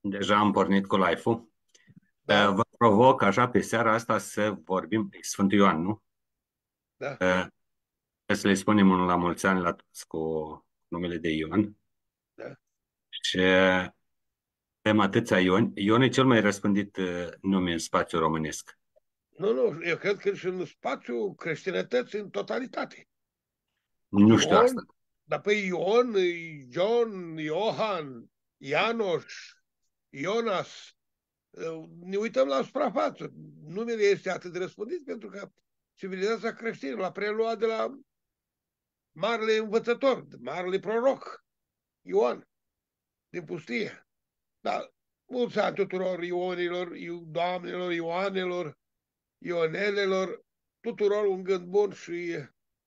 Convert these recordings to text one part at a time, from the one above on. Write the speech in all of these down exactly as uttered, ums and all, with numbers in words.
Deja am pornit cu live-ul. Uh, Da, Vă provoc așa pe seara asta să vorbim pe Sfântul Ioan, nu? da, Uh, Să le spunem unul la mulți ani la toți cu numele de Ion. da. Și avem atâția Ion. Ion e cel mai răspândit uh, nume în spațiul românesc. Nu, nu, eu cred că și în spațiul creștinătății în totalitate. Nu știu asta. Ion, dar pe Ion, John, Iohan, Ianoș, Ionas, ne uităm la suprafață. Numele este atât de răspândit pentru că civilizația creștină l-a preluat de la marele învățător, de marele proroc, Ioan, din pustie. Dar mulți ani tuturor Ionilor, doamnelor, Ioanelor, Ionelelor, tuturor un gând bun și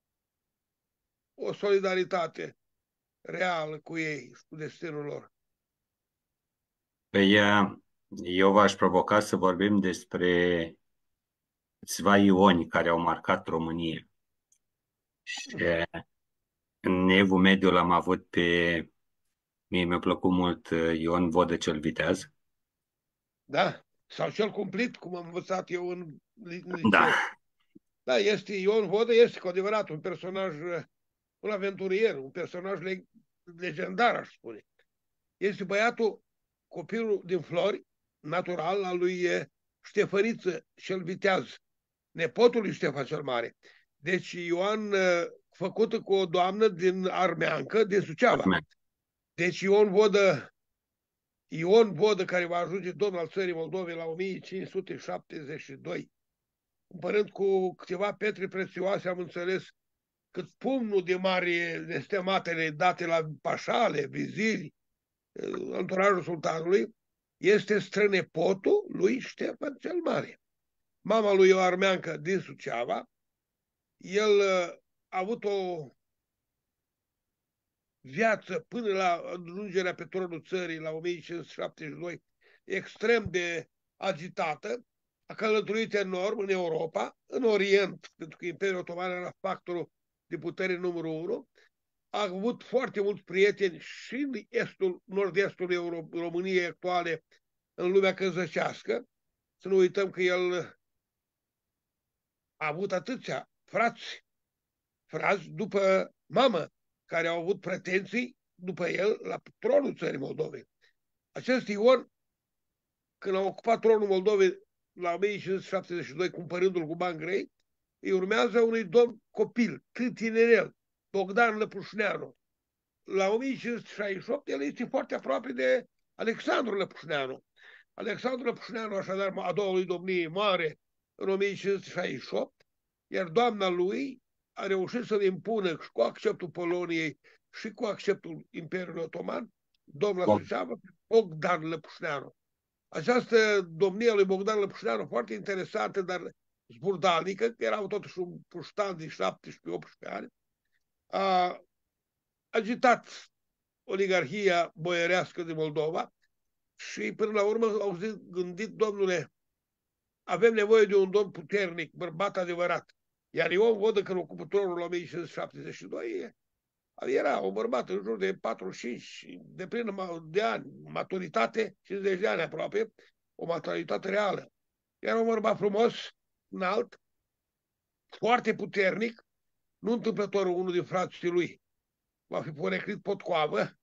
o solidaritate reală cu ei și cu destinul lor. Păi, uh, eu v-aș provoca să vorbim despre câțiva Ioni care au marcat România. Și în Evul Mediu l-am avut pe... Mie mi-a plăcut mult uh, Ion Vodă cel Viteaz. Da? Sau cel cumplit, cum am învățat eu în, în Da. liceu. Da, este Ion Vodă, este cu adevărat un personaj, un aventurier, un personaj leg legendar, aș spune. Este băiatul, copilul din Flori, natural, al lui Ștefăniță cel Viteaz, nepotul lui Ștefan cel Mare. Deci Ioan, făcută cu o doamnă din Armeancă, din Suceava. Deci Ion Vodă, Ion Vodă, care va ajunge domn al țării Moldovei la o mie cinci sute șaptezeci și doi, cumpărând cu câteva pietre prețioase, am înțeles, cât pumnul de mari nestematele date la pașale, viziri, anturajul sultanului, este strănepotul lui Ștefan cel Mare. Mama lui e o armeancă din Suceava. El a avut o viață până la ajungerea pe tronul țării la o mie cinci sute șaptezeci și doi extrem de agitată. A călătorit enorm în Europa, în Orient, pentru că Imperiul Otoman era factorul de putere numărul unu. A avut foarte mulți prieteni și în estul, nord-estul Euro României actuale, în lumea căzăcească. Să nu uităm că el a avut atâția frați, frați după mamă, care au avut pretenții după el la tronul țării Moldovei. Acest Ion, când a ocupat tronul Moldovei la o mie cinci sute șaptezeci și doi, cumpărându-l cu bani grei, îi urmează unui domn copil, tinerel, Bogdan Lăpușneanu. La o mie cinci sute șaizeci și opt, el este foarte aproape de Alexandru Lăpușneanu. Alexandru Lăpușneanu, așadar, a doua lui domnie moare în o mie cinci sute șaizeci și opt, iar doamna lui a reușit să-l impună și cu acceptul Poloniei și cu acceptul Imperiului Otoman, domnul Suceava, Bogdan Lăpușneanu. Această domnie a lui Bogdan Lăpușneanu, foarte interesantă, dar zburdalnică, că era totuși un puștan de șaptesprezece optsprezece ani, a agitat oligarhia boierească din Moldova și până la urmă au zis, gândit, domnule, avem nevoie de un domn puternic, bărbat adevărat. Iar eu văd că în ocupă tronul la o mie cinci sute șaptezeci și doi era un bărbat în jur de patruzeci și cinci de plină de ani, maturitate, cincizeci de ani aproape, o maturitate reală. Era un bărbat frumos, înalt, foarte puternic, nu întâmplător unul din frații lui va fi poreclit Potcoavă,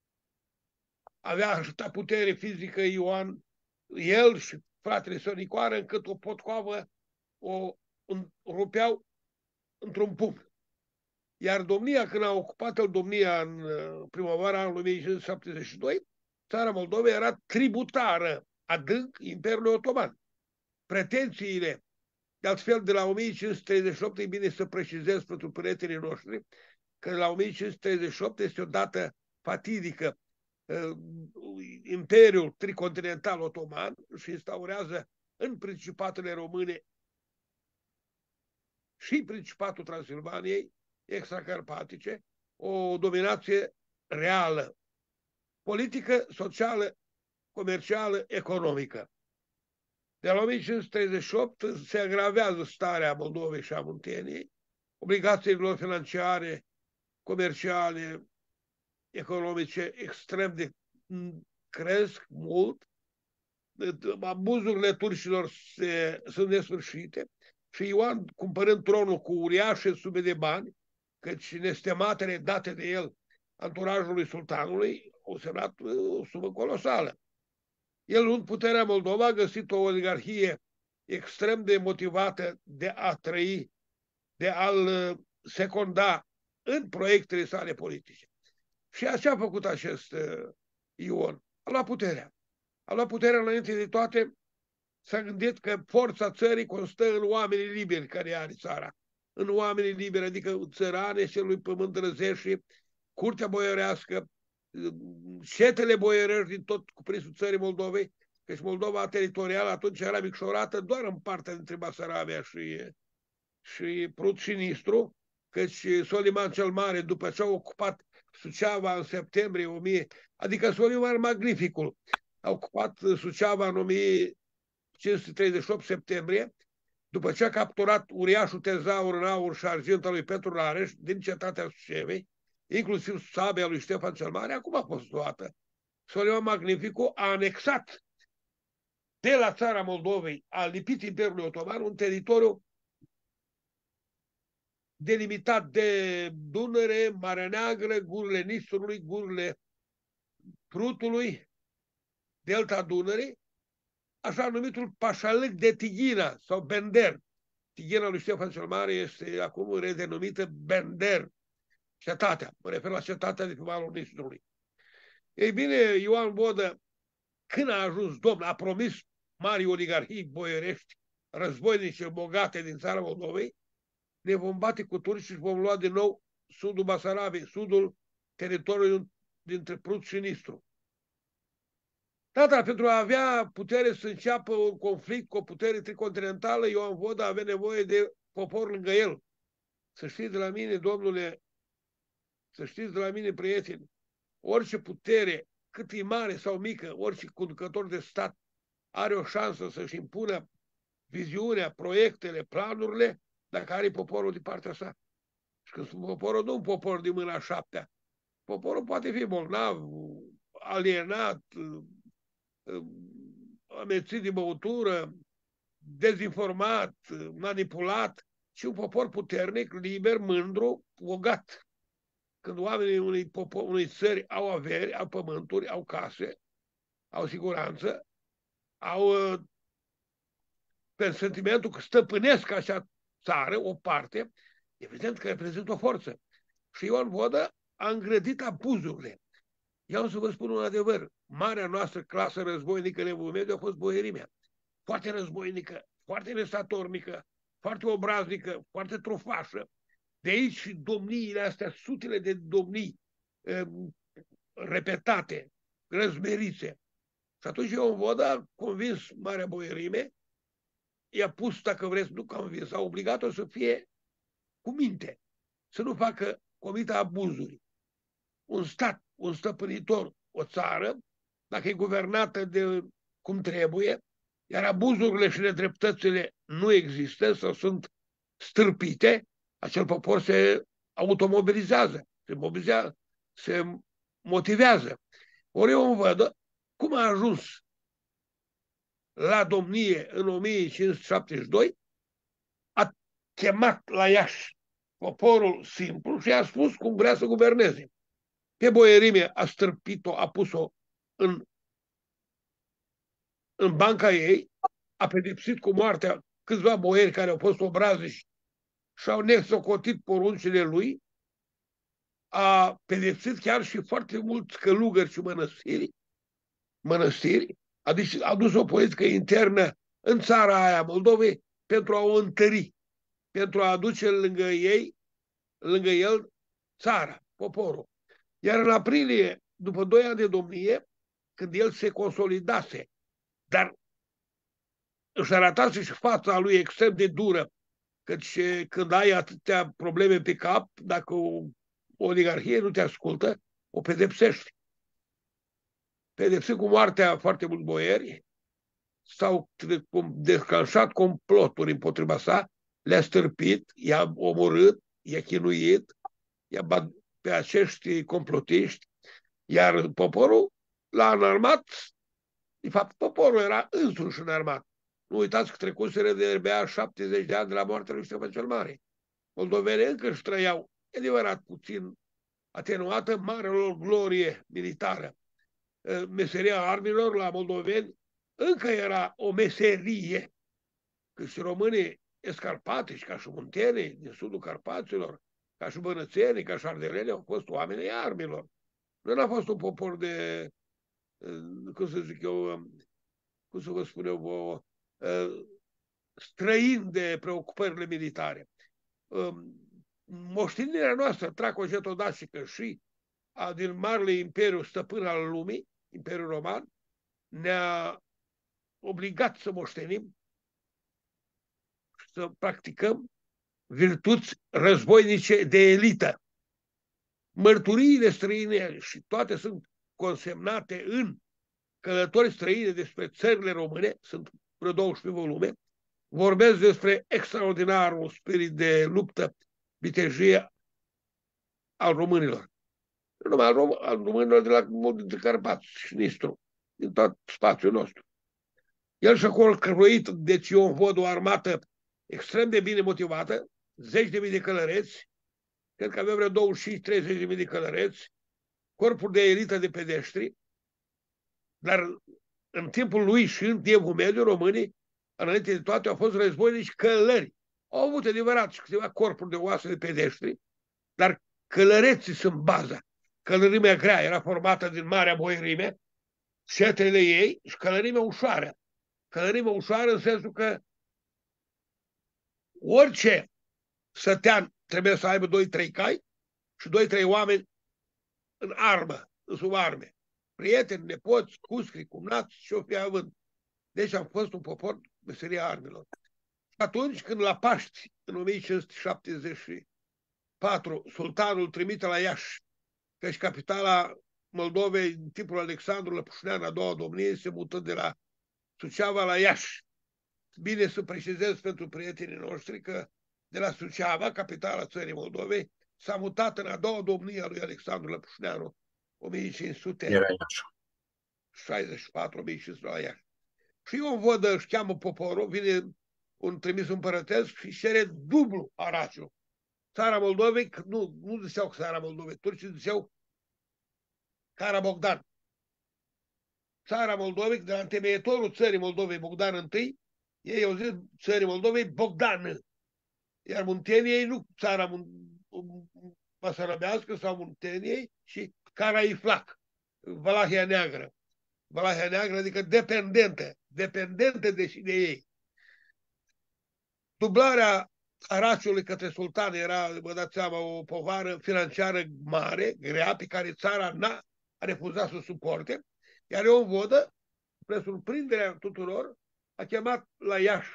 avea atâta putere fizică Ioan, el și fratele său Nicoară, încât o Potcoavă o rupeau într-un pumn. Iar domnia, când a ocupat el domnia în primăvara anului o mie cinci sute șaptezeci și doi, țara Moldovei era tributară adânc Imperiului Otoman. Pretențiile, de altfel, de la o mie cinci sute treizeci și opt, e bine să precizez pentru prietenii noștri, că la o mie cinci sute treizeci și opt este o dată fatidică. Imperiul tricontinental otoman și instaurează în Principatele Române și Principatul Transilvaniei extracarpatice o dominație reală, politică, socială, comercială, economică. De la o mie cinci sute treizeci și opt se agravează starea Moldovei și a Munteniei, obligațiile lor financiare, comerciale, economice extrem de cresc mult abuzurile turcilor se, sunt nesfârșite și Ioan, cumpărând tronul cu uriașe sume de bani, căci nestematele date de el anturajului sultanului au semnat o sumă colosală. El, luând puterea Moldova, a găsit o oligarhie extrem de motivată de a trăi, de a-l secunda în proiectele sale politice. Și așa a făcut acest uh, Ion. A luat puterea. A luat puterea înainte de toate, s-a gândit că forța țării constă în oamenii liberi care are țara. În oamenii liberi, adică țărane și lui pământ răzeși, curtea boierească, șetele boierești din tot cuprinsul țării Moldovei, căci Moldova teritorială atunci era micșorată doar în partea dintre Basarabia și, și Prut și Nistru, căci Soliman cel Mare, după ce a ocupat Suceava în septembrie o mie, adică Soliman Magnificul, a ocupat Suceava în o mie cinci sute treizeci și opt septembrie, după ce a capturat uriașul tezaur în aur și argint al lui Petru Rareș din cetatea Sucevei, inclusiv sabia lui Ștefan cel Mare, acum a fost luată. Soliman Magnificul a anexat de la țara Moldovei, a lipit Imperiului Otoman un teritoriu delimitat de Dunăre, Marea Neagră, gurile Nistrului, gurile Prutului, delta Dunării, așa numitul Pașalâc de Tighina sau Bender. Tighina lui Ștefan cel Mare este acum redenumită Bender, cetatea. Mă refer la cetatea de pe malul Nistrului. Ei bine, Ioan Vodă, când a ajuns domn, a promis mari oligarhii boierești, războinice bogate din țara Moldovei, ne vom bate cu turci și vom lua din nou sudul Basarabiei, sudul teritoriului dintre Prut și Nistru. Tata, pentru a avea putere să înceapă un conflict cu o putere tricontinentală, Ioan Vodă avea nevoie de popor lângă el. Să știți de la mine, domnule, să știți de la mine, prieteni, orice putere, cât e mare sau mică, orice conducător de stat are o șansă să-și impună viziunea, proiectele, planurile, dacă are poporul de partea sa. Și când spun poporul, nu un popor din mâna șaptea. Poporul poate fi bolnav, alienat, amețit de băutură, dezinformat, manipulat, și un popor puternic, liber, mândru, bogat. Când oamenii unei, popor, unei țări au averi, au pământuri, au case, au siguranță, au pe sentimentul că stăpânesc acea țară, o parte, evident că reprezintă o forță. Și Ioan Vodă a îngrădit abuzurile. Eu să vă spun un adevăr. Marea noastră clasă războinică în Evul Mediu a fost boierimea. Foarte războinică, foarte nestatornică, foarte obraznică, foarte trufașă. De aici și domniile astea, sutele de domnii eh, repetate, răzmerițe. Și atunci Ioan Vodă a convins Marea Boierime, i-a pus, dacă vreți, nu convins, a obligat-o să fie cu minte, să nu facă, comită abuzuri. Un stat, un stăpânitor, o țară, dacă e guvernată de cum trebuie, iar abuzurile și nedreptățile nu există sau sunt stârpite, acel popor se automobilizează, se mobilizează, se motivează. Ori eu îmi văd cum a ajuns la domnie în o mie cinci sute șaptezeci și doi, a chemat la Iași poporul simplu și a spus cum vrea să guverneze. Pe boierime a stârpit-o, a pus-o în, în banca ei, a pedepsit cu moartea câțiva boieri care au fost obraznici și au nesocotit poruncile lui, a pedepsit chiar și foarte mulți călugări și mănăstiri, mănăstiri, a dus, a dus o politică internă în țara aia, Moldovei, pentru a o întări, pentru a aduce lângă ei, lângă el, țara, poporul. Iar în aprilie, după doi ani de domnie, când el se consolidase, dar își arătase și fața lui extrem de dură, căci când ai atâtea probleme pe cap, dacă o oligarhie nu te ascultă, o pedepsești. Pedepsit cu moartea foarte mulți boieri, s-au declanșat comploturi împotriva sa, le-a stârpit, i-a omorât, i-a chinuit, i-a bat pe acești complotiști, iar poporul l-a înarmat De fapt, poporul era însuși înarmat. Nu uitați că trecuseră de abia șaptezeci de ani de la moartea lui Ștefan cel Mare. Moldovenii încă își trăiau, e adevărat, puțin atenuată marea lor glorie militară. Meseria armilor la moldoveni încă era o meserie. Că și românii escarpatici, ca și muntenii din sudul Carpaților, ca și bănățenii, ca și ardeleni, au fost oamenii armilor. Nu a fost un popor de, cum să zic eu, cum să vă spun eu, străin de preocupările militare. Moștenirea noastră traco-getodacică și a din Marele Imperiu stăpân al lumii, Imperiul Roman, ne-a obligat să moștenim și să practicăm virtuți războinice de elită. Mărturiile străine și toate sunt consemnate în Călători străine despre țările române, sunt vreo douăsprezece volume, vorbesc despre extraordinarul spirit de luptă, vitejie al românilor. Nu numai al, rom al românilor de la de Carpați și Nistru, din tot spațiul nostru. El și acolo căruit, deci eu văd o armată extrem de bine motivată, zeci de mii de călăreți, cred că avea vreo douăzeci și treizeci de mii de călăreți, corpuri de elită de pedeștri, dar în timpul lui și în timpul mediu, românii, înainte de toate, au fost războinici călări. Au avut adevărat și câteva corpuri de oase de pedeștri, dar călăreții sunt baza. Călărimea grea era formată din Marea Boierime, șetele ei și călărimea ușoară. Călărimea ușoară în sensul că orice sătean trebuie să aibă doi trei cai și doi trei oameni în armă, în sub arme. Prieteni, nepoți, cuscri, cumnați și o fi având. Deci am fost un popor meseria armelor. Și atunci când la Paști, în o mie cinci sute șaptezeci și patru, sultanul trimite la Iași, căci capitala Moldovei, în timpul Alexandru Lăpușnean, a doua domnie, se mută de la Suceava la Iași. Bine să precizez pentru prietenii noștri că de la Suceava, capitala țării Moldovei, s-a mutat în a doua domnie a lui Alexandru Lăpușneanu, o mie cinci sute șaizeci și patru o mie cinci sute la Iași. Și eu văd, își cheamă poporul, vine un trimis împărătesc și cere dublu Araciu. Țara Moldovei, nu, nu ziceau țara Moldovei, turcii ziceau Cara Bogdan. Țara Moldovei, de la întemeietorul țării Moldovei, Bogdan I, ei au zis țării Moldovei Bogdan. Iar Munteniei nu țara Basarabească sau Munteniei, și Caraiflac, Valahia Neagră. Valahia Neagră, adică dependentă, dependentă de, de ei. Dublarea Araciului către sultan era, vă dați seama, o povară financiară mare, grea, pe care țara n-a refuzat să suporte, iar eu în vodă, spre surprinderea tuturor, a chemat la Iași,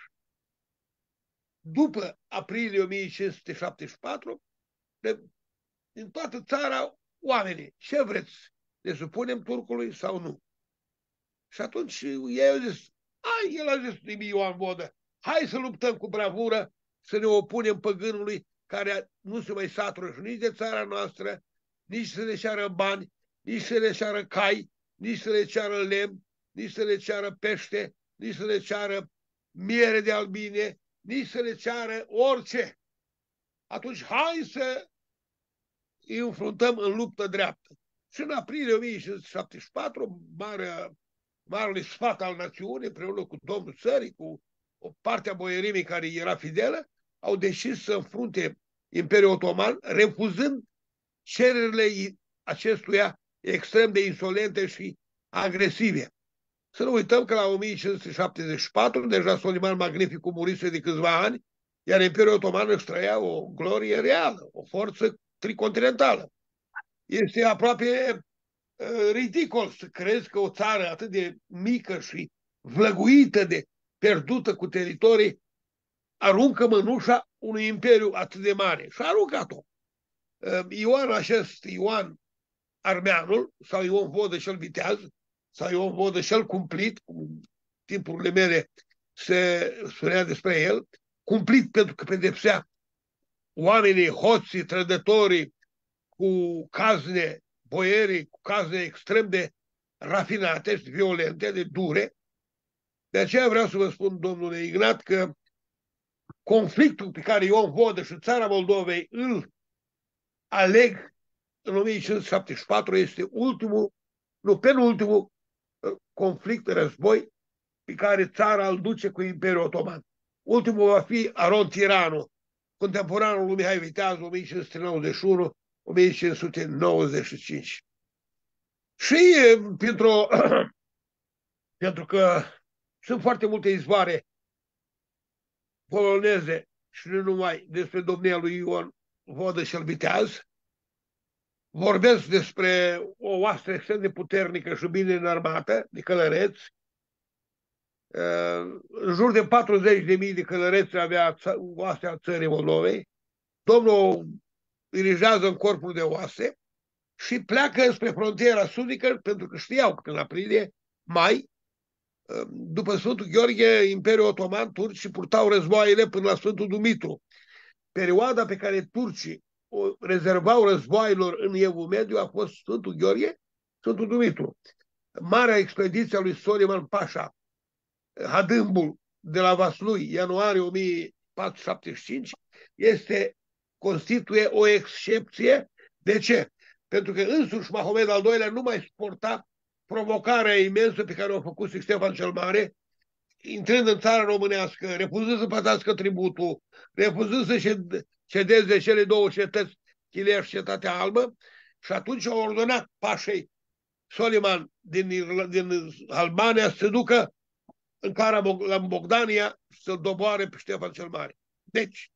după aprilie o mie cinci sute șaptezeci și patru, de, din toată țara, oamenii, ce vreți, ne supunem turcului sau nu? Și atunci ei au zis, hai, el a zis lui Ioan Vodă, hai să luptăm cu bravură, să ne opunem păgânului care nu se mai satură nici de țara noastră, nici să ne ceară bani, nici să ne ceară cai, nici să ne ceară lemn, nici să ne ceară pește, nici să ne ceară miere de albine, nici să ne ceară orice. Atunci hai să îi înfruntăm în luptă dreaptă. Și în aprilie o mie cinci sute șaptezeci și patru, mare, marele sfat al națiunii, împreună cu domnul țării, cu o parte a boierimii care era fidelă, au decis să înfrunte Imperiul Otoman, refuzând cererile acestuia extrem de insolente și agresive. Să nu uităm că la o mie cinci sute șaptezeci și patru, deja Soliman Magnificul murise de câțiva ani, iar Imperiul Otoman își trăia o glorie reală, o forță tricontinentală. Este aproape uh, ridicol să crezi că o țară atât de mică și vlăguită, de pierdută cu teritorii, aruncă mânușa unui imperiu atât de mare. Și a aruncat-o. Uh, Ioan acest, Ioan Armeanul, sau Ion Vodă cel viteaz, sau Ion Vodă cel cumplit, cum timpurile mele se spunea despre el, cumplit pentru că pedepsea oamenii, hoții, trădătorii, cu cazne, boierii, cu cazne extrem de rafinate, violente, de dure. De aceea vreau să vă spun, domnule Ignat, că conflictul pe care Ion Vodă și țara Moldovei îl aleg în o mie cinci sute șaptezeci și patru este ultimul, nu, penultimul conflict, război pe care țara îl duce cu Imperiul Otoman. Ultimul va fi Aron Tiranu, contemporanul lui Mihai Viteazul, o mie cinci sute nouăzeci și unu - o mie cinci sute nouăzeci și cinci. Și pentru, pentru că sunt foarte multe izvoare poloneze și nu numai despre domnia lui Ion Vodă cel Viteaz, vorbesc despre o oaste extrem de puternică și bine înarmată de călăreți. În jur de patruzeci de mii de călăreți avea oastea țării Moldovei. Domnul dirigează în corpul de oase și pleacă spre frontiera sudică, pentru că știau că în aprilie, mai, după Sfântul Gheorghe, Imperiul Otoman, turcii purtau războaiele până la Sfântul Dumitru. Perioada pe care turcii o rezervau războaielor în Evul Mediu a fost Sfântul Gheorghe, Sfântul Dumitru. Marea expediție a lui Soliman Pașa, Hadâmbul, de la Vaslui, ianuarie o mie patru sute șaptezeci și cinci, este, constituie o excepție. De ce? Pentru că însuși Mahomed al doilea nu mai suporta provocarea imensă pe care o a făcut Ștefan cel Mare, intrând în țara românească, refuzând să plătească tributul, refuzând să cedeze cele două cetăți, Chileș și Cetatea Albă, și atunci a ordonat pașei Soliman din, din Albania să se ducă în la Bogdania să-l doboare pe Ștefan cel Mare. Deci,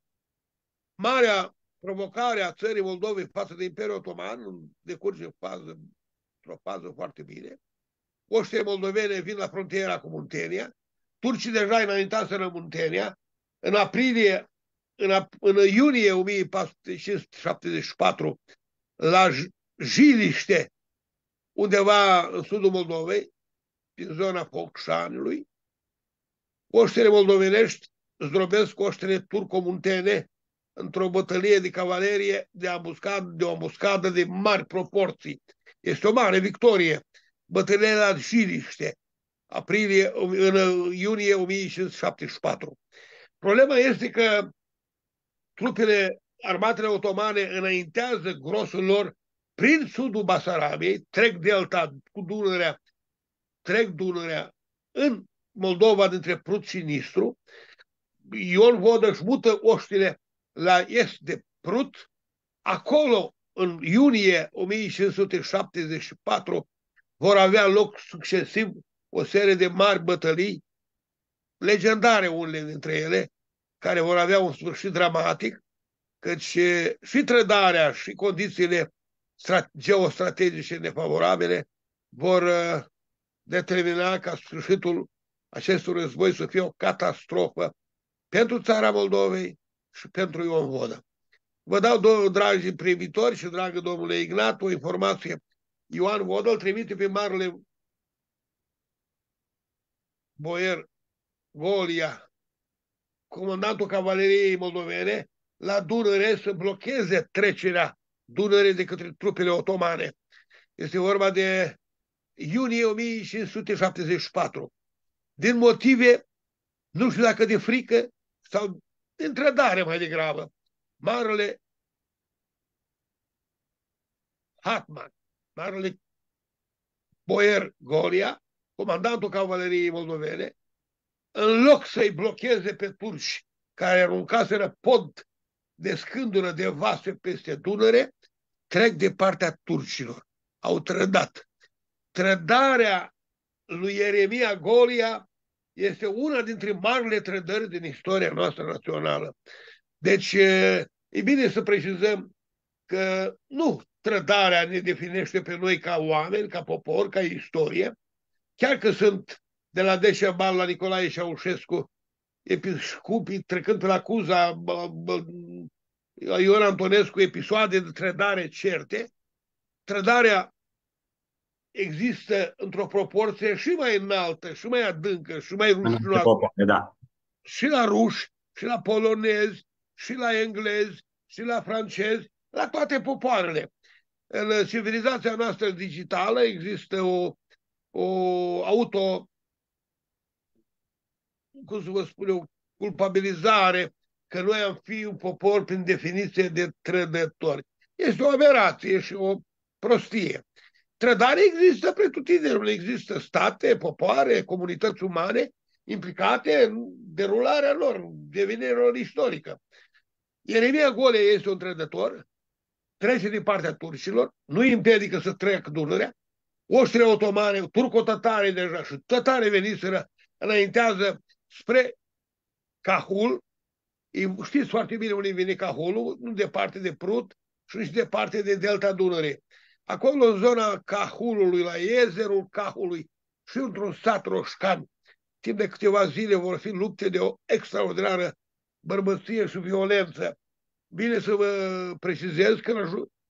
marea provocare a țării Moldovei față de Imperiul Otoman decurge fază, într-o fază foarte bine. Oștile moldovene vin la frontiera cu Muntenia. Turcii deja înaintaseră în Muntenia. În aprilie, în, în iunie o mie patru sute șaptezeci și patru, la Jiliște, undeva în sudul Moldovei, din zona Focșanului, oștile moldovenești zdrobesc oștile turco-muntene într-o bătălie de cavalerie de, ambuscadă, de o ambuscadă de mari proporții. Este o mare victorie. Bătălia la Jiliște, aprilie, în iunie o mie cinci sute șaptezeci și patru. Problema este că trupele, armatele otomane înaintează grosul lor prin sudul Basarabiei, trec delta cu Dunărea, trec Dunărea în Moldova dintre Prut și Nistru. Ion Vodă își mută oștile la est de Prut. Acolo, în iunie o mie cinci sute șaptezeci și patru, vor avea loc succesiv o serie de mari bătălii, legendare unele dintre ele, care vor avea un sfârșit dramatic, căci și trădarea și condițiile geostrategice nefavorabile vor determina ca sfârșitul acestui război să fie o catastrofă pentru țara Moldovei și pentru Ion Vodă. Vă dau, două dragi privitori și dragă domnule Ignat, o informație. Ioan Vodă îl trimite pe marele boier Golia, comandantul cavaleriei moldovene, la Dunăre să blocheze trecerea Dunării de către trupele otomane. Este vorba de iunie o mie cinci sute șaptezeci și patru. Din motive, nu știu dacă de frică sau de întrădare mai degrabă, marele Hatman, marele boier Golia, comandantul cavaleriei moldovene, în loc să-i blocheze pe turci care aruncaseră pod de scândură de vase peste Dunăre, trec de partea turcilor. Au trădat. Trădarea lui Ieremia Golia este una dintre marile trădări din istoria noastră națională. Deci, e bine să precizăm că nu trădarea ne definește pe noi ca oameni, ca popor, ca istorie, chiar că sunt de la Deșebal la Nicolae Ceaușescu, episcopii, trecând pe la Cuza, Ion Antonescu, episoade de trădare certe. Trădarea există într-o proporție și mai înaltă, și mai adâncă, și mai rușinoasă. Da. Și la ruși, și la polonezi, și la englezi, și la francezi, la toate popoarele. În civilizația noastră digitală există o o auto, cum să vă spun eu, culpabilizare că noi am fi un popor prin definiție de trădători. Este o aberație și o prostie. Trădare există pretutindeni, există state, popoare, comunități umane implicate în derularea lor, devenirea lor istorică. Ieremia Gole este un trădător, trece din partea turcilor, nu îi împiedică să treacă Dunărea, oștile otomane, turco-tatare deja și tatare veniseră, înaintează spre Cahul. Știți foarte bine unde vine Cahulul, nu departe de Prut și nici departe de delta Dunării. Acolo, în zona Cahulului, la Iezerul Cahului și într-un sat roșcan, timp de câteva zile vor fi lupte de o extraordinară bărbăție și violență. Bine să vă precizez că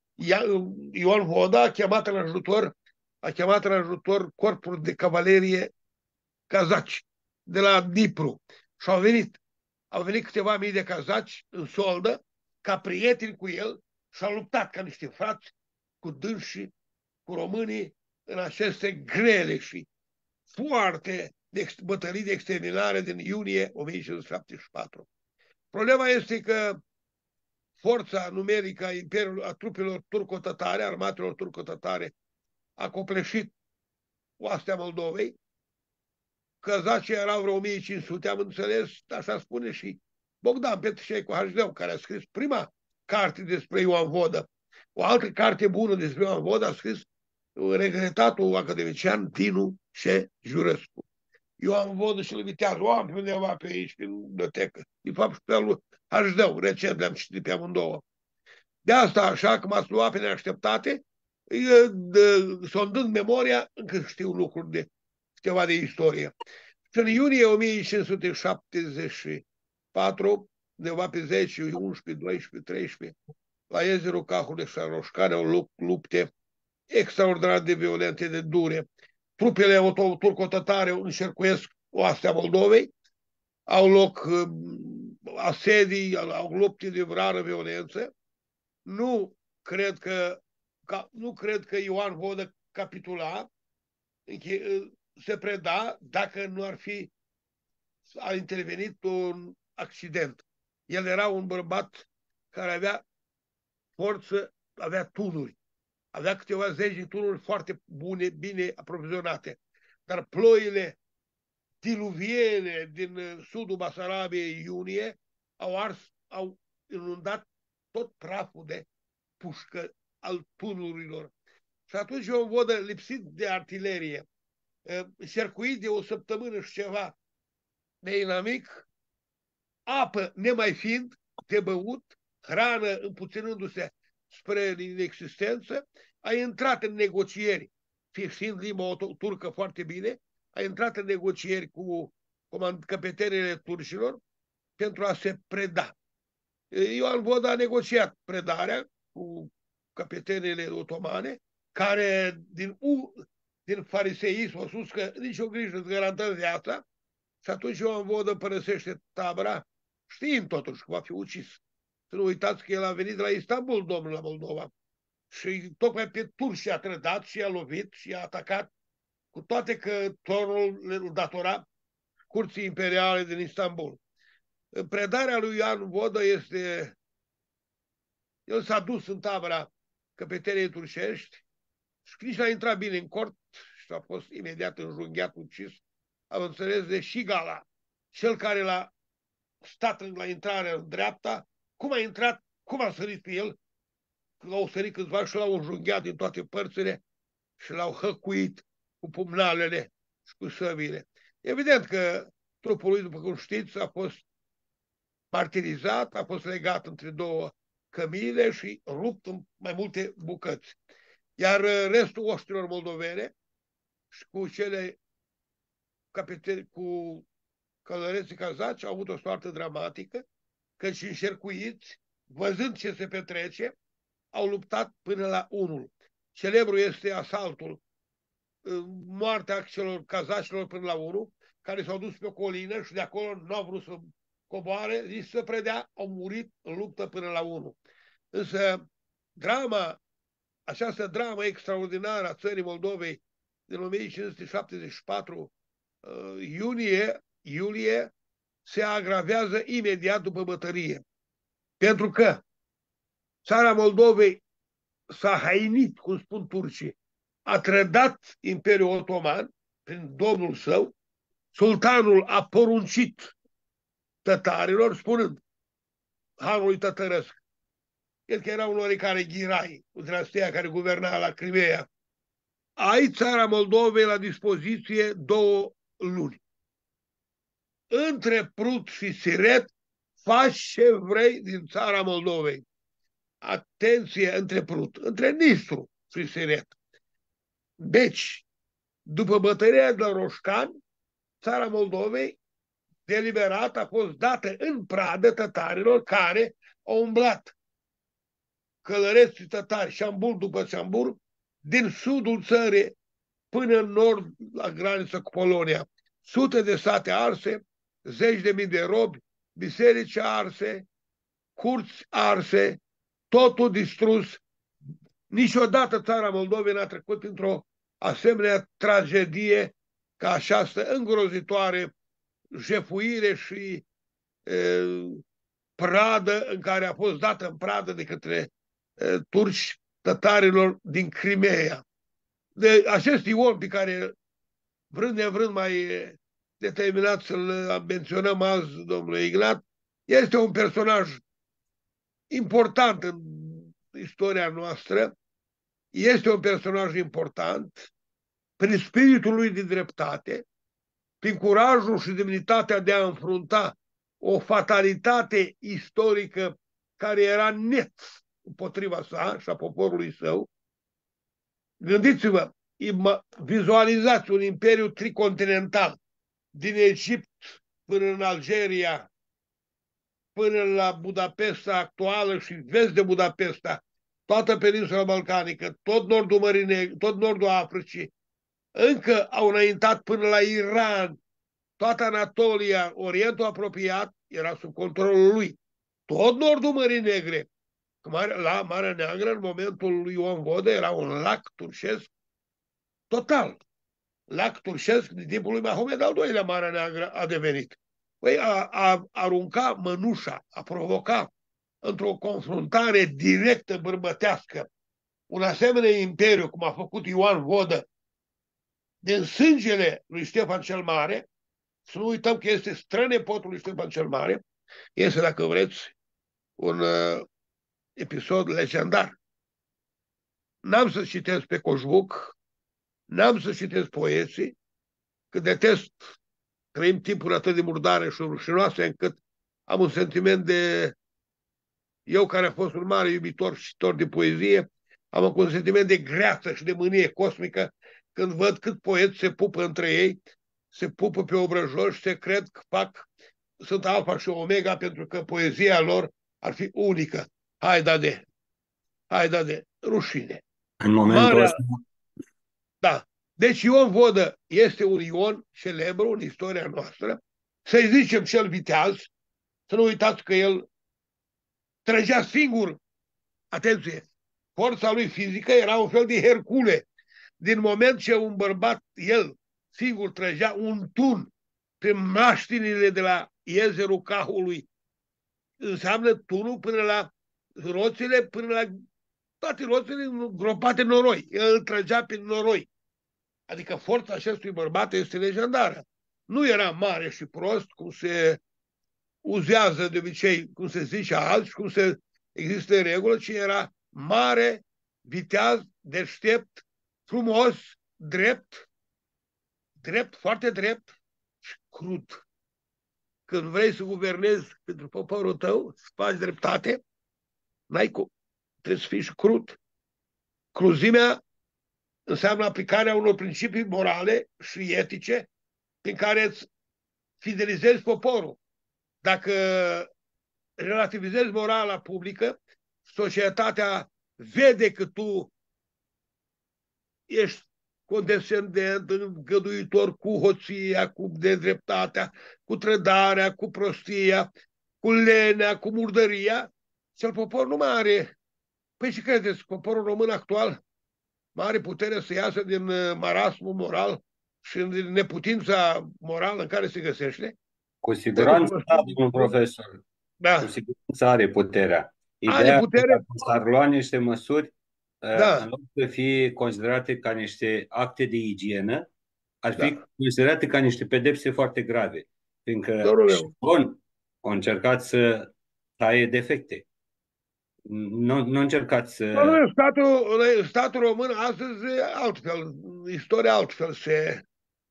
Ioan Voda a chemat în ajutor, a chemat în ajutor corpul de cavalerie cazaci de la Dnipru și au venit. Au venit câteva mii de cazaci în soldă, ca prieteni cu el, și au luptat ca niște frați cu dânsii, cu românii, în aceste grele și foarte de bătălii de exterminare din iunie o mie cinci sute șaptezeci și patru. Problema este că forța numerică a, imperiului, a trupelor turco-tatare, armatelor turco-tatare, a copleșit oastea Moldovei. Căzacii erau vreo o mie cinci sute, am înțeles, așa spune și Bogdan Petrișescu Hajdeu, care a scris prima carte despre Ioan Vodă. O altă carte bună despre Ioan Vodă a scris regretatul academician Dinu C. Jurescu. Ioan Vodă și-l vitează, o am pe undeva pe aici, prin bibliotecă. De fapt, și pe lui Hajdeu, recent le-am citit pe amândouă. De asta, așa că m-ați luat pe neașteptate, sondând memoria, încă știu lucruri de câteva de istorie. Și în iunie o mie cinci sute șaptezeci și patru, undeva pe zece, unsprezece, doisprezece, treisprezece, la Iezerul Cahului și Roșcane au lupte extraordinar de violente, de dure. Trupele turco-tatare încercuiesc oastea Moldovei, au loc asedii, au lupte de rară violență. Nu cred că, ca, nu cred că Ioan Vodă capitula, se preda, dacă nu ar fi a intervenit un accident. El era un bărbat care avea forță, avea tunuri, avea câteva zeci de tunuri foarte bune, bine aprovizionate, dar ploile diluviene din sudul Basarabiei iunie au ars, au inundat tot praful de pușcă al tunurilor. Și atunci eu Vodă, lipsit de artilerie, cercuit de o săptămână și ceva de inamic, apă nemai fiind de băut, hrană împuținându-se spre inexistență, a intrat în negocieri, fiind limba turcă foarte bine, a intrat în negocieri cu căpetenile turcilor pentru a se preda. Ioan Vodă a negociat predarea cu căpetenile otomane, care din, U, din fariseism au spus că nicio grijă îți garantăm viața, și atunci Ioan Vodă părăsește tabăra, știind totuși că va fi ucis. Să nu uitați că el a venit de la Istanbul, domnul, la Moldova. Și tocmai pe turci a trădat și a lovit și a atacat, cu toate că tronul îl datora curții imperiale din Istanbul. Predarea lui Ioan Vodă este... El s-a dus în tabăra căpetenii turcești și nici n-a intrat bine în cort și a fost imediat înjunghiat, ucis. Am înțeles de Șigala, cel care l-a stat la intrare în dreapta, cum a intrat, cum a sărit pe el, l-au sărit câțiva și l-au înjunghiat din toate părțile și l-au hăcuit cu pumnalele și cu săbile. Evident că trupul lui, după cum știți, a fost martirizat, a fost legat între două cămile și rupt în mai multe bucăți. Iar restul oștilor moldovene și cu cele capiteni, cu călăreții cazaci au avut o soartă dramatică, căci încercuiți, văzând ce se petrece, au luptat până la unul. Celebru este asaltul, moartea celor cazacilor până la unul, care s-au dus pe o colină și de acolo nu au vrut să coboare, nici să predea, au murit în luptă până la unul. Însă drama, această dramă extraordinară a țării Moldovei din o mie cinci sute șaptezeci și patru, iunie, iulie, se agravează imediat după bătălie. Pentru că țara Moldovei s-a hainit, cum spun turcii, a trădat Imperiul Otoman prin domnul său, sultanul a poruncit tătarilor, spunând hanului tătărăsc, el că era un oricare ghirai, cu dinastia care guverna la Crimea, ai țara Moldovei la dispoziție două luni. Între Prut și Siret faci ce vrei din țara Moldovei. Atenție, între Prut, între Nistru și Siret. Deci, după bătălia de la Roșcan, țara Moldovei, deliberat, a fost dată în pradă tătarilor care au umblat călăreții tătari, șambur după șambur, din sudul țării până în nord, la graniță cu Polonia. Sute de sate arse, zeci de mii de robi, biserici arse, curți arse, totul distrus. Niciodată țara Moldovei n-a trecut într-o asemenea tragedie ca această îngrozitoare jefuire și e, pradă în care a fost dată în pradă de către e, turci tătarilor din Crimea. De acest Ion pe care vrând nevrând mai determinat să-l menționăm azi, domnule Ignat, este un personaj important în istoria noastră, este un personaj important prin spiritul lui de dreptate, prin curajul și demnitatea de a înfrunta o fatalitate istorică care era net împotriva sa și a poporului său. Gândiți-vă, vizualizați un imperiu tricontinental din Egipt până în Algeria, până la Budapesta actuală și vest de Budapesta, toată peninsula balcanică, tot nordul Mării Negre, tot nordul Africii, încă au înaintat până la Iran, toată Anatolia, Orientul apropiat era sub controlul lui. Tot nordul Mării Negre, la Marea Neagră, în momentul lui Ion Vodă, era un lac turcesc total. Lac turcesc din timpul lui Mahomed al doilea, Marea Neagră a devenit. Păi a, a arunca mănușa, a provoca într-o confruntare directă bărbătească un asemenea imperiu, cum a făcut Ioan Vodă, din sângele lui Ștefan cel Mare. Să nu uităm că este strănepotul lui Ștefan cel Mare, este, dacă vreți, un uh, episod legendar. N-am să citesc pe Coșbuc, n-am să citesc poeții, că detest, trăim timpuri atât de murdare și rușinoase, încât am un sentiment de... Eu, care am fost un mare iubitor și citor de poezie, am un sentiment de greață și de mânie cosmică când văd cât poeți se pupă între ei, se pupă pe obrăjori și se cred că fac, sunt alfa și omega pentru că poezia lor ar fi unică. Hai da de, hai da de, rușine. În momentul Marea... ăsta... Da. Deci Ion Vodă este un Ion celebru în istoria noastră. Să-i zicem cel viteaz, să nu uitați că el trăgea singur. Atenție! Forța lui fizică era un fel de Hercule. Din moment ce un bărbat, el singur trăgea un tun prin maștinile de la iezerul Cahului, înseamnă tunul până la roțile, până la toate roțile gropate în noroi. El îl trăgea prin noroi. Adică forța acestui bărbat este legendară. Nu era mare și prost, cum se uzează de obicei, cum se zice azi, cum se există în regulă, ci era mare, viteaz, deștept, frumos, drept, drept, foarte drept și crud. Când vrei să guvernezi pentru poporul tău, să faci dreptate, n-ai cum. Trebuie să fii și crud. Cruzimea înseamnă aplicarea unor principii morale și etice prin care îți fidelizezi poporul. Dacă relativizezi morala publică, societatea vede că tu ești condescendent, îngăduitor cu hoția, cu nedreptatea, cu trădarea, cu prostia, cu lenea, cu murdăria, și al popor nu mai are. Păi și credeți, poporul român actual mare putere să iasă din marasmul moral și din neputința morală în care se găsește. Cu Pentru că siguranță, vă da, spun, domnul profesor. Cu da, siguranță are puterea. are Ideea că putere, dacă s-ar lua niște măsuri, uh, în da, loc să fie considerate ca niște acte de igienă, ar fi da, considerate ca niște pedepse foarte grave, fiindcă dorul și meu. Bon a încercat să taie defecte. Nu, nu încercați Nu, să... nu, statul, statul român astăzi e altfel, istoria altfel se,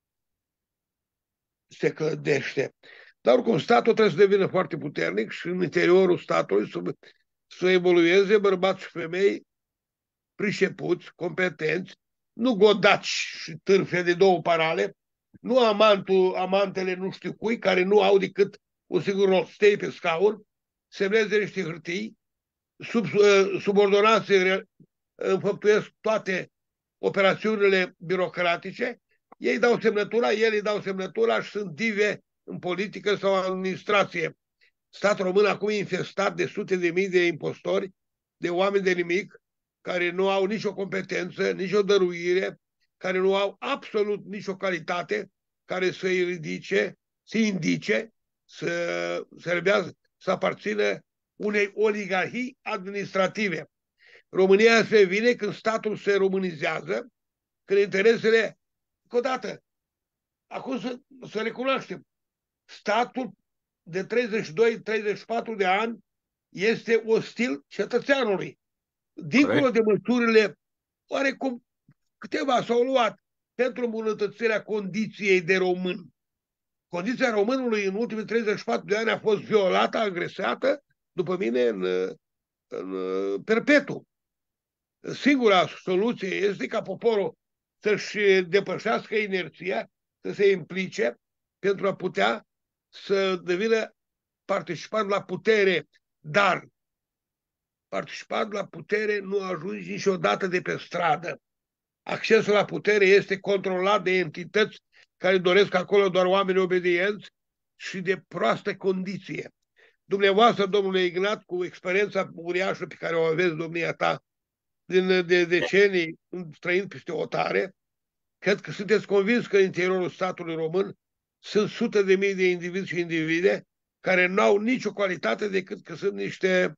se clădește. Dar oricum, statul trebuie să devină foarte puternic și în interiorul statului să, să evolueze bărbați și femei pricepuți, competenți, nu godaci și târfe de două parale, nu amantul, amantele nu știu cui, care nu au decât un singur rol, stei pe scaun, semneze niște hârtii, sub, subordonații înfăptuiesc toate operațiunile birocratice, ei dau semnătura, ele îi dau semnătura și sunt dive în politică sau în administrație. Statul român acum e infestat de sute de mii de impostori, de oameni de nimic, care nu au nicio competență, nicio dăruire, care nu au absolut nicio calitate, care să-i ridice, să indice, să servează, să aparțină unei oligarhii administrative. România se vine când statul se românizează, când interesele, încă o dată, acum să, să recunoaștem, statul de treizeci și doi treizeci și patru de ani este ostil cetățeanului. Dincolo Corect? de măsurile, oarecum câteva s-au luat pentru îmbunătățirea condiției de român. Condiția românului în ultimii treizeci și patru de ani a fost violată, agresată, după mine, în, în perpetu. Singura soluție este ca poporul să-și depășească inerția, să se implice pentru a putea să devină participant la putere, dar participant la putere nu ajungi niciodată de pe stradă. Accesul la putere este controlat de entități care doresc acolo doar oameni obedienți și de proastă condiție. Dumneavoastră, domnule Ignat, cu experiența uriașă pe care o aveți, domnia ta, din de decenii trăind peste o tare, cred că sunteți convins că în interiorul statului român sunt sute de mii de indivizi și individe care nu au nicio calitate decât că sunt niște,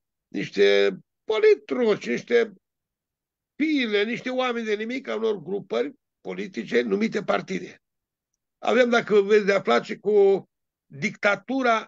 niște politroci, niște pile, niște oameni de nimic a unor grupări politice numite partide. Avem, dacă veți de-a place, cu dictatura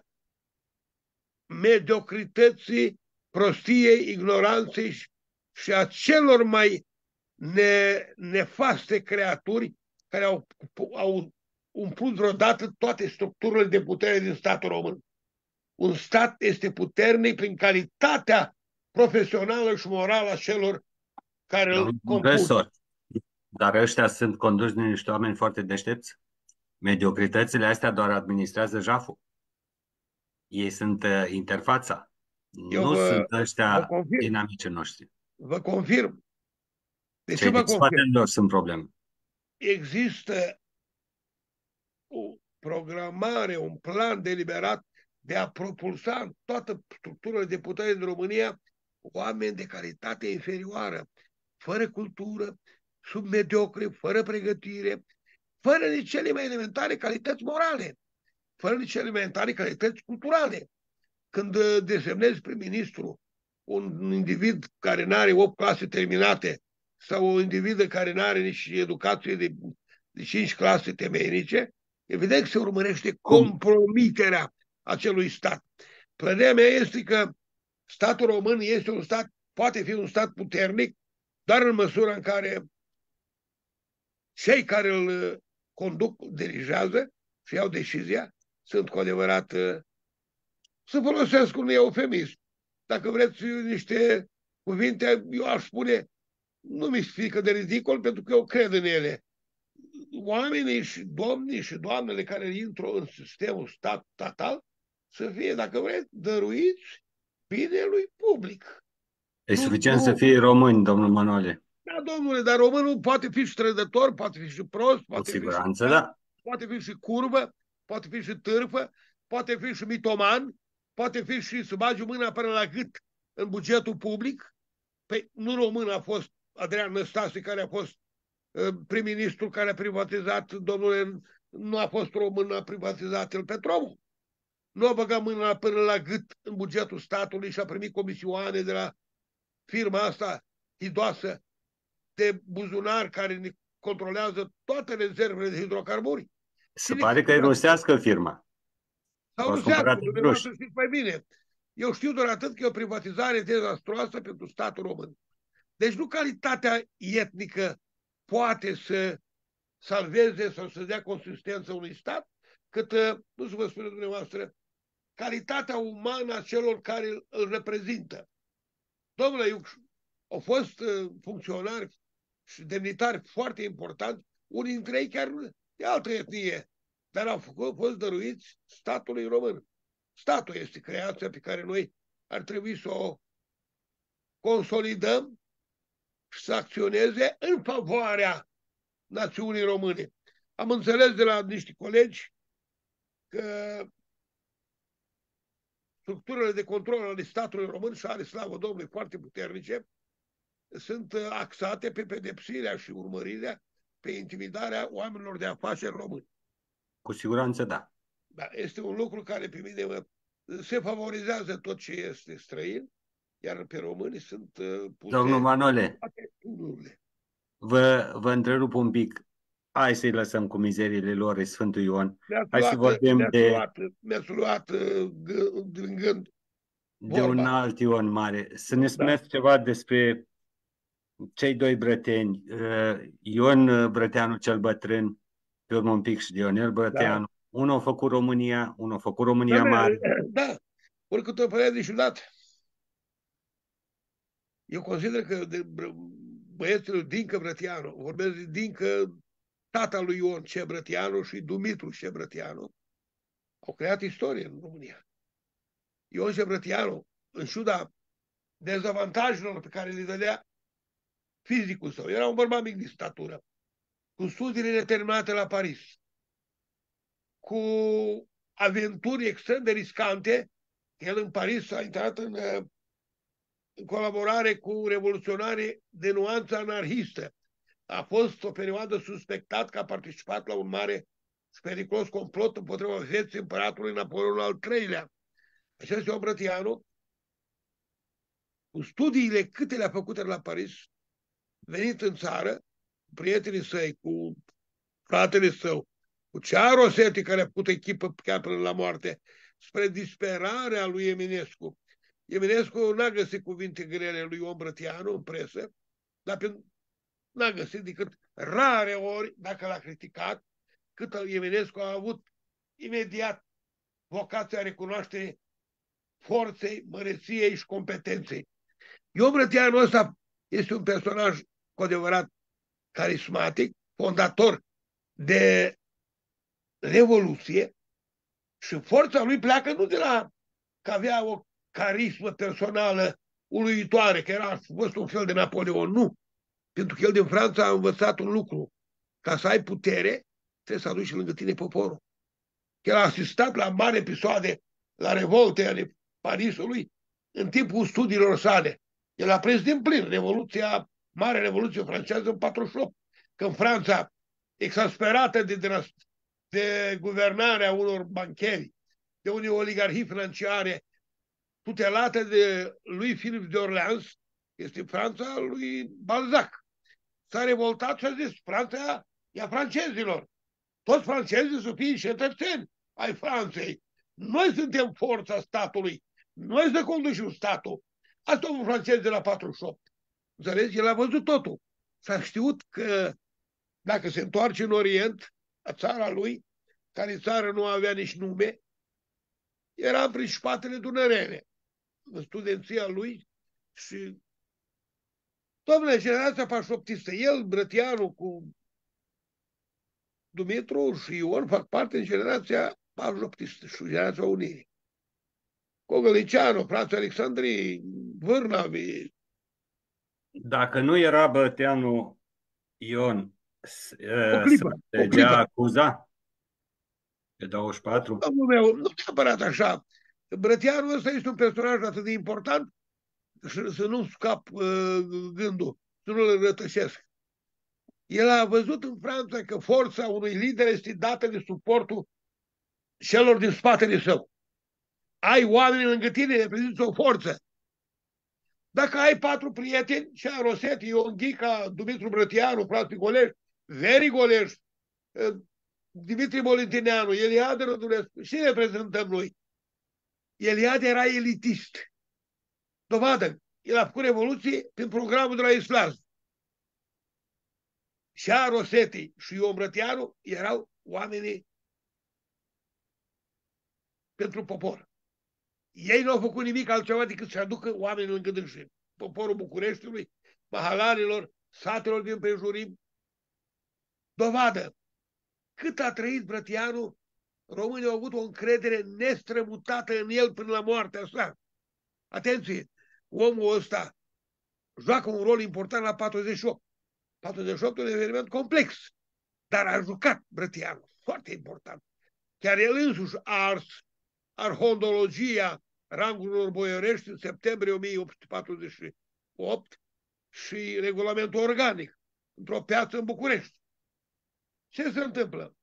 mediocrității, prostiei, ignoranței și, și a celor mai ne, nefaste creaturi care au, au umplut vreodată toate structurile de putere din statul român. Un stat este puternic prin calitatea profesională și morală a celor care îl Domnul compun. profesor, dar ăștia sunt conduși de niște oameni foarte deștepți. Mediocritățile astea doar administrează jaful. Ei sunt uh, interfața. Eu Nu sunt vă, vă ăștia confirm, inamicii noștri. vă confirm. De ce Cei vă din confirm? spatele lor sunt probleme. Există o programare, un plan deliberat de a propulsa în toată structura de putere din România oameni de calitate inferioară, fără cultură, submediocre, fără pregătire, fără nici cele mai elementare calități morale, fără nici elementare calități culturale. Când desemnezi prim-ministru un individ care nu are opt clase terminate sau o individă care nu are nici educație de, de cinci clase temeinice, evident că se urmărește Cum? compromiterea acelui stat. Părerea mea este că statul român este un stat, poate fi un stat puternic, dar în măsura în care cei care îl conduc, dirigează și iau decizia, sunt cu adevărat, să folosesc un eufemism. Dacă vreți niște cuvinte, eu aș spune, nu mi-e frică de ridicol, pentru că eu cred în ele. Oamenii și domnii și doamnele care intră în sistemul stat statal să fie, dacă vreți, dăruiți binelui public. E Nu, suficient să nu, fie români, domnul Manole. da, domnule, dar românul poate fi și trădător, poate fi și prost, Cu poate fi și siguranță, beat, da. poate fi și curvă, poate fi și târfă, poate fi și mitoman, poate fi și să bagi mâna până la gât în bugetul public. Păi nu român a fost Adrian Năstase, care a fost prim-ministru care a privatizat, domnule, nu a fost român, a privatizat el Petrovul. Nu a băgat mâna până la gât în bugetul statului și a primit comisioane de la firma asta hidoasă de buzunar care ne controlează toate rezervele de hidrocarburi. Se pare că e rusească firma. Sau rusească, dumneavoastră știți mai bine. Eu știu doar atât că e o privatizare dezastroasă pentru statul român. Deci nu calitatea etnică poate să salveze sau să dea consistență unui stat, cât, nu să vă spune dumneavoastră, calitatea umană a celor care îl reprezintă. Domnule Iuc, au fost funcționari și demnitari foarte importanti, unii dintre ei chiar de altă etnie, dar au fost dăruiți statului român. Statul este creația pe care noi ar trebui să o consolidăm și să acționeze în favoarea națiunii române. Am înțeles de la niște colegi că structurile de control ale statului român, și are slavă Domnului foarte puternice, sunt axate pe pedepsirea și urmărirea, pe intimidarea oamenilor de afaceri români. Cu siguranță da. Da, este un lucru care pe mine mă, se favorizează tot ce este străin, iar pe români sunt puse... Domnul Manole, vă, vă întrerup un pic. Hai să-i lăsăm cu mizeriile lor, e Sfântul Ion. Hai luat, să vorbim mi-ați de... luat, mi-ați luat din gând de vorba. un alt Ion mare. Să ne Da. spuneți ceva despre cei doi brăteni, Ion Brăteanu cel bătrân, pe urmă un pic și Ionel Brăteanu. Da. Unul a făcut România, unul a făcut România da, mare. Da, oricât o părea niciodată. Eu consider că de băiețul Dincă Brăteanu, vorbesc de Dincă, tata lui Ion C. Brăteanu și Dumitru C. Brăteanu, au creat istorie în România. Ion C. Brăteanu, în ciuda dezavantajelor pe care le dădea fizicul său, era un bărbat mic de statură, cu studiile neterminate la Paris, cu aventuri extrem de riscante. El în Paris a intrat în, în colaborare cu revoluționari de nuanță anarhistă. A fost o perioadă suspectat că a participat la un mare și periculos complot împotriva vieții împăratului Napoleon al treilea. Acest Ion Brăteanu, cu studiile câte le-a făcut la Paris, venit în țară, cu prietenii săi, cu fratele său, cu cea Rosetti care a făcut echipă chiar până la moarte, spre disperarea lui Eminescu. Eminescu n-a găsit cuvinte grele lui Ion Brăteanu în presă, dar n-a găsit decât rare ori, dacă l-a criticat, cât Eminescu a avut imediat vocația recunoașterii forței, măreției și competenței. Ion Brăteanu ăsta este un personaj cu adevărat carismatic, fondator de revoluție, și forța lui pleacă nu de la că avea o carismă personală uluitoare, că era fost un fel de Napoleon, nu. Pentru că el din Franța a învățat un lucru. Ca să ai putere, trebuie să aduci lângă tine poporul. El a asistat la mari episoade, la revolte ale Parisului, în timpul studiilor sale. El a prins din plin revoluția, mare revoluție franceză în patruzeci și opt, când Franța, exasperată de, de, de guvernarea unor bancheri, de unei oligarhii financiare, tutelate de lui Philippe d'Orléans, este Franța lui Balzac. S-a revoltat și a zis, Franța e a francezilor. Toți francezii să fie cetățeni ai Franței. Noi suntem forța statului. Noi să conducem statul. Asta un francez de la patruzeci și opt. Înțelegi? El a văzut totul. S-a știut că dacă se întoarce în Orient, la țara lui, care țară nu avea nici nume, era prin spatele Dunărene, în studenția lui. Și domnule, generația pașoptistă, el, Brăteanu, cu Dumitru și Ion fac parte din generația pașoptistă și generația Unirii. Cogălnicianu, frații Alexandrii, Vârnavi. Dacă nu era Brăteanu, Ion, O clipă, se o clipă. acuza pe douăzeci și patru? Domnul meu, nu neapărat așa. Brăteanu ăsta este un personaj atât de important și să nu scap uh, gândul. să nu-l înrătășesc. El a văzut în Franța că forța unui lider este dată de suportul celor din spatele său. Ai oameni lângă tine, reprezintă o forță. Dacă ai patru prieteni, Cea Rosetti, Ion Ghica, Dumitru Brătianu, frații Golești, Veri Golești, Dimitri Molintineanu, Eliade Rădulescu, și reprezentăm noi. Eliade era elitist. Dovadă, el a făcut revoluție prin programul de la Islam. Cea Rosetti și Ion Brătianu erau oamenii pentru popor. Ei nu au făcut nimic altceva decât să aducă oamenii lângă dânsii. Poporul Bucureștiului, mahalalilor, satelor din prejurim. Dovadă, cât a trăit Brătianu, românii au avut o încredere nestrămutată în el până la moartea sa. Atenție, omul ăsta joacă un rol important la patruzeci și opt. patruzeci și opt e un eveniment complex, dar a jucat Brătianu, foarte important. Chiar el însuși a ars arhondologia rangurilor boierești în septembrie o mie opt sute patruzeci și opt și regulamentul organic într-o piață în București. Ce se întâmplă?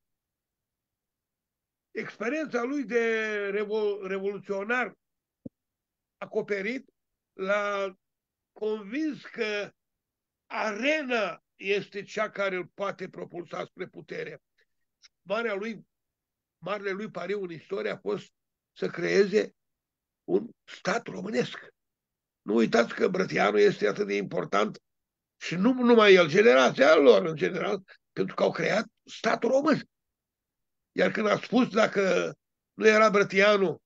Experiența lui de revo revoluționar acoperit l-a convins că arena este cea care îl poate propulsa spre putere. Marea lui, marele lui pariu în istorie a fost să creeze un stat românesc. Nu uitați că Brătianu este atât de important și nu numai el, generația lor în general, pentru că au creat statul român. Iar când a spus dacă nu era Brătianu,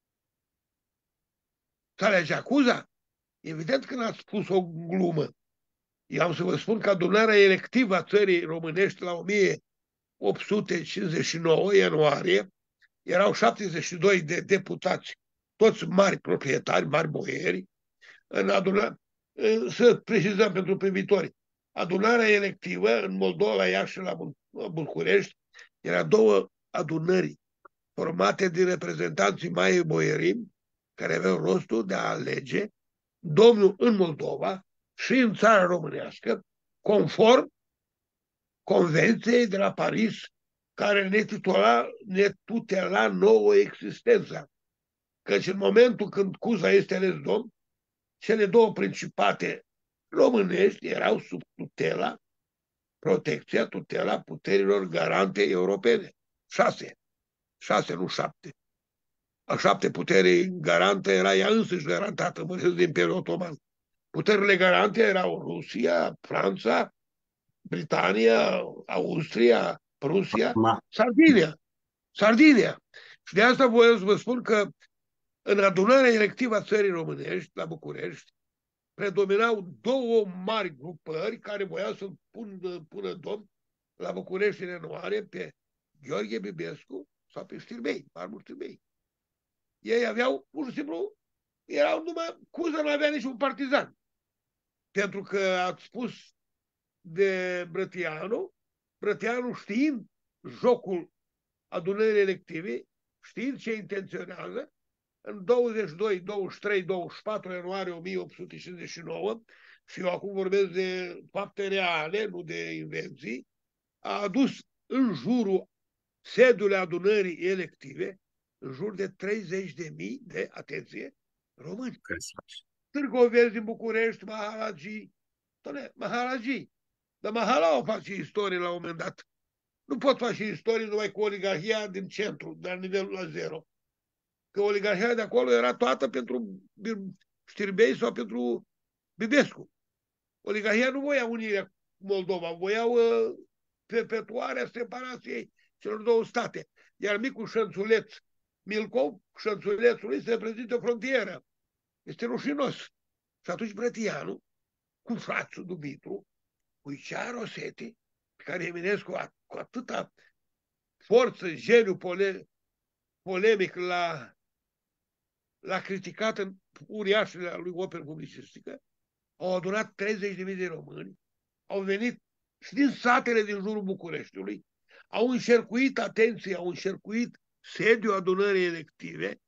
s-a Jacuza, evident că n-a spus o glumă. Eu am să vă spun că adunarea electivă a țării românești la o mie opt sute cincizeci și nouă, ianuarie, erau șaptezeci și doi de deputați, toți mari proprietari, mari boieri, în adunare, să precizăm pentru privitori, adunarea electivă în Moldova, la Iași și la București, era două adunări formate din reprezentanții mai boierim, care aveau rostul de a alege domnul în Moldova și în țara românească, conform Convenției de la Paris, care ne, titula, ne tutela nouă existența. Căci în momentul când Cuza este ales domn, cele două principate românești erau sub tutela, protecția, tutela puterilor garante europene. Șase. Șase, nu șapte. A șapte puteri garante era ea însăși garantată, mă refer de Imperiul Otoman. Puterile garante erau Rusia, Franța, Britania, Austria, Prusia, Ma. Sardinia. Sardinia. Și de asta voiam să vă spun că în adunarea electivă a țării românești, la București, predominau două mari grupări care voiau să pună, pună domn la București în ianuarie pe Gheorghe Bibescu sau pe Știrbei, Marmur Știrbei. Ei aveau, pur și simplu, erau numai, Cuza nu avea niciun partizan. Pentru că ați spus de Brătianu, Brătianu știind jocul adunării elective, știind ce intenționează, în douăzeci și doi, douăzeci și trei, douăzeci și patru ianuarie o mie opt sute cincizeci și nouă, și eu acum vorbesc de fapte reale, nu de invenții, a adus în jurul sediului adunării elective, în jur de treizeci de mii de, atenție, români. Târgovezi din București, mahalagii, doamne, mahalagii, dar mahala o face istorie la un moment dat. Nu pot face istorie numai cu oligarhia din centru, dar nivelul la zero. Că oligarhia de acolo era toată pentru Știrbei sau pentru Bibescu. Oligarhia nu voia unirea cu Moldova, voiau uh, perpetuarea separației celor două state. Iar micul șănțuleț Milcov, șănțulețul lui, se reprezintă o frontieră. Este rușinos. Și atunci Brătianu, cu frațul Dumitru, cu Cea Rosetti, pe care Eminescu a, cu atâta forță, geniu pole, polemic l-a l-a criticat în uriașele lui operă publicistică, au adunat treizeci de mii de români, au venit și din satele din jurul Bucureștiului, au încercuit, atenție, au încercuit sediul adunării elective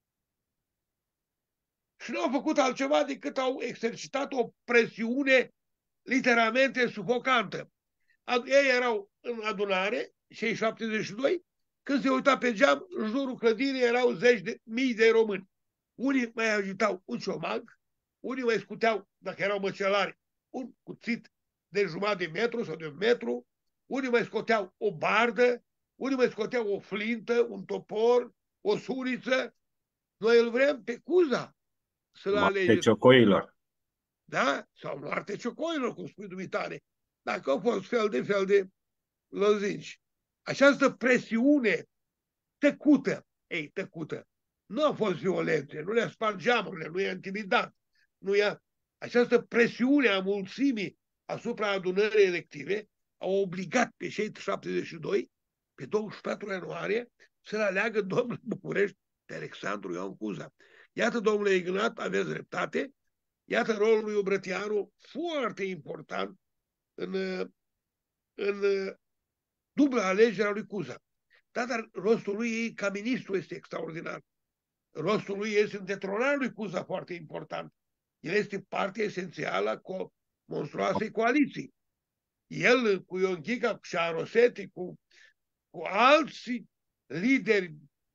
și nu au făcut altceva decât au exercitat o presiune literalmente sufocantă. Ei erau în adunare, cei șaptezeci și doi, când se uita pe geam, în jurul clădirii erau zeci de mii de români. Unii mai agitau un ciomag, unii mai scuteau, dacă erau măcelari, un cuțit de jumătate de metru sau de un metru, unii mai scoteau o bardă, unii mai scoteau o flintă, un topor, o suriță. Noi îl vrem pe Cuza să-l Moarte alegeți. ciocoilor. Da? Sau moarte ciocoilor, cum spui dumitare. Dacă au fost fel de fel de lozinci. Această presiune tăcută, ei, tăcută, nu a fost violență, nu le-a spart geamurile, nu i-a intimidat, nu i-a... Această presiune a mulțimii asupra adunării elective a obligat pe cei șaptezeci și doi, pe douăzeci și patru ianuarie, să-l aleagă domnul București pe Alexandru Ioan Cuza. Iată, domnule Ignat, aveți dreptate, iată rolul lui Obrătianu foarte important în, în dubla alegere a lui Cuza. Da, dar rostul lui ca ministru este extraordinar. Rostul lui este în detronarea lui Cuza foarte important. El este parte esențială a monstruoasei coaliții. El cu Ionchica, cu Șarosetti, cu, cu alți lideri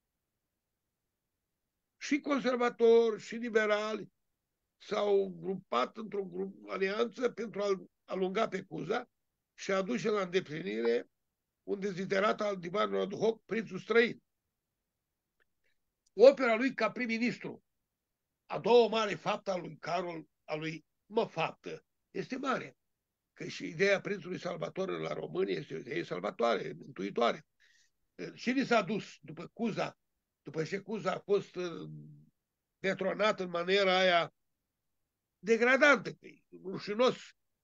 și conservatori și liberali s-au grupat într-o grup, alianță pentru a-l alunga pe Cuza și a aduce la îndeplinire un deziderat al divanului ad hoc, prințul străin. Opera lui ca prim-ministru, a doua mare faptă a lui Carol, a lui, mă, faptă, este mare. Că și ideea prințului Salvator la România este o idee salvatoare, mântuitoare. Cine s-a dus după Cuza, după ce Cuza a fost detronat în maniera aia degradantă, rușinos,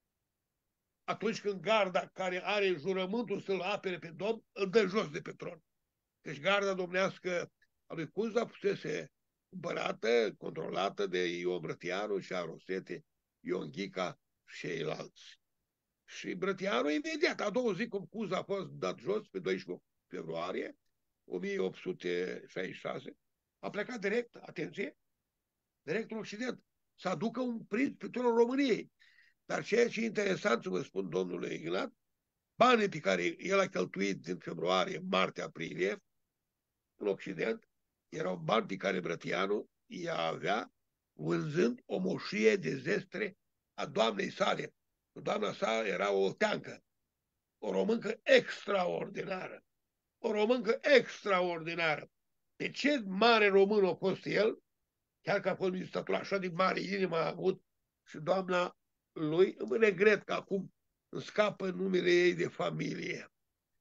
atunci când garda care are jurământul să-l apere pe domn, îl dă jos de pe tron. Deci garda domnească a lui Cuza fusese cumpărată, controlată de Ion Brătianu și Arosete, Ion Ghica și ceilalți. Și Brătianu imediat, a doua zi cum Cuza a fost dat jos pe doisprezece februarie o mie opt sute șaizeci și șase, a plecat direct, atenție, direct în Occident, să aducă un prinț pe tronul României. Dar ceea ce e interesant să vă spun, domnule Ignat, banii pe care el a cheltuit din februarie, martie, aprilie, în Occident, erau bani pe care Brătianu i-a avea vânzând o moșie de zestre a doamnei sale. Doamna sa era o teancă, o româncă extraordinară, o româncă extraordinară. De ce mare român a fost el, chiar că a fost ministratul așa de mare inimă a avut și doamna lui, îmi regret că acum îmi scapă numele ei de familie.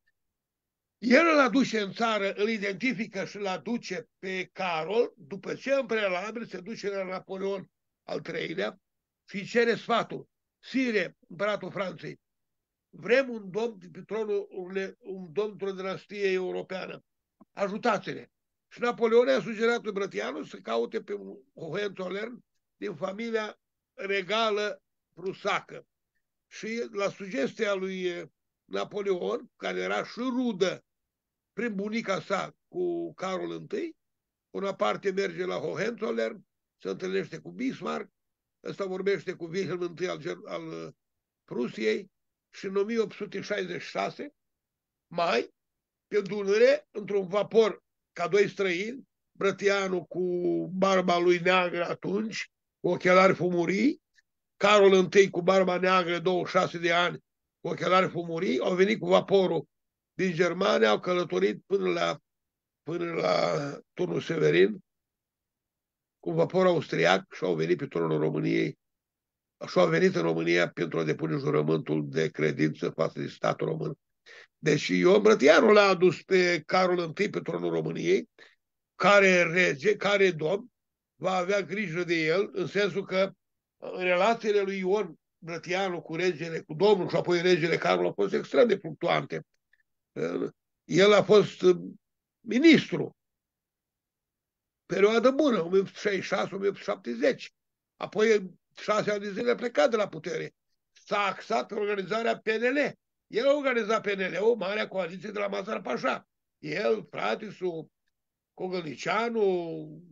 El îl aduce în țară, îl identifică și îl aduce pe Carol, după ce în prealabil se duce la Napoleon al treilea și cere sfatul. Sire, împăratul Franței, vrem un domn pe tronul, un domn într-o dinastie europeană. Ajutați-ne. Și Napoleon a sugerat lui Brătianu să caute pe un Hohenzollern din familia regală prusacă. Și la sugestia lui Napoleon, care era și rudă prin bunica sa cu Carol I, una parte merge la Hohenzollern, se întâlnește cu Bismarck, ăsta vorbește cu Wilhelm I al, al Prusiei și în o mie opt sute șaizeci și șase, mai, pe Dunăre, într-un vapor ca doi străini, Brătianu cu barba lui neagră atunci, cu ochelari fumurii, Carol I cu barba neagră, douăzeci și șase de ani, cu ochelari fumurii, au venit cu vaporul din Germania, au călătorit până la, până la turnul Severin, cu vapor austriac și au venit pe turnul României și au venit în România pentru a depune jurământul de credință față de statul român. Deci Ion Brătianu l-a adus pe Carol I pe tronul României, care rege, care domn, va avea grijă de el, în sensul că în relațiile lui Ion Brătianu cu regele, cu domnul și apoi regele Carol au fost extrem de fluctuante. El a fost ministru, perioadă bună, o mie opt sute șaizeci și șase - o mie opt sute șaptezeci. Apoi șase ani de zile a plecat de la putere. S-a axat pe organizarea P N L. El a organizat P N L-ul, Marea Coaliție de la Mazar Pașa. El, Fratisu, Cogălnicianu,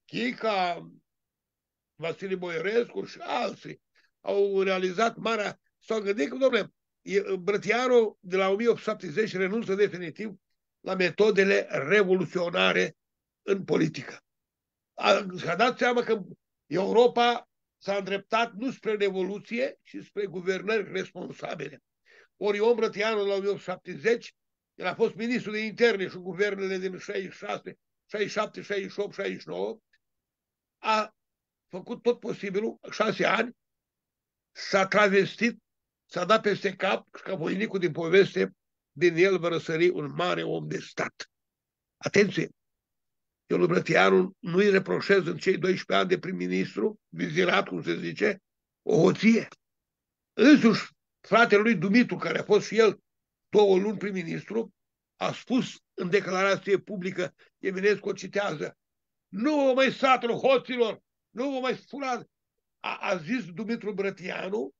Chica, Vasile Boierescu și alții au realizat marea, s-au gândit că, domnule, Brătianu de la o mie opt sute șaptezeci renunță definitiv la metodele revoluționare în politică. Și-a dat seama că Europa s-a îndreptat nu spre revoluție, ci spre guvernări responsabile. Ori Ion Brătianu la o mie opt sute șaptezeci, el a fost ministru de interne și în guvernele din șaizeci și șase, șaizeci și șapte, șaizeci și opt, șaizeci și nouă, a făcut tot posibilul, șase ani, s-a travestit, s-a dat peste cap, ca voinicul din poveste, din el va răsări un mare om de stat. Atenție! Eu lui Brătianu nu-i reproșez în cei doisprezece ani de prim-ministru, vizirat, cum se zice, o hoție. Însuși, fratele lui Dumitru, care a fost și el două luni prim-ministru, a spus în declarație publică, Eminescu o citează, nu vă mai satul hoților, nu vă mai furați. A, a zis Dumitru Brătianu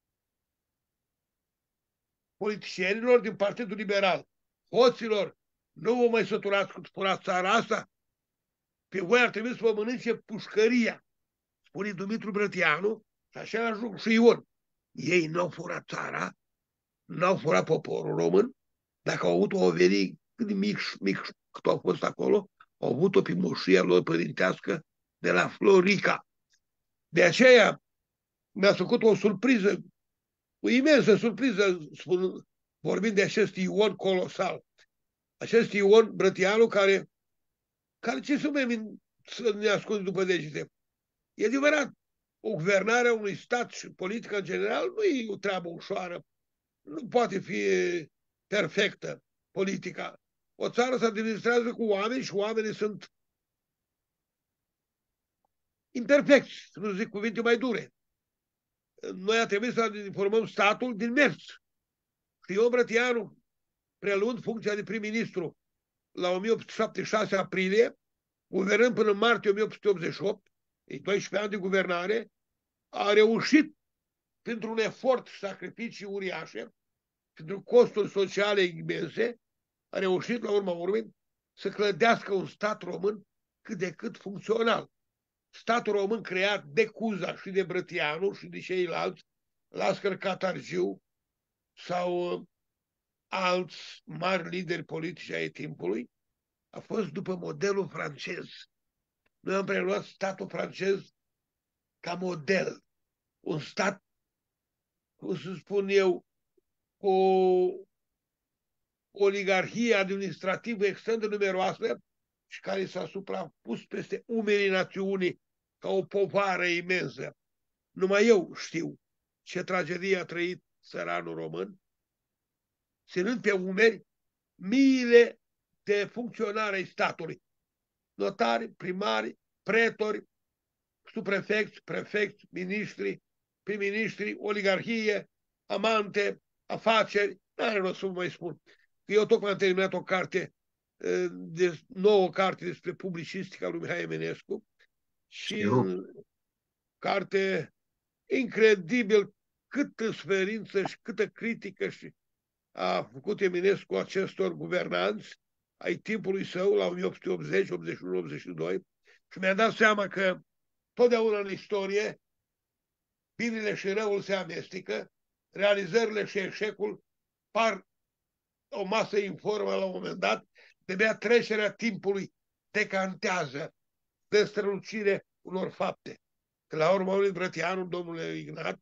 politicienilor din Partidul Liberal, hoților, nu vă mai săturați cu furați țara asta, pe voi ar trebui să vă mănânce pușcăria, spune Dumitru Brătianu, și așa ajung și Ion. Ei n-au furat țara, n-au furat poporul român, dacă au avut o overie cât de mic, mic cât au fost acolo, au avut-o pe moșia lor părintească de la Florica. De aceea mi-a făcut o surpriză, o imensă surpriză, spun, vorbind de acest Ion colosal. Acest Ion Brătianu care, care ce să, mai, să ne ascunde după degete? E adevărat, o guvernare a unui stat și politica în general nu e o treabă ușoară. Nu poate fi perfectă politica. O țară se administrează cu oameni și oamenii sunt imperfecți, să nu zic cuvinte mai dure. Noi a trebuit să informăm statul din mers. Și Ion Brătianu, preluând funcția de prim-ministru la o mie opt sute șaptezeci și șase aprilie, guvernând până în martie o mie opt sute optzeci și opt, ei doisprezece ani de guvernare, a reușit, printr-un efort și sacrificii uriașe, pentru costuri sociale imense, a reușit, la urma urmei, să clădească un stat român cât de cât funcțional. Statul român creat de Cuza și de Brătianu și de ceilalți, Lascăr Catargiu sau uh, alți mari lideri politici ai timpului, a fost după modelul francez. Noi am preluat statul francez ca model. Un stat, cum să spun eu, cu o oligarhie administrativă extrem de numeroasă și care s-a suprapus peste umerii națiunii ca o povară imensă. Numai eu știu ce tragedie a trăit țăranul român, ținând pe umeri miile de funcționari ai statului. Notari, primari, pretori, subprefecți, prefecți, miniștri, prim-ministri, oligarhie, amante, afaceri, n-are rost să vă mai spun. Eu tocmai am terminat o carte, de, nouă carte despre publicistica lui Mihai Eminescu și carte incredibil câtă sferință și câtă critică și a făcut Eminescu acestor guvernanți ai timpului său la o mie opt sute optzeci, optzeci și unu, optzeci și doi și mi-a dat seama că totdeauna în istorie binele și răul se amestecă, realizările și eșecul par o masă informă la un moment dat, de-abia trecerea timpului decantează de strălucire unor fapte. Că la urma lui Brătianu, domnule Ignat,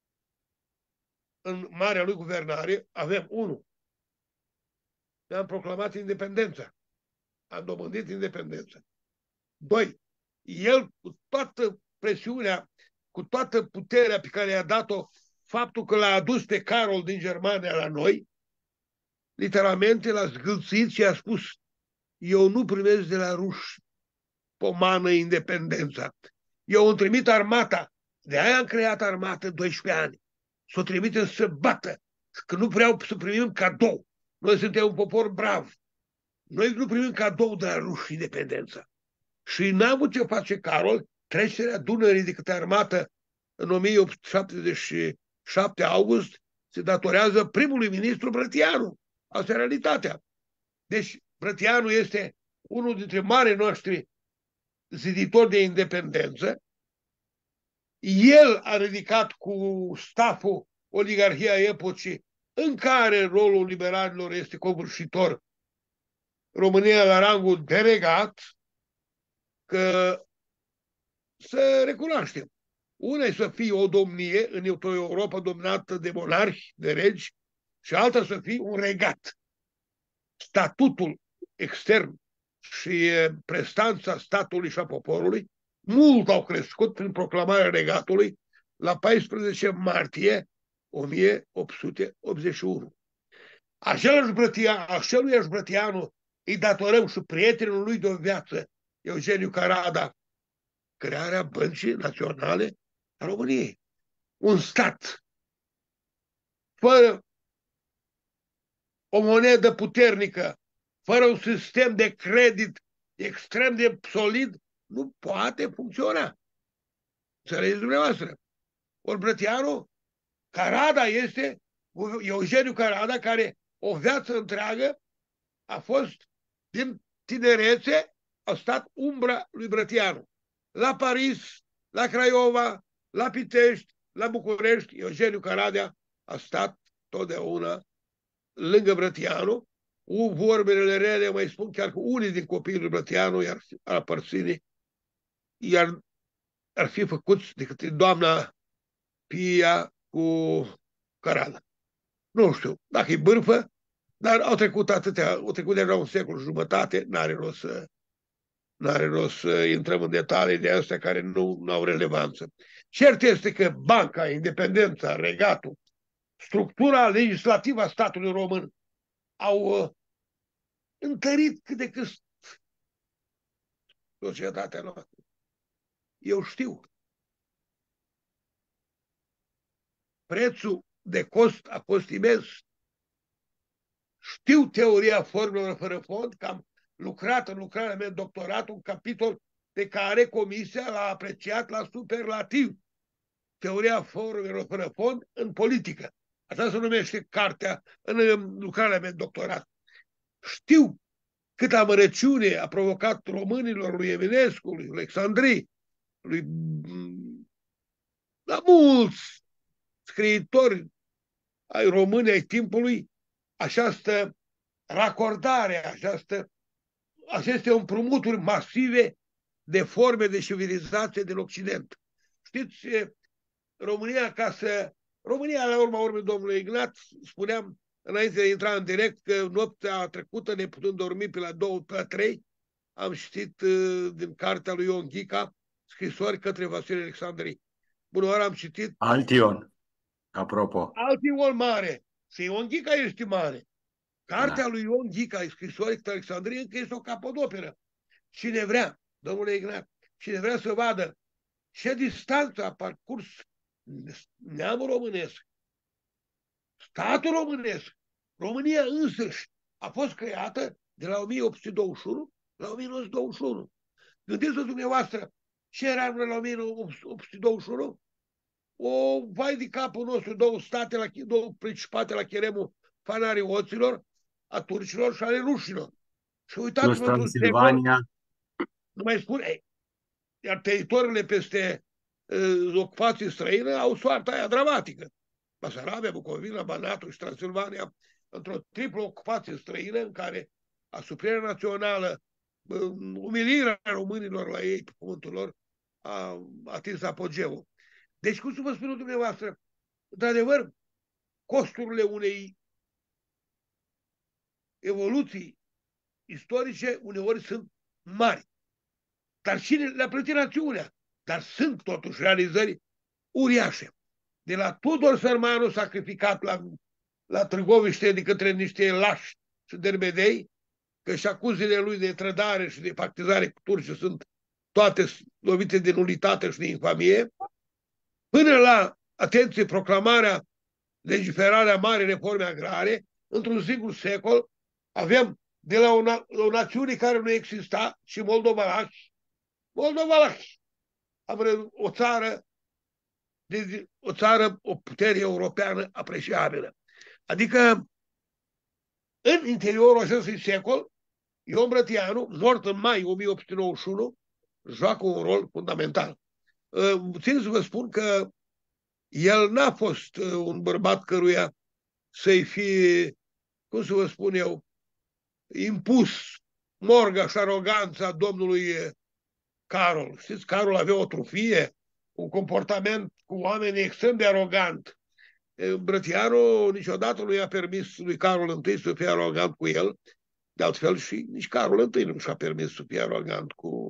în marea lui guvernare, avem unul. Ne-am proclamat independența. Am dobândit independența. Doi, el cu toată presiunea, cu toată puterea pe care i-a dat-o, faptul că l-a adus pe Carol din Germania la noi, literalmente l-a zgâlțit și a spus: eu nu primesc de la ruși pomană independența. Eu îmi trimit armata. De aia am creat armată doisprezece ani. Să o trimitem să bată. Că nu vreau să primim cadou. Noi suntem un popor brav. Noi nu primim cadou de la ruși independența. Și n-am avut ce face Carol. Trecerea Dunării de către armată în o mie opt sute șaptezeci și șapte august se datorează primului ministru Brătianu. Asta e realitatea. Deci Brătianu este unul dintre marii noștri ziditori de independență. El a ridicat cu staful oligarhia epocii în care rolul liberalilor este covârșitor, România la rangul de regat, că să recunoaștem. Una e să fie o domnie în Europa dominată de monarhi, de regi, și alta să fie un regat. Statutul extern și prestanța statului și a poporului mult au crescut prin proclamarea regatului la paisprezece martie o mie opt sute optzeci și unu. Același Brătianu, aceluiași Brătianu îi datorăm și prietenul lui de o viață, Eugeniu Carada, crearea Băncii Naționale a României. Un stat fără o monedă puternică, fără un sistem de credit extrem de solid, nu poate funcționa. Înțelegeți dumneavoastră? Ori Brătianu, Carada este Eugeniu Carada, care o viață întreagă a fost, din tinerețe, a stat umbra lui Brătianu. La Paris, la Craiova, la Pitești, la București, Eugeniu Carada a stat totdeauna lângă Brătianu. Vorbele rele mai spun chiar că unii din copiii lui Brătianu iar aparține, iar ar fi făcuți de către doamna Pia cu Carada. Nu știu dacă e bârfă, dar au trecut atâtea, au trecut deja un secol și jumătate, n-are rost să, n-are rost să intrăm în detalii de astea care nu au relevanță. Cert este că banca, independența, regatul, structura legislativă a statului român au uh, întărit cât de cât societatea noastră. Eu știu. Prețul de cost a fost imens. Știu teoria formelor fără fond, că am lucrat în lucrarea mea doctorat, un capitol pe care comisia l-a apreciat la superlativ. Teoria formelor fără fond în politică. Așa se numește cartea în lucrarea mea doctorat. Știu câtă amărăciune a provocat românilor lui Eminescu, lui Alexandrii, lui la mulți scriitori ai români ai timpului, această racordare, această, aceste împrumuturi masive de forme de civilizație din Occident. Știți, România, ca să... România, la urma urmei, domnule Ignat, spuneam înainte de a intra în direct că noaptea trecută, neputând dormi pe la două, pe la trei, am citit uh, din cartea lui Ion Ghica, scrisori către Vasile Alexandrii. Bună oară, am citit... Altion, apropo. Altion mare. Și Ion Ghica este mare. Cartea Da. lui Ion Ghica, scrisori către Alexandrie, încă este o capodoperă. Cine vrea, domnule Ignat, cine vrea să vadă ce distanță a parcurs neamul românesc, statul românesc, România însăși a fost creată de la o mie opt sute douăzeci și unu la o mie nouă sute douăzeci și unu. Gândiți-vă dumneavoastră ce era la o mie nouă sute douăzeci și unu? O vai de capul nostru, două state, la, două principate la cheremul fanarioților, a turcilor și ale rușilor. Și uitați-vă într-un secol, nu mai spune, iar teritoriile peste uh, ocupații străine au soarta aia dramatică. Basarabia, Bucovina, Banatul și Transilvania, într-o triplă ocupație străină în care asuprirea națională, uh, umilirea românilor la ei, pe pământul lor, a atins apogeul. Deci, cum să vă spun dumneavoastră, într-adevăr, costurile unei evoluții istorice uneori sunt mari. Dar cine le-a plătit națiunea? Dar sunt totuși realizări uriașe. De la Tudor Sărmanu sacrificat la, la Târgoviște de către niște lași și derbedei, că și acuzele lui de trădare și de pactizare cu turci sunt toate lovite de nulitate și de infamie, până la, atenție, proclamarea, legiferarea marii reforme agrare, într-un singur secol, avem de la o, na o națiune care nu exista, și Moldova-Lași, Moldova-Lași, am o țară, de, o țară, o putere europeană apreciabilă. Adică, în interiorul acestui secol, Ion Brătianu, mort în mai o mie opt sute nouăzeci și unu, joacă un rol fundamental. Țin să vă spun că El n-a fost un bărbat căruia să-i fie, cum să vă spun eu, impus morga și aroganța domnului Carol. Știți, Carol avea o trufie, un comportament cu oameni extrem de arogant. Brătianu niciodată nu i-a permis lui Carol I să fie arogant cu el, de altfel și nici Carol I nu și-a permis să fie arogant cu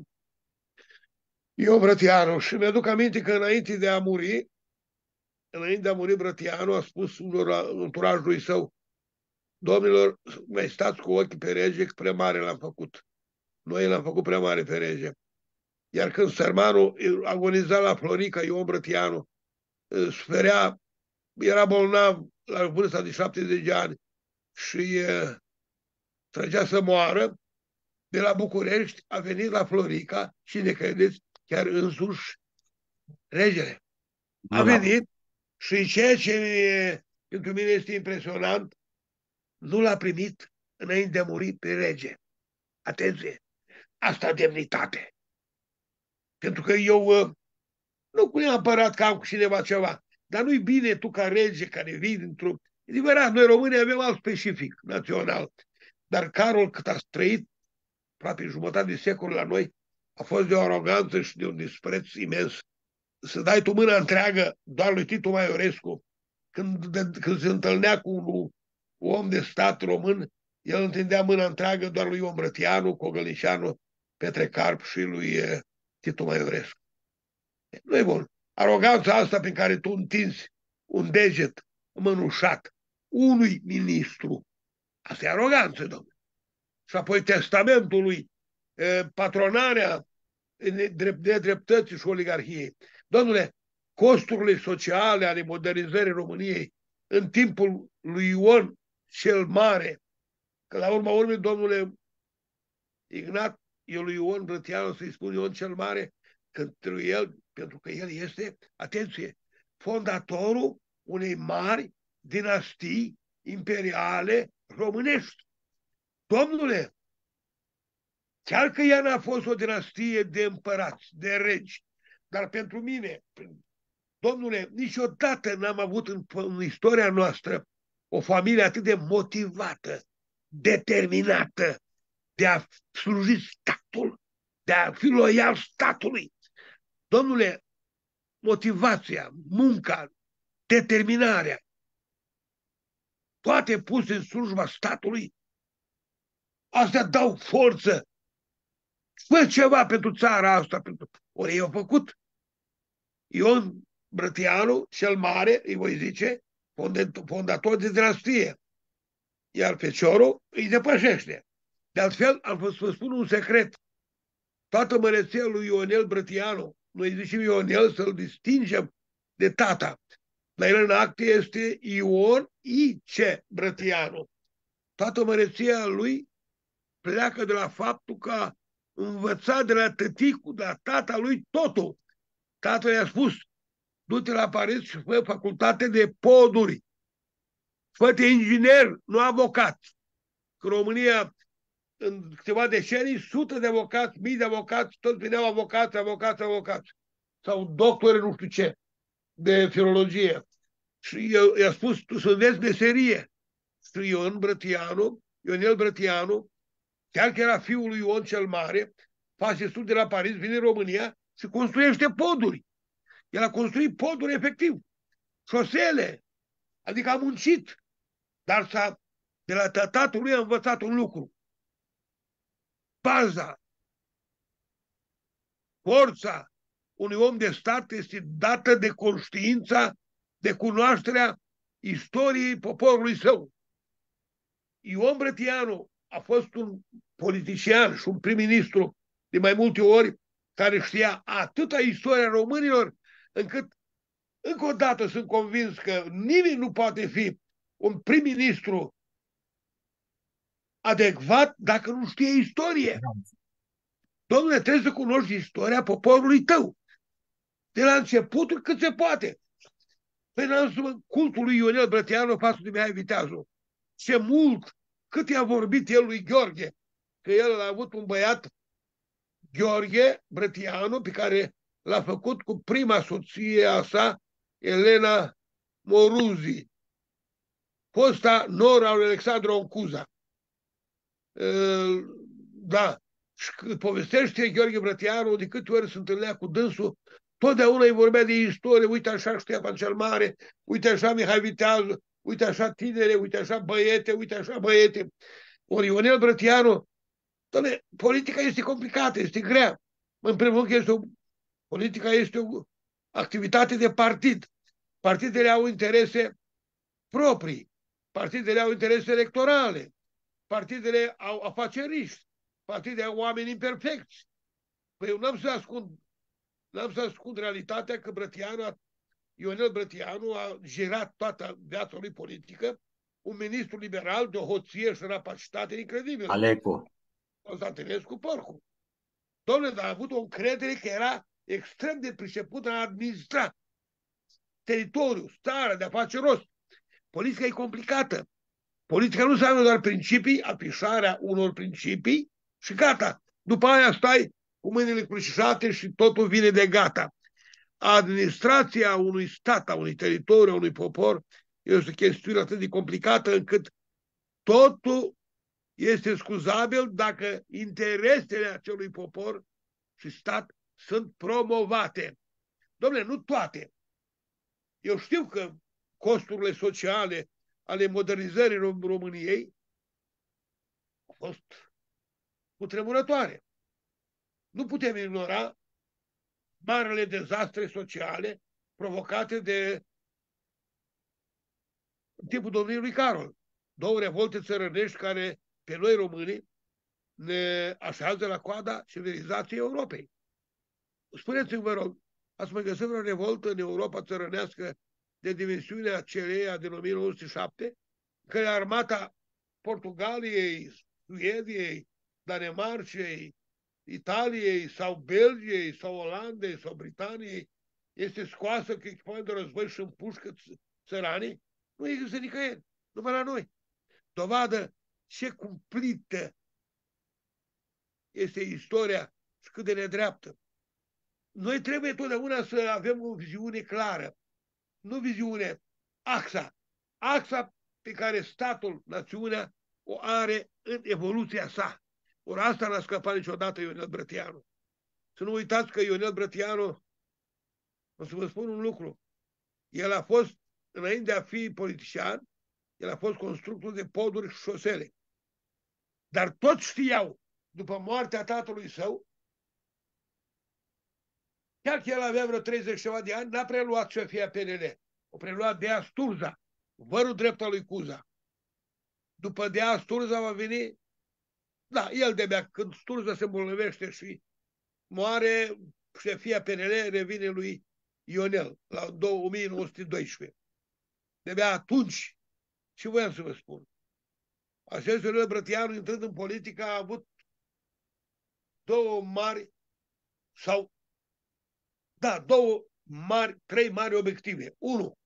Ion Brătianu. Și mi-aduc aminte că înainte de a muri, înainte de a muri Brătianu a spus unor înturajului său: domnilor, mai stați cu ochii pe rege, că prea mare l-am făcut. Noi l-am făcut prea mare pe rege. Iar când sărmanul agoniza la Florica, Ion Brătianu, suferea, era bolnav la vârsta de șaptezeci de ani și e, trăgea să moară, de la București a venit la Florica și, ne credeți, chiar însuși regele. A Nu l-a... venit și ceea ce e, pentru mine este impresionant, nu l-a primit înainte de a muri pe rege. Atenție! Asta demnitate. Pentru că eu nu cu neapărat că am cu cineva ceva, dar nu-i bine tu ca rege care vii dintr-o... E adevărat, noi românii avem alt specific național, dar Carol, cât a trăit, aproape jumătate de secol la noi, a fost de o aroganță și de un dispreț imens. Să dai tu mâna întreagă doar lui Titu Maiorescu, când, de, când se întâlnea cu un, un om de stat român, el întindea mâna întreagă doar lui Ion Brătianu, Cogălnicianu, Petre Carp și lui e, Titu Maiorescu. Nu e bun. Aroganța asta prin care tu întinzi un deget mănușat unui ministru, asta e aroganță, domnule. Și apoi testamentul lui, patronarea nedreptății și oligarhiei. Domnule, costurile sociale ale modernizării României în timpul lui Ion cel Mare, că la urma urmei, domnule Ignat, eu lui Ion Brătianu să-i spun Ion cel Mare, pentru el, pentru că el este, atenție, fondatorul unei mari dinastii imperiale românești. Domnule, chiar că ea n-a fost o dinastie de împărați, de regi, dar pentru mine, domnule, niciodată n-am avut în, în istoria noastră o familie atât de motivată, determinată de a sluji statul, de a fi loial statului. Domnule, motivația, munca, determinarea, toate puse în slujba statului, astea dau forță. Fă ceva pentru țara asta. Pentru... Ori ei au făcut. Ion Brătianu, cel Mare, îi voi zice, fondator de dinastie. Iar Feciorul îi depășește. De altfel, am fost să vă spun un secret. Toată măreția lui Ionel Brătianu, noi zicem Ionel să-l distingem de tata. La el în acte este Ion I C Brătianu. Toată măreția lui pleacă de la faptul că a învățat de la tăticul, de la tata lui totul. Tatăl i-a spus: du-te la Paris și fă facultate de poduri. Fă-te inginer, nu avocat. În România, în câteva decenii, sute de avocați, mii de avocați, toți veneau avocați, avocați, avocați. Sau doctori, nu știu ce, de filologie. Și i-a spus: tu să înveți meserie. Și Ion Brătianu, Ionel Brătianu, chiar că era fiul lui Ion cel Mare, face studii la Paris, vine în România și construiește poduri. El a construit poduri efectiv, șosele, adică a muncit, dar s-a, de la tătatul lui a învățat un lucru. Baza, forța unui om de stat este dată de conștiința, de cunoașterea istoriei poporului său. Ion Brătianu a fost un politician și un prim-ministru de mai multe ori care știa atâta istoria românilor, încât încă o dată sunt convins că nimeni nu poate fi un prim-ministru adecvat dacă nu știe istorie. Domnule, trebuie să cunoști istoria poporului tău. De la începutul cât se poate. Păi n-am cultul lui Ionel Brătianu față de Mihai Viteazu. Ce mult, cât i-a vorbit el lui Gheorghe, că el a avut un băiat, Gheorghe Brătianu, pe care l-a făcut cu prima soție a sa Elena Moruzi, fosta nora lui Alexandru Oncuza. Da, și povestește Gheorghe Brătianu, de câte ori se întâlnea cu dânsul, totdeauna îi vorbea de istorie, uite așa Ștefan cel Mare, uite așa Mihai Viteazu, uite așa tinere, uite așa băiete, uite așa băiete. Ori Ionel Brătianu, doamne, politica este complicată, este grea. În primul rând, este o, politica este o activitate de partid. Partidele au interese proprii, partidele au interese electorale, partidele au afaceriști, partidele au oameni imperfecți. Păi eu n-am să ascund, n-am să ascund realitatea că Brătianu, a, Ionel Brătianu a gerat toată viața lui politică, un ministru liberal de o hoție și rapacitate incredibilă. Alecu. Constantinescu Porcu. Domnule, dar a avut o încredere că era extrem de priceput în a administra teritoriul, starea, de a face rost. Politica e complicată. Politica nu înseamnă doar principii, afișarea unor principii și gata. După aia stai cu mâinile crucișate și totul vine de gata. Administrația unui stat, a unui teritoriu, a unui popor, este o chestiune atât de complicată încât totul este scuzabil dacă interesele acelui popor și stat sunt promovate. Dom'le, nu toate. Eu știu că costurile sociale ale modernizării României au fost cutremurătoare. Nu putem ignora marele dezastre sociale provocate de în timpul domniei lui Carol. Două revolte țărănești care pe noi românii ne așează la coada civilizației Europei. Spuneți-mi, vă rog, ați mai găsit vreo revoltă în Europa țărănească de dimensiunea celeia din o mie nouă sute șapte, în care armata Portugaliei, Suediei, Danemarcei, Italiei sau Belgiei sau Olandei sau Britaniei este scoasă cu echipament de război și împușcă țăranii? Nu există nicăieri, numai la noi. Dovadă ce cumplită este istoria și cât de nedreaptă. Noi trebuie totdeauna să avem o viziune clară. Nu viziune, axa. Axa pe care statul, națiunea, o are în evoluția sa. Ori asta n-a scăpat niciodată Ionel Brătianu. Să nu uitați că Ionel Brătianu, o să vă spun un lucru, el a fost, înainte de a fi politician, el a fost constructor de poduri și șosele. Dar toți știau, după moartea tatălui său, chiar că el avea vreo treizeci ceva de ani, n-a preluat șefia P N L. O preluat Dea Sturza, vărul drept al lui Cuza. După Dea Sturza va veni, da, el de-abia când Sturza se îmbolnăvește și moare, șefia P N L revine lui Ionel la o mie nouă sute doisprezece. De-abia atunci, ce voiam să vă spun? Acest Ionel Brătianu, intrând în politică, a avut două mari sau Da, două mari, trei mari obiective. Unu,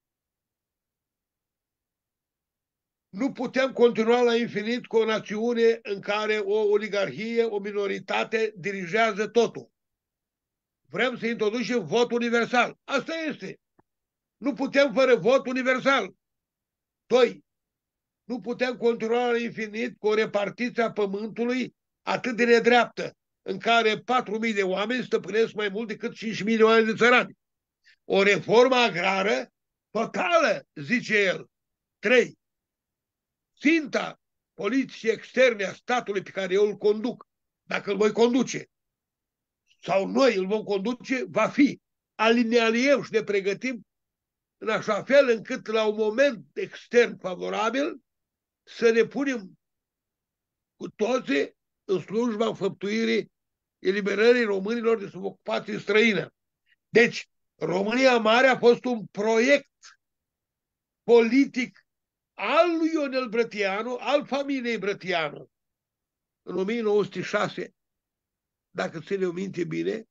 nu putem continua la infinit cu o națiune în care o oligarhie, o minoritate dirigează totul. Vrem să introducem vot universal. Asta este. Nu putem fără vot universal. Doi, nu putem continua la infinit cu o repartiție a pământului atât de nedreaptă, în care patru mii de oameni stăpânesc mai mult decât cinci milioane de țărani. O reformă agrară totală, zice el. Trei, ținta politicii externe a statului pe care eu îl conduc, dacă îl voi conduce, sau noi îl vom conduce, va fi alinealiem și ne pregătim în așa fel încât la un moment extern favorabil să ne punem cu toții în slujba înfăptuirii eliberării românilor de sub ocupație străină. Deci, România Mare a fost un proiect politic al lui Ionel Brătianu, al familiei Brătianu. În o mie nouă sute șase, dacă ține-o minte bine,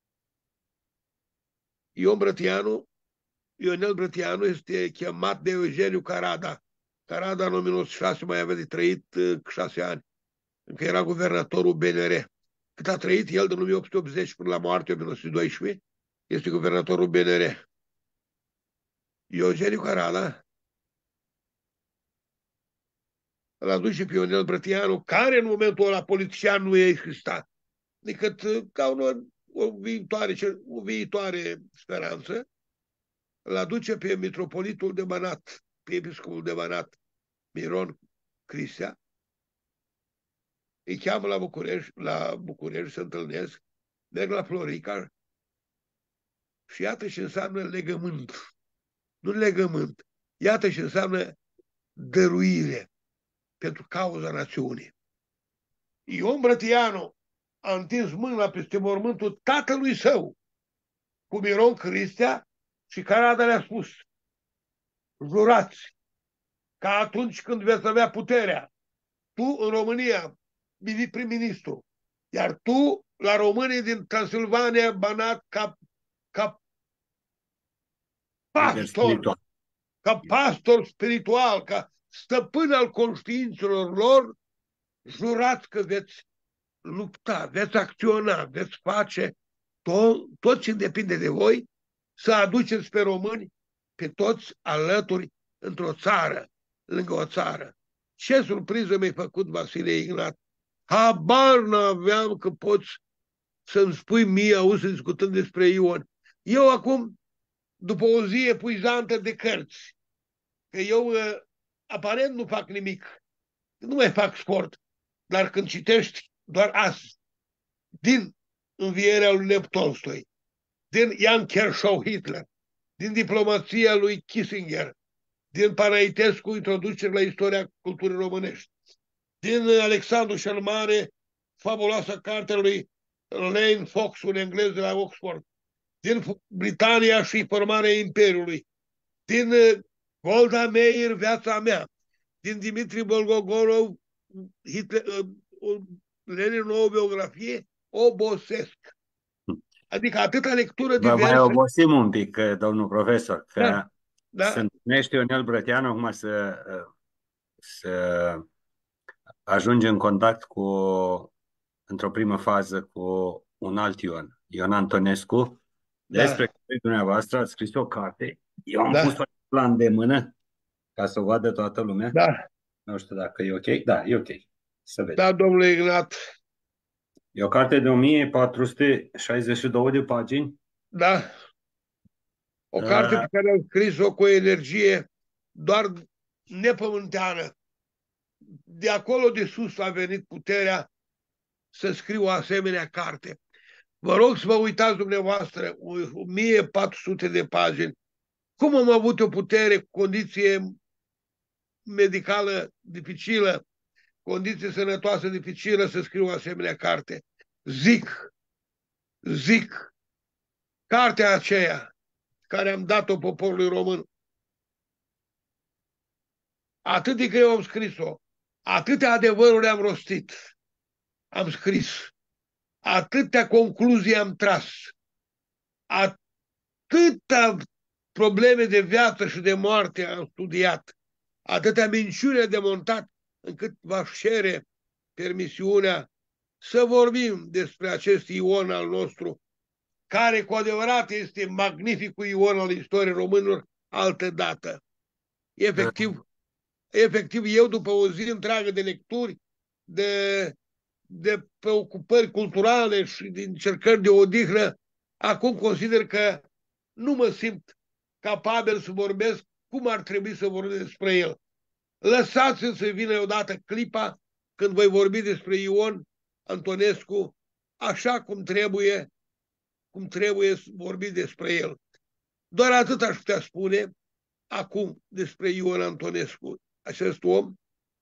Ion Brătianu, Ionel Brătianu este chemat de Eugeniu Carada. Carada în o mie nouă sute șase mai avea de trăit șase ani, încă era guvernatorul B N R. Cât a trăit el din o mie opt sute optzeci până la moarte, o mie nouă sute doisprezece, este guvernatorul B N R. Eugeniu Carala îl aduce pe Ionel Brătianu, care în momentul ăla politician nu exista, decât ca un, o, viitoare, o viitoare speranță, îl aduce pe mitropolitul de Banat, pe episcopul de Banat, Miron Cristea, îi cheamă la București, la București, se întâlnesc, merg la Florica și iată ce înseamnă legământ. Nu legământ. Iată ce înseamnă dăruire pentru cauza națiunii. Ion Brătianu a întins mâna peste mormântul tatălui său cu Miron Cristea și Carada le-a spus: jurați că atunci când veți avea puterea, tu în România, prim-ministru, iar tu la românii din Transilvania, Banat, ca, ca Lider pastor, spiritual. ca pastor spiritual, ca stăpân al conștiințelor lor, jurați că veți lupta, veți acționa, veți face tot, tot ce depinde de voi, să aduceți pe români, pe toți alături, într-o țară, lângă o țară. Ce surpriză mi-ai făcut, Vasile Ignat! Habar n-aveam că poți să-mi spui mie, auzi, discutând despre Ion. Eu acum, după o zi epuizantă de cărți, că eu aparent nu fac nimic, nu mai fac sport, dar când citești doar azi, din Învierea lui Lev Tolstoi, din Ian Kershaw Hitler, din Diplomația lui Kissinger, din Panaitescu, Introducere la istoria culturii românești, din Alexandru cel Mare, fabuloasa carte lui Lane Fox, un englez de la Oxford, din Britania și formarea Imperiului, din Golda Meir, Viața mea, din Dimitri Bolgogorov, Hitler, Lenin, o biografie, obosesc. Adică atâta lectură Vă mai diversă. obosim un pic, domnul profesor, că Da, da. se întâlnește Ionel Brătianu acum să, să ajunge în contact cu, într-o primă fază, cu un alt Ion, Ion Antonescu, despre Da, care dumneavoastră ați scris o carte. Eu am da, pus-o la îndemână ca să o vadă toată lumea. da, Nu știu dacă e ok. Da, e ok. Să vedem. da, domnule Ignat, E o carte de o mie patru sute șaizeci și două de pagini. da, o carte Uh, pe care am scris-o cu o energie doar nepământeană. De acolo de sus a venit puterea să scriu o asemenea carte. Vă rog să vă uitați dumneavoastră, o mie patru sute de pagini. Cum am avut o putere cu condiție medicală dificilă, condiție sănătoasă dificilă să scriu o asemenea carte? Zic, zic, cartea aceea care am dat-o poporului român, atât de greu am scris-o, atâtea adevăruri am rostit, am scris, atâtea concluzii am tras, atâtea probleme de viață și de moarte am studiat, atâtea minciuni am demontat, încât v-aș cere permisiunea să vorbim despre acest Ion al nostru, care cu adevărat este magnificul Ion al istoriei românilor, altă dată. Efectiv, efectiv, eu după o zi întreagă de lecturi, de, de preocupări culturale și de încercări de odihnă, acum consider că nu mă simt capabil să vorbesc cum ar trebui să vorbesc despre el. Lăsați-mi să vină odată clipa când voi vorbi despre Ion Antonescu așa cum trebuie, cum trebuie să vorbi despre el. Doar atât aș putea spune acum despre Ion Antonescu. Acest om,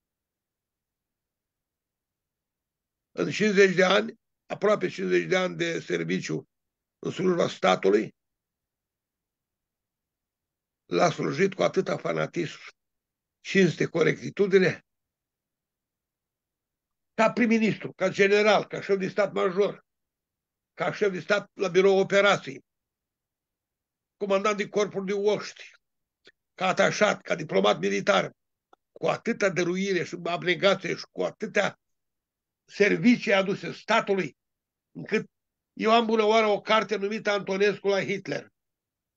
în cincizeci de ani, aproape cincizeci de ani de serviciu în slujba statului, l-a slujit cu atâta fanatism, cinste, corectitudine, ca prim-ministru, ca general, ca șef de stat major, ca șef de stat la birou operații, comandant de corpuri de oști, ca atașat, ca diplomat militar, cu atâta dăruire și abnegație și cu atâtea servicii aduse statului, încât eu am bună oară o carte numită Antonescu la Hitler.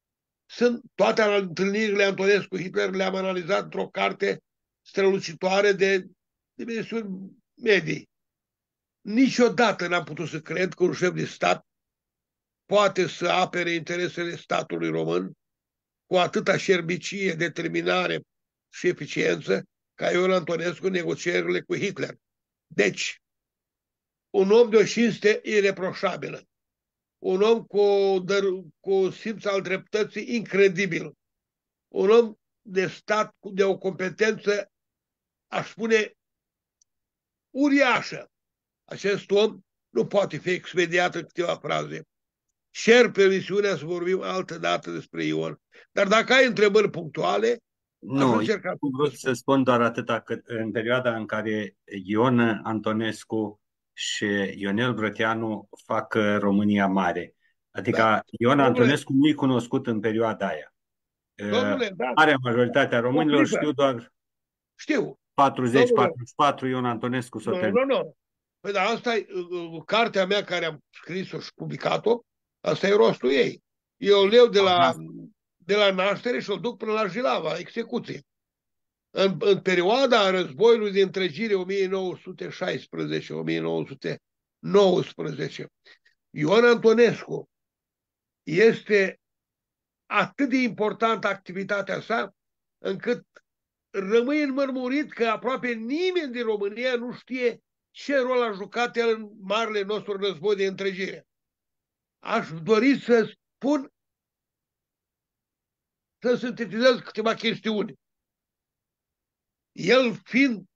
Sunt toate întâlnirile Antonescu-Hitler, le-am analizat într-o carte strălucitoare de dimensiuni medii. Niciodată n-am putut să cred că un șef de stat poate să apere interesele statului român cu atâta șerbicie, determinare și eficiență ca Ion Antonescu în negocierile cu Hitler. Deci, un om de o cinste ireproșabilă, un om cu, cu simț al dreptății incredibil, un om de stat de o competență, aș spune, uriașă. Acest om nu poate fi expediat în câteva fraze. Cer permisiunea să vorbim altă dată despre Ion. Dar dacă ai întrebări punctuale, aș Nu, eu încerca am să vrut spun. să spun doar atâta că în perioada în care Ion Antonescu și Ionel Brătianu fac uh, România mare. Da. Adică Ion Domnule, Antonescu nu-i cunoscut în perioada aia. Uh, domnule, da, Marea majoritatea o românilor clipă. știu doar Știu. patruzeci Domnule, patruzeci și patru Ion Antonescu s-o nu, terminat. nu, nu. Păi da, asta e uh, uh, cartea mea care am scris-o și publicat-o, asta e rostul ei. Eu îl iau de la, de la naștere și îl duc până la Jilava, execuție. În, în perioada războiului de întregire o mie nouă sute șaisprezece o mie nouă sute nouăsprezece, Ion Antonescu este atât de importantă activitatea sa, încât rămâne înmărmurit că aproape nimeni din România nu știe ce rol a jucat el în marele nostru război de întregire. Aș dori să spun, să sintetizez câteva chestiuni. El fiind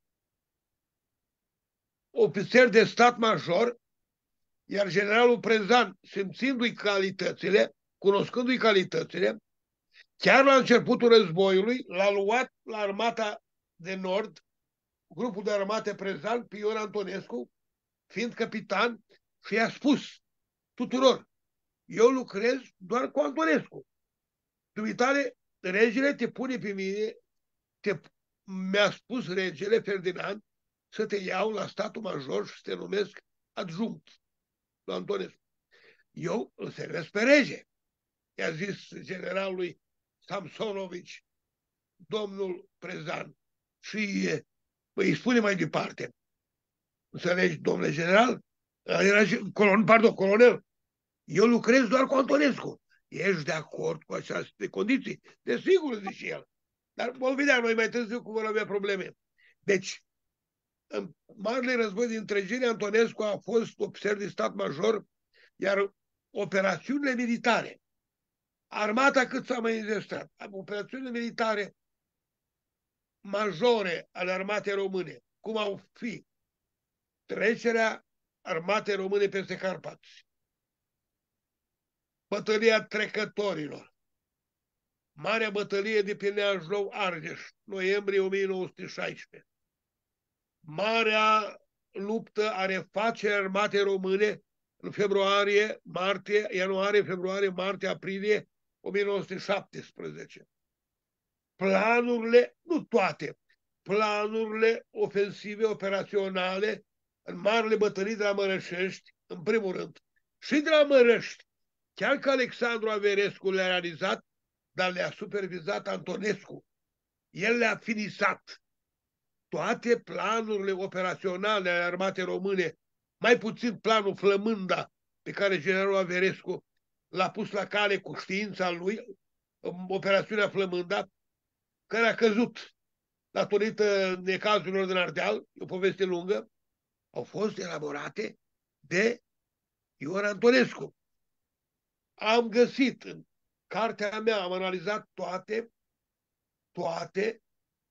ofițer de stat major, iar generalul Prezan, simțindu-i calitățile, cunoscându-i calitățile, chiar la începutul războiului, l-a luat la armata de nord, grupul de armate Prezan, pe Ion Antonescu, fiind capitan, și i-a spus tuturor: eu lucrez doar cu Antonescu. Dumitare, regele te pune pe mine, te, mi-a spus regele Ferdinand să te iau la statul major și să te numesc adjunct la Antonescu. Eu îl servesc pe rege. I-a zis generalului Samsonovici, domnul Prezan. Și îi spune mai departe: înțelegi, domnule general? Era colon, pardon, colonel. Eu lucrez doar cu Antonescu. Ești de acord cu aceste condiții? Desigur, zice el. Dar vom vedea noi mai târziu cum vor avea probleme. Deci, în marele război de întregire, Antonescu a fost ofițer de stat major, iar operațiunile militare, armata cât s-a mai înzestrat, operațiunile militare majore ale armatei române, cum au fi trecerea armatei române peste Carpați, bătălia trecătorilor, Marea bătălie de pe Neajlău-Argeș, noiembrie o mie nouă sute șaisprezece, Marea luptă a refacerii armatei române în februarie, martie, ianuarie, februarie, martie, aprilie o mie nouă sute șaptesprezece. Planurile, nu toate, planurile ofensive operaționale în marile bătălii de la Mărășești, în primul rând, și de la Mărăști, chiar că Alexandru Averescu le-a realizat, dar le-a supervizat Antonescu. El le-a finisat. Toate planurile operaționale ale armatei române, mai puțin planul Flămânda, pe care generalul Averescu l-a pus la cale cu știința lui, în operațiunea Flămânda, care a căzut datorită necazurilor din Ardeal, e o poveste lungă, au fost elaborate de Ion Antonescu. Am găsit în cartea mea, am analizat toate, toate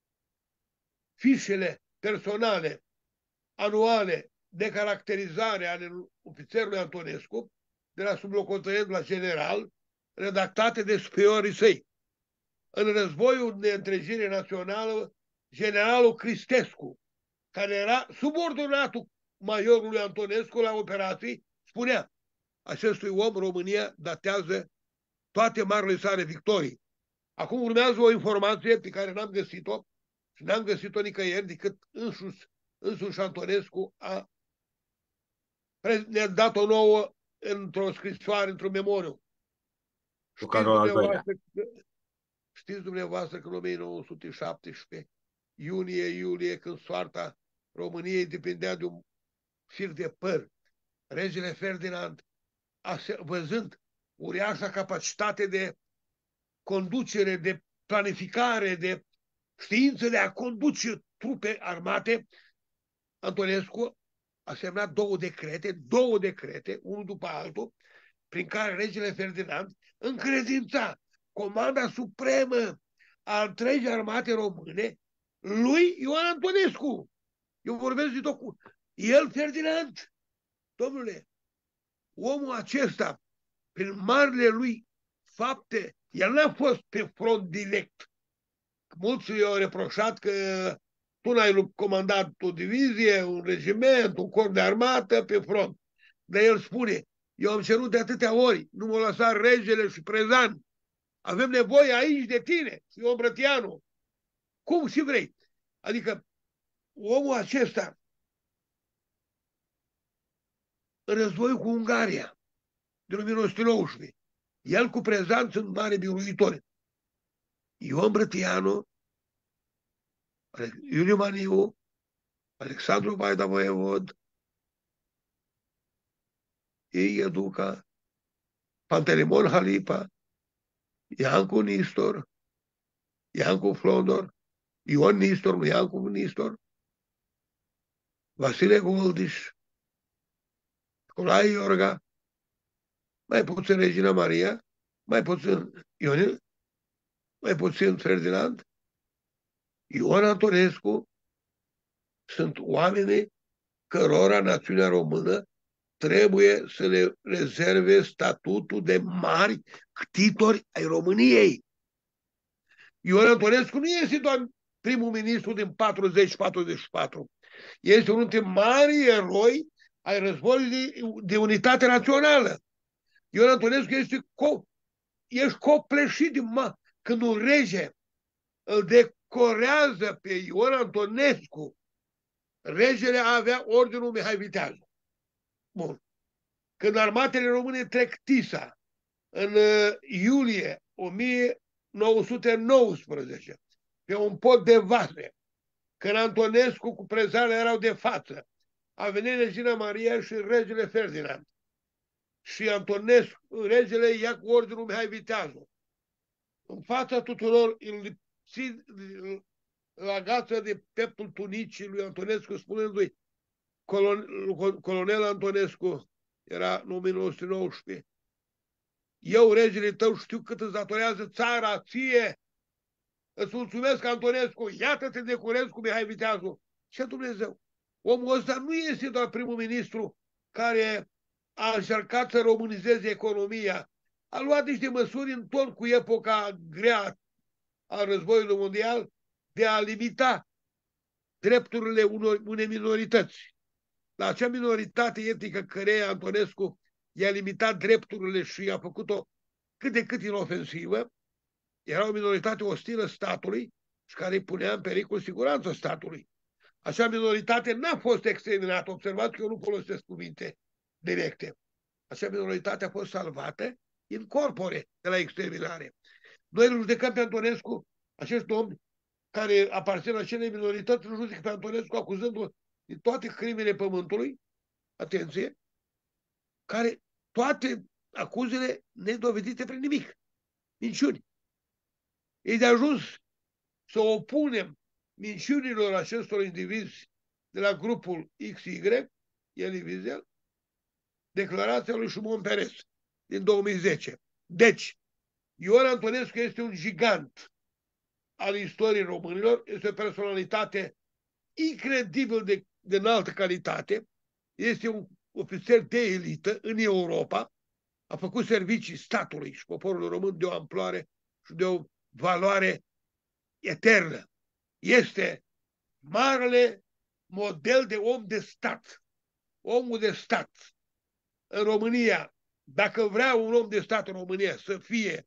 fișele personale, anuale de caracterizare ale ofițerului Antonescu, de la sublocotenent la general, redactate de superiorii săi. În războiul de întregire națională, generalul Cristescu, care era subordonatul majorului Antonescu la operații, spunea: acestui om România datează toate marile sale victorii. Acum urmează o informație pe care n-am găsit-o și n-am găsit-o nicăieri decât însuși, însuși Antonescu a ne-a dat-o nouă într-o scrisoare, într-un memoriu. Cu Știți Carol al doilea. dumneavoastră că, știți dumneavoastră că în o mie nouă sute șaptesprezece, iunie-iulie, când soarta României depindea de un fir de păr, regele Ferdinand, văzând uriașa capacitate de conducere, de planificare, de știință de a conduce trupe armate, Antonescu a semnat două decrete, două decrete, unul după altul, prin care regele Ferdinand încredința comanda supremă a întregii armate române lui Ioan Antonescu. Eu vorbesc de tot cu el, Ferdinand. Domnule, omul acesta, prin marile lui fapte, el n-a fost pe front direct. Mulți i-au reproșat că tu n-ai comandat o divizie, un regiment, un corp de armată pe front. Dar el spune, eu am cerut de atâtea ori, nu m-a lăsat regele și Prezan. Avem nevoie aici de tine, Ion Brătianu. Cum și vrei. Adică omul acesta, în războiul cu Ungaria, din o mie nouă sute nouăsprezece, el cu Prezan sunt mari biruitori. Ion Brătianu, Iuliu Maniu, Alexandru Baida Voievod, ei Duca, Pantelimon Halipa, Iancu Nistor, Iancu Flodor, Ion Nistor, nu Iancu Nistor, Vasile Goldiș, Nicolae Iorga, mai puțin Regina Maria, mai puțin Ionel, mai puțin Ferdinand, Ion Antonescu, sunt oamenii cărora națiunea română trebuie să le rezerve statutul de mari ctitori ai României. Ion Antonescu nu este doar primul ministru din patruzeci patruzeci și patru. Este unul dintre mari eroi ai războiului de, de unitate națională. Ion Antonescu este co, ești copleșit din ma. Când un rege îl decorează pe Ion Antonescu, regele avea ordinul Mihai Viteazul. Bun. Când armatele române trec Tisa, în uh, iulie o mie nouă sute nouăsprezece, pe un pod de vase, când Antonescu cu Prezan erau de față, a venit Regina Maria și regele Ferdinand. Și Antonescu, regele, ia cu ordinul Mihai Viteazul. În fața tuturor, îl țin la gață de peptul tunicii lui Antonescu, spunându-i, colon, colonel Antonescu, era în o mie nouă sute nouăsprezece, eu, regele tău, știu cât îți datorează țara ție. Îți mulțumesc, Antonescu, iată-te de curez cu Mihai Viteazul. Ce Dumnezeu! Omul ăsta nu este doar primul ministru care a încercat să românizeze economia. A luat niște măsuri în ton cu epoca grea a războiului mondial de a limita drepturile unor, unei minorități. La acea minoritate etnică care Antonescu i-a limitat drepturile și a făcut-o cât de cât inofensivă, era o minoritate ostilă statului și care îi punea în pericol siguranța statului. Așa minoritate n-a fost exterminată. Observați că eu nu folosesc cuvinte directe. Așa minoritate a fost salvată in corpore de la exterminare. Noi îl judecăm pe Antonescu, acești oameni care aparțin la acele minorități, îl judecă pe Antonescu acuzându-l de toate crimele pământului, atenție, care toate acuzele nedovedite prin nimic. Minciuni. E de ajuns să opunem minciunilor acestor indivizi de la grupul X Y, Elie Wiesel, declarația lui Șumon Peres din două mii zece. Deci, Ion Antonescu este un gigant al istoriei românilor, este o personalitate incredibil de, de înaltă calitate, este un ofițer de elită în Europa, a făcut servicii statului și poporului român de o amploare și de o valoare eternă. Este marele model de om de stat. Omul de stat în România, dacă vrea un om de stat în România să fie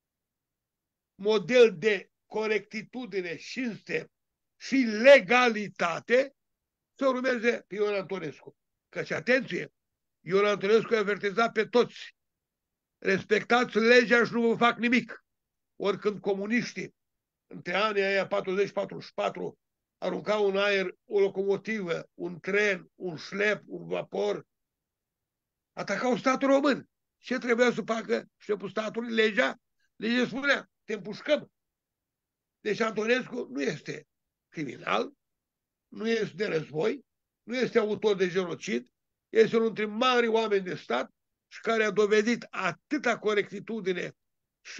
model de corectitudine, cinste și legalitate, să urmeze pe Ion Antonescu. Căci, atenție, Ion Antonescu a avertizat pe toți respectați legea și nu vă fac nimic. Oricând comuniștii, între anii aia patruzeci patruzeci și patru, aruncau în aer o locomotivă, un tren, un șlep, un vapor, atacau statul român. Ce trebuia să facă șeful statului? Legea? Legea spunea, te împușcăm. Deci Antonescu nu este criminal, nu este de război, nu este autor de genocid, este unul dintre mari oameni de stat și care a dovedit atâta corectitudine și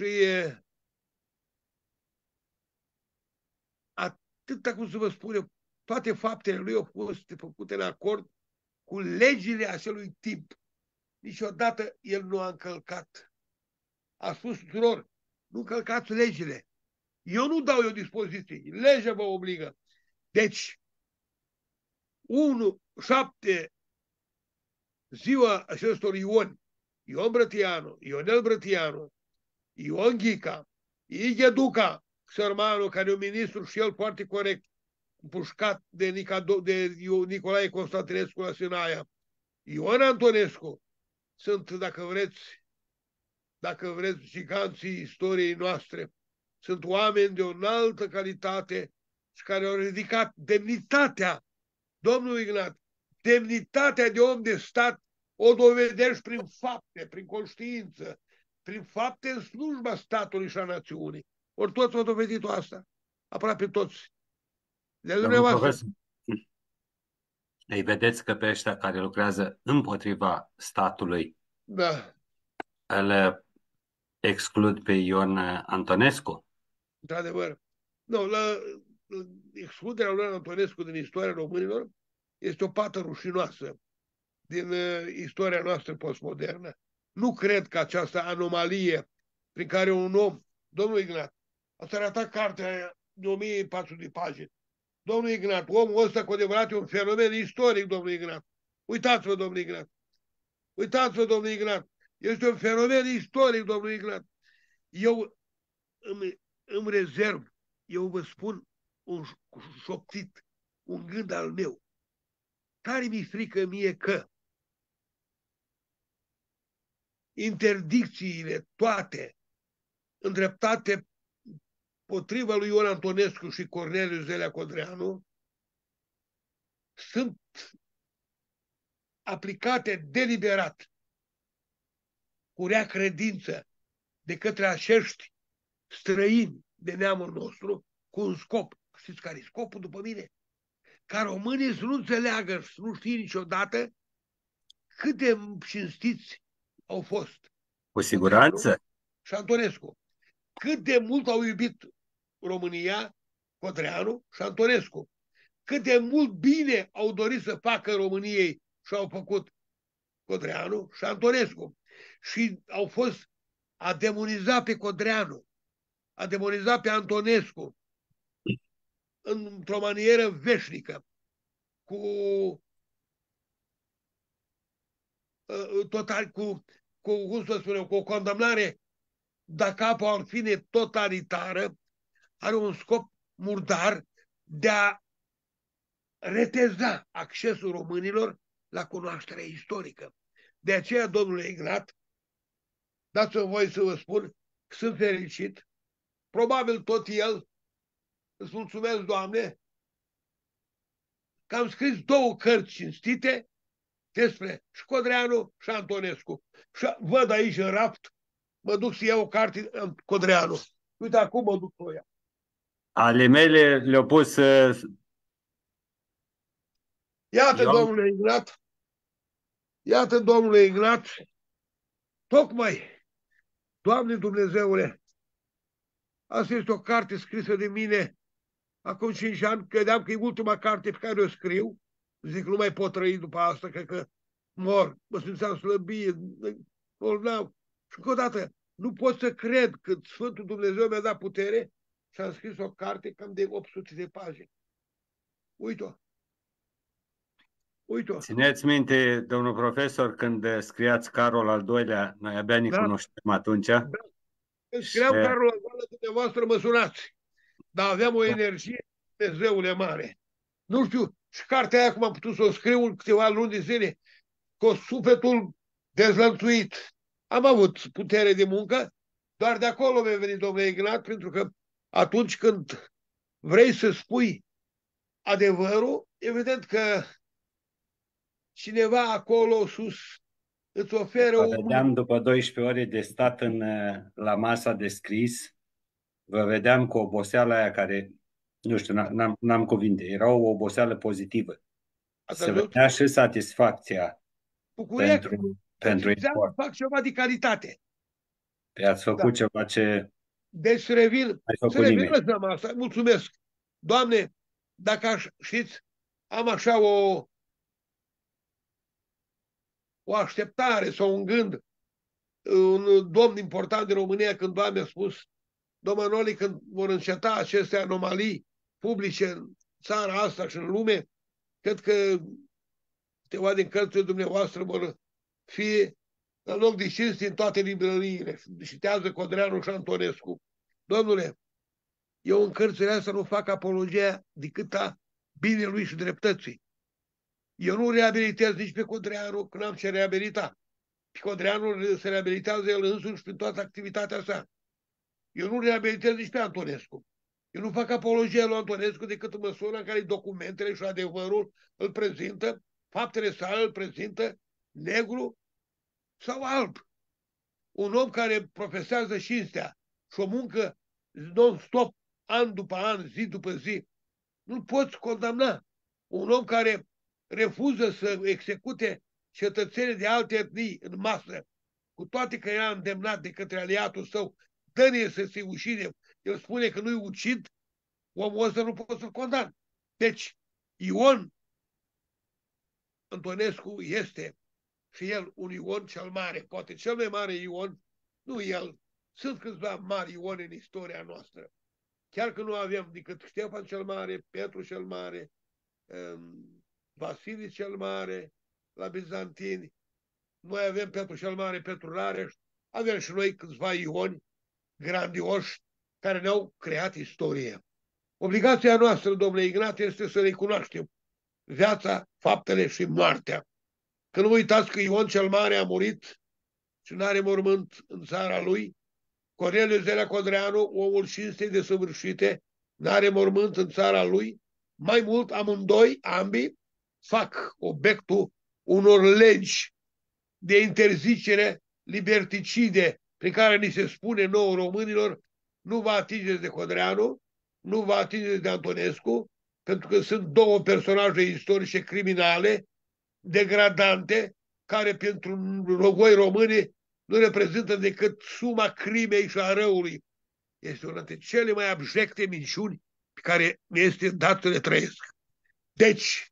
atâta, cum să vă spun eu, toate faptele lui au fost făcute în acord cu legile acelui timp. Niciodată el nu a încălcat. A spus tuturor, nu încălcați legile. Eu nu dau eu dispoziții, legea vă obligă. Deci, unu, șapte, ziua acestor Ioni, Ion Brătianu, Ionel Brătianu, Ion Ghica, Ighe Duca, sărmanul care e un ministru și el foarte corect, împușcat de, Nicado, de Nicolae Constantinescu la Sinaia, Ion Antonescu, sunt, dacă vreți, dacă vreți, giganții istoriei noastre. Sunt oameni de o înaltă calitate și care au ridicat demnitatea, domnul Ignat, demnitatea de om de stat o dovedești prin fapte, prin conștiință, prin fapte în slujba statului și a națiunii. Ori toți au dovedit-o asta, aproape toți. De Domnul dumneavoastră. profesor, îi vedeți că pe ăștia care lucrează împotriva statului Da, îl exclud pe Ion Antonescu? într-adevăr. Nu, la, la excluderea lui Antonescu din istoria românilor este o pată rușinoasă din uh, istoria noastră postmodernă. Nu cred că această anomalie prin care un om, domnul Ignat, ați arătat cartea aia de o mie patru sute de pagini. Domnul Ignat, omul ăsta cu adevărat e un fenomen istoric, domnul Ignat. Uitați-vă, domnul Ignat. Uitați-vă, domnul Ignat. Este un fenomen istoric, domnul Ignat. Eu îmi, îmi rezerv, eu vă spun un șoptit, un gând al meu. Tare mi-e frică mie că interdicțiile toate îndreptate potriva lui Ion Antonescu și Corneliu Zelea Codreanu sunt aplicate deliberat, cu rea credință, de către acești străini de neamul nostru, cu un scop. Știți care e scopul după mine? Ca românii să nu înțeleagă, să nu știe niciodată cât de cinstiți au fost Cu siguranță. și Antonescu. Cât de mult au iubit România, Codreanu și Antonescu. Cât de mult bine au dorit să facă României și au făcut Codreanu și Antonescu. Și au fost a demoniza pe Codreanu, a demoniza pe Antonescu într-o manieră veșnică, cu total, cu, cu, cum să spunem, cu o condamnare da capo al fine totalitară, are un scop murdar de a reteza accesul românilor la cunoașterea istorică. De aceea, domnule Ignat, dați-mi voi să vă spun că sunt fericit, probabil tot el, îți mulțumesc, Doamne, că am scris două cărți cinstite despre și Codreanu și Antonescu. Și văd aici în raft, mă duc să iau o carte în Codreanu. Uite, acum mă duc cu ea. Ale mele le-au pus... Uh, Iată, eu... domnule Ignat, iată, domnule Ignat, tocmai, Doamne Dumnezeule, asta este o carte scrisă de mine acum cinci ani, credeam că e ultima carte pe care o scriu, zic, nu mai pot trăi după asta, cred că mor, mă simțeam slăbit, bolnav. Și încă o dată, nu pot să cred că Sfântul Dumnezeu mi-a dat putere și am scris o carte cam de opt sute de pagini. Uite-o. Uite-o. Țineți minte, domnul profesor, când scriați Carol al doilea, noi abia ne Da. cunoșteam atunci. Da. Când scriam și... Carol al doilea, dumneavoastră mă sunați. Dar aveam o energie, Dumnezeule mare. Nu știu, și cartea aia cum am putut să o scriu în câteva luni de zile, cu sufletul dezlănțuit, am avut putere de muncă, doar de acolo mi-a venit domnul Ignat, pentru că atunci când vrei să spui adevărul, evident că cineva acolo sus îți oferă Vă un... vedeam după douăsprezece ore de stat în, la masa de scris, vă vedeam cu oboseala aia care, nu știu, n-am, n-am cuvinte, era o oboseală pozitivă. Ați Se văzut? vedea și satisfacția Bucuria că, pentru, că pentru simțeam că efort. fac ceva de calitate. Ați Da. făcut ceva ce Deci să revin, n-ai să făcut revin nimeni. la seama asta. Mulțumesc. Doamne, dacă aș, știți, am așa o, o așteptare sau un gând, un domn important din România cândva mi-a spus, domnul Manoli, când vor înceta aceste anomalii publice în țara asta și în lume, cred că câteva din cărțile dumneavoastră vor fi în loc de cinste în toate librăriile. Citează Codreanu și Antonescu. Domnule, eu în cărțile astea nu fac apologia decât a binelui și dreptății. Eu nu reabilitez nici pe Codreanu, că n-am ce reabilita. Pe Codreanu se reabilitează el însuși prin toată activitatea sa. Eu nu reabilitez nici pe Antonescu. Eu nu fac apologia lui Antonescu decât în măsura în care documentele și adevărul îl prezintă, faptele sale îl prezintă negru sau alb. Un om care profesează cinstea și o muncă non-stop, an după an, zi după zi, nu poți condamna. Un om care refuză să execute cetățenii de alte etnii în masă, cu toate că era îndemnat de către aliatul său, dă-ne să se ucide, el spune că nu-i ucid, omul ăsta nu poate să-l condamn. Deci, Ion Antonescu este și el un Ion cel mare, poate cel mai mare Ion, nu el, sunt câțiva mari Ioni în istoria noastră. Chiar că nu avem decât Ștefan cel Mare, Petru cel Mare, Vasile cel Mare, la bizantini, noi avem Petru cel Mare, Petru Rareș, avem și noi câțiva Ioni grandioși care ne-au creat istorie. Obligația noastră, domnule Ignat, este să recunoaștem viața, faptele și moartea. Că nu uitați că Ion cel Mare a murit și nu are mormânt în țara lui. Corneliu Zelea Codreanu, omul cinstei desăvârșite, nu are mormânt în țara lui. Mai mult, amândoi, ambii, fac obiectul unor legi de interzicere liberticide prin care ni se spune nouă românilor, nu vă atingeți de Codreanu, nu vă atingeți de Antonescu, pentru că sunt două personaje istorice criminale, degradante, care pentru voi români nu reprezintă decât suma crimei și a răului. Este una dintre cele mai abjecte minciuni pe care mi este dat să le trăiesc. Deci,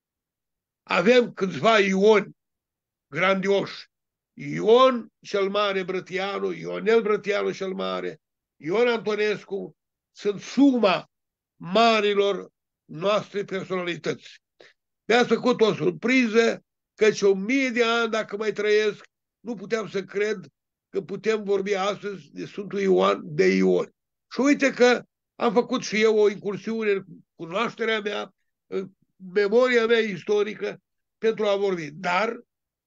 avem câțiva Ioni grandioși. Ion cel Mare Brătianu, Ionel Brătianu cel Mare, Ion Antonescu, sunt suma marilor noastre personalități. Mi-ați făcut o surpriză, căci o mie de ani, dacă mai trăiesc, nu puteam să cred că putem vorbi astăzi de Sfântul Ioan de Ion. Și uite că am făcut și eu o incursiune în cunoașterea mea, în memoria mea istorică, pentru a vorbi. Dar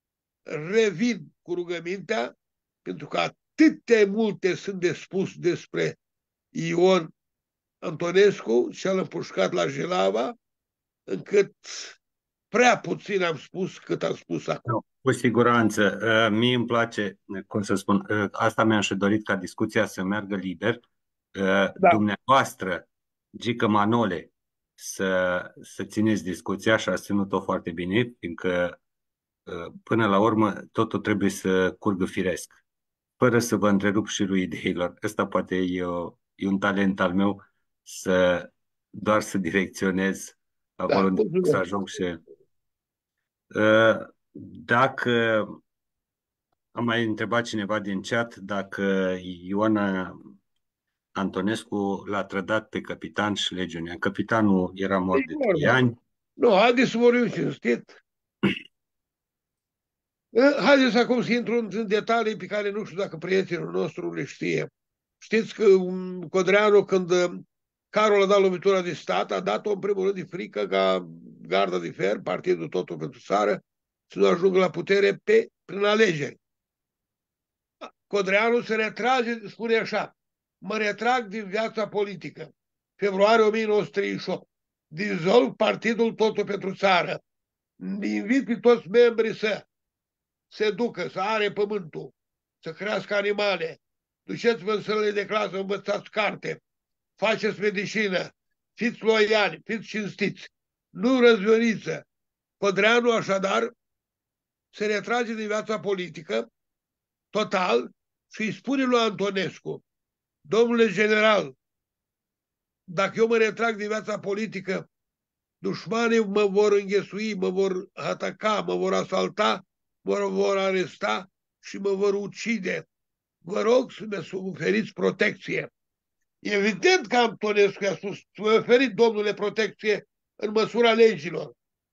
revin cu rugămintea, pentru că atâtea multe sunt de spus despre Ion Antonescu, cel împușcat la Jilava, încât prea puțin am spus cât am spus acum. Nu, cu siguranță. Uh, Mie îmi place, cum să spun, uh, asta mi-am și dorit ca discuția să meargă liber. Uh, Da. Dumneavoastră, Gică Manole, să, să țineți discuția și ați ținut-o foarte bine, fiindcă uh, până la urmă totul trebuie să curgă firesc, fără să vă întrerup și lui ideilor. Ăsta poate e, o, e un talent al meu, să doar să direcționez acolo Da, unde să mulțumesc. ajung și... Uh, Dacă am mai întrebat cineva din chat dacă Ioana Antonescu l-a trădat pe capitan și legiunea. Capitanul era E mort de trei vorba. ani. Nu, haideți să vorbim cinstit. Haideți acum să intru în detalii pe care nu știu dacă prietenul nostru le știe. Știți că Codreanu, când Carol a dat lovitura de stat, a dat-o în primul rând de frică ca garda de fer, partidul Totul pentru Țară, să nu ajungă la putere pe, prin alegeri. Codreanu se retrage, spune așa: mă retrag din viața politică. Februarie o mie nouă sute treizeci și opt. Dizolv Partidul Totul pentru Țară. Invit pe toți membrii să se ducă, să are pământul, să crească animale. Duceți-vă în sălile de clasă, învățați carte, faceți medicină, fiți loiali, fiți cinstiți. Nu răzvioniță. Codreanu, așadar, se retrage din viața politică total și îi spune lui Antonescu: domnule general, dacă eu mă retrag din viața politică, dușmanii mă vor înghesui, mă vor ataca, mă vor asalta, mă vor aresta și mă vor ucide. Vă rog să mi oferiți protecție. Evident că Antonescu i-a spus: să-mi oferiți, domnule, protecție în măsura legilor.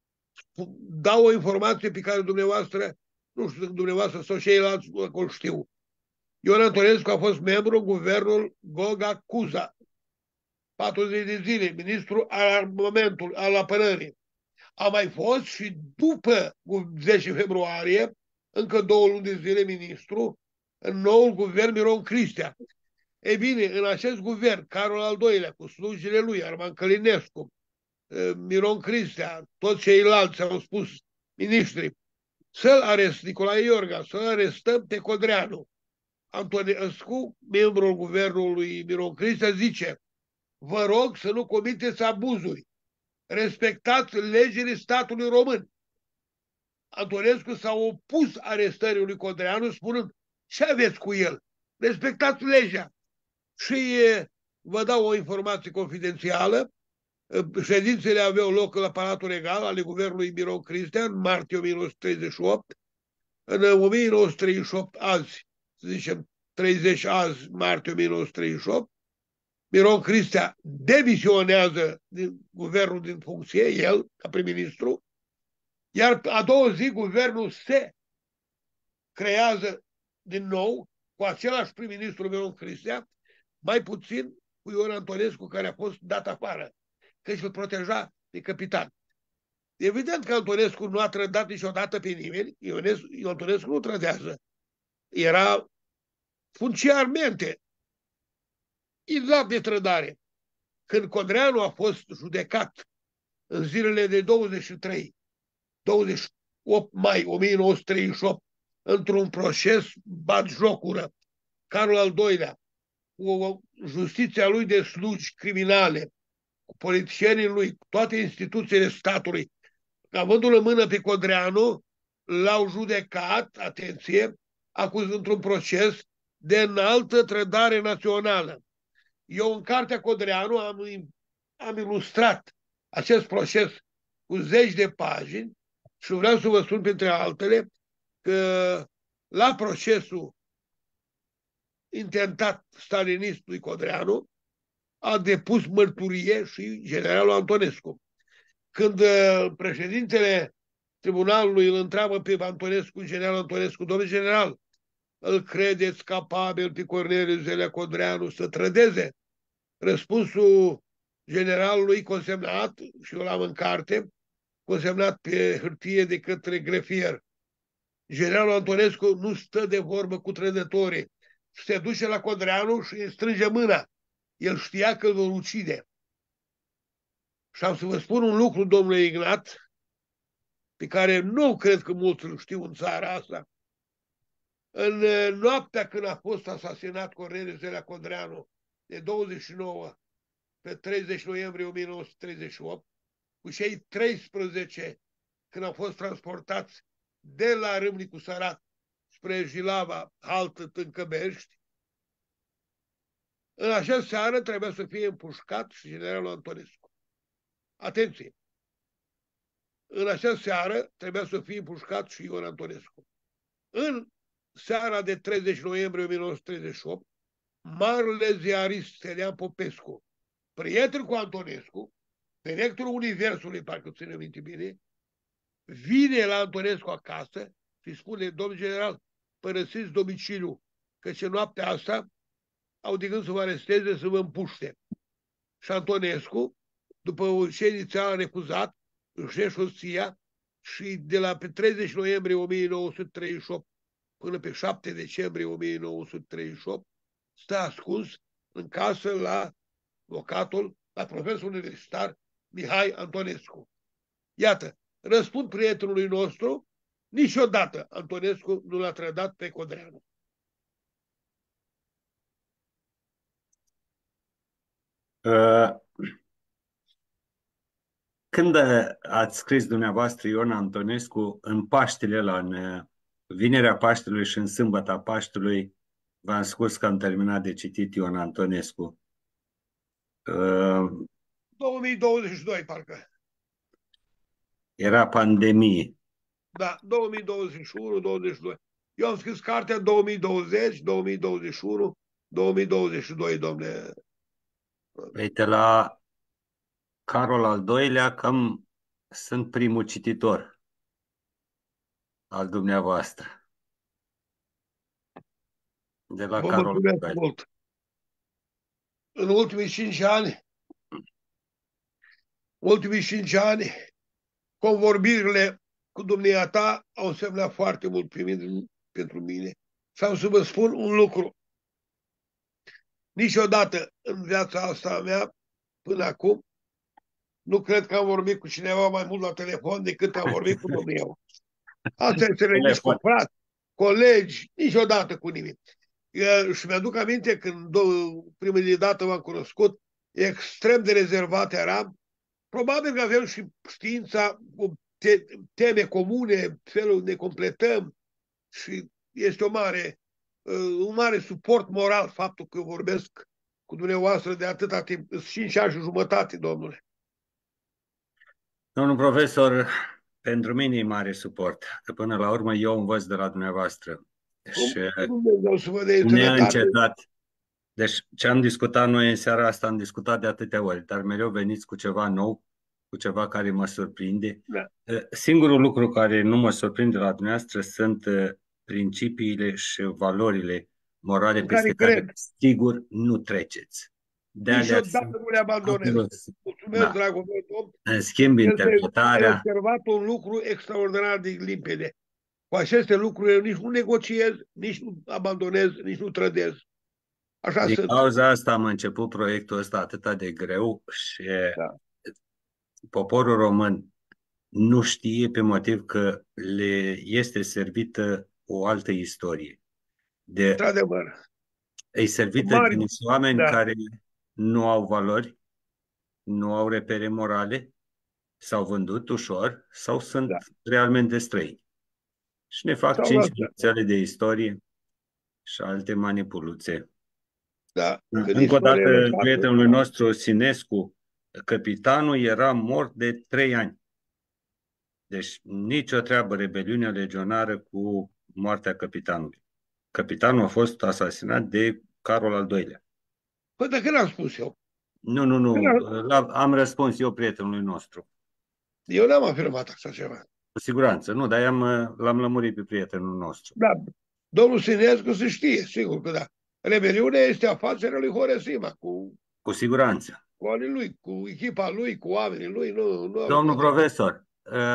Dau o informație pe care dumneavoastră, nu știu dumneavoastră sau ceilalți o știu. Ion Antonescu a fost membru în guvernul Goga-Cuza, patruzeci de zile, ministru al armamentului, al apărării. A mai fost și după zece februarie, încă două luni de zile, ministru în noul guvern Miron Cristea. Ei bine, în acest guvern, Carol al doilea, cu slujile lui, Arman Călinescu, Miron Cristea, toți ceilalți au spus, miniștri, să-l arest, Nicolae Iorga, să-l arestăm pe Codreanu. Antonescu, membrul guvernului Miron Cristea, zice: vă rog să nu comiteți abuzuri, respectați legile statului român. Antonescu s-a opus arestării lui Codreanu, spunând: ce aveți cu el? Respectați legea. Și vă dau o informație confidențială: ședințele aveau loc la Palatul Regal ale guvernului Miron Cristea în martie o mie nouă sute treizeci și opt. În o mie nouă sute treizeci și opt, azi, să zicem treizeci azi, martie o mie nouă sute treizeci și opt, Miron Cristea demisionează din guvernul din funcție, el, ca prim-ministru, iar a doua zi guvernul se creează din nou cu același prim-ministru Miron Cristea, mai puțin cu Ion Antonescu, care a fost dat afară, că și-l proteja de capitan. Evident că Antonescu nu a trădat niciodată pe nimeni, Ion Antonescu nu trădează. Era funciarmente izlat de trădare. Când Codreanu a fost judecat în zilele de douăzeci și trei douăzeci și opt mai o mie nouă sute treizeci și opt într-un proces batjocură, Carol al doilea, cu o justiția lui de slugi criminale, cu politicienii lui, cu toate instituțiile statului, avându-l în mână pe Codreanu, l-au judecat, atenție, acuz într-un proces de înaltă trădare națională. Eu în cartea Codreanu am, am ilustrat acest proces cu zeci de pagini și vreau să vă spun, printre altele, că la procesul intentat stalinistului Codreanu a depus mărturie și generalul Antonescu. Când președintele tribunalului îl întreabă pe Antonescu, general Antonescu: domnule general, îl credeți capabil pe Corneliu Zelea Codreanu să trădeze? Răspunsul generalului, consemnat, și eu l-am în carte, consemnat pe hârtie de către grefier: generalul Antonescu nu stă de vorbă cu trădătorii. Se duce la Codreanu și îi strânge mâna. El știa că îl vor ucide. Și am să vă spun un lucru, domnule Ignat, pe care nu cred că mulți îl știu în țara asta. În noaptea când a fost asasinat Corneliu Zelea Codreanu, de douăzeci și nouă pe treizeci noiembrie o mie nouă sute treizeci și opt, cu cei treisprezece când au fost transportați de la Râmnicu Sărat spre Jilava, haltă Tâncăbești, în acea seară trebuia să fie împușcat și generalul Antonescu. Atenție! În acea seară trebuia să fie împușcat și Ion Antonescu. În seara de treizeci noiembrie o mie nouă sute treizeci și opt, marele ziarist Stelian Popescu, prieten cu Antonescu, directorul Universului, parcă ține minte bine, vine la Antonescu acasă și spune: domnul general, părăsiți domiciliul, că ce noaptea asta au de gând să vă aresteze, să vă împuște. Și Antonescu, după ce inițial a refuzat, își ia soția și de la pe treizeci noiembrie o mie nouă sute treizeci și opt până pe șapte decembrie o mie nouă sute treizeci și opt, stă ascuns în casă la locatul, la profesor universitar Mihai Antonescu. Iată, răspund prietenului nostru, niciodată Antonescu nu l-a trădat pe Codreanu. Uh, Când ați scris dumneavoastră, Ion Antonescu, în Paștele ăla, în uh, Vinerea Paștelui și în Sâmbăta Paștelui, v-am spus că am terminat de citit Ion Antonescu. Uh, două mii douăzeci și doi, parcă. Era pandemie. Da, două mii douăzeci și unu douăzeci și doi. Eu am scris cartea două mii douăzeci, două mii douăzeci și unu, două mii douăzeci și doi, domne. Uite, la Carol al doilea, cam sunt primul cititor al dumneavoastră. De la Vă Carol al mulțumesc doilea. mult. În ultimii cinci ani, ultimii cinci ani, convorbirile cu dumneata au însemnat foarte mult pentru mine. Și am să vă spun un lucru. Niciodată în viața asta mea, până acum, nu cred că am vorbit cu cineva mai mult la telefon decât am vorbit cu domnul. Asta este nici cu frați, colegi, niciodată cu nimic. Eu, și mi-aduc aminte când primele dată m-am cunoscut, extrem de rezervat eram. Probabil că avem și știința cu te teme comune, felul ne completăm și este o mare, uh, un mare suport moral faptul că vorbesc cu dumneavoastră de atâta timp, cinci ani și jumătate, domnule. Domnul profesor, pentru mine e mare suport, că până la urmă eu învăț de la dumneavoastră. Și Dumnezeu să vă dea cu sănătate. neîncetat. Deci ce am discutat noi în seara asta, am discutat de atâtea ori, dar mereu veniți cu ceva nou, cu ceva care mă surprinde. Da. Singurul lucru care nu mă surprinde la dumneavoastră sunt principiile și valorile morale În peste care care, cred. sigur, nu treceți. De Niciodată nu le abandonez. Mulțumesc, Da. dragul meu domn. În schimb, interpretarea... Ai observat un lucru extraordinar de limpede. Cu aceste lucruri eu nici nu negociez, nici nu abandonez, nici nu trădez. Așa Din sunt. cauza asta am început proiectul ăsta atât de greu și Da. poporul român nu știe pe motiv că le este servită o altă istorie. De, Într-adevăr. e servită Mari, de niște oameni da. care nu au valori, nu au repere morale, s-au vândut ușor sau sunt Da. realmente străini. Și ne fac Sau cinci asta. lecțiile de istorie și alte manipuluțe. Da. Încă o dată, prietenul nostru, Sinescu, capitanul, era mort de trei ani. Deci nicio treabă rebeliunea legionară cu moartea capitanului. Capitanul a fost asasinat de Carol al doilea. Păi de când am spus eu? Nu, nu, nu. Am răspuns eu prietenului nostru. Eu n-am afirmat așa ceva. Cu siguranță, nu, dar l-am lămurit pe prietenul nostru. Da. Domnul Sinescu se știe, sigur că da. Rebeliunea este afacerea lui Horesima, cu, cu siguranță. Cu anii lui, cu echipa lui, cu oamenii lui. Nu, nu Domnul profesor,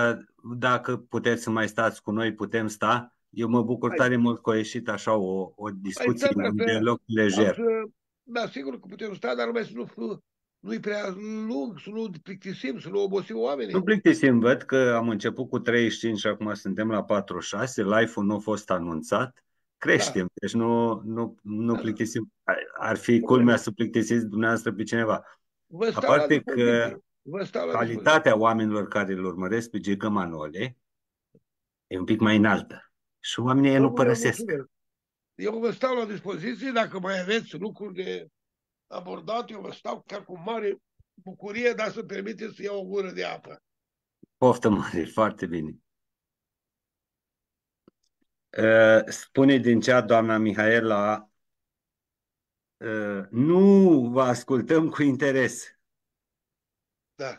dacă puteți să mai stați cu noi, putem sta. Eu mă bucur tare mult că a ieșit așa o, o discuție, un dialog lejer. Să, da, sigur că putem sta, dar numai să nu, nu-i prea lung, să nu plictisim, să nu obosim oamenii. Nu plictisim, văd că am început cu treizeci și cinci și acum suntem la patruzeci și șase, live-ul nu a fost anunțat, creștem, da. Deci nu, nu, nu da. plictisim. Ar fi culmea să plictisiți dumneavoastră pe cineva. Vă stau Aparte că Vă stau la calitatea oamenilor care îl urmăresc pe Gică Manole e un pic mai înaltă și oamenii nu părăsesc. Eu vă stau la dispoziție, dacă mai aveți lucruri de abordat, eu vă stau chiar cu mare bucurie, dar să permiteți să iau o gură de apă. Poftă mare, foarte bine. Spune din cea doamna Mihaela, nu vă ascultăm cu interes. Da.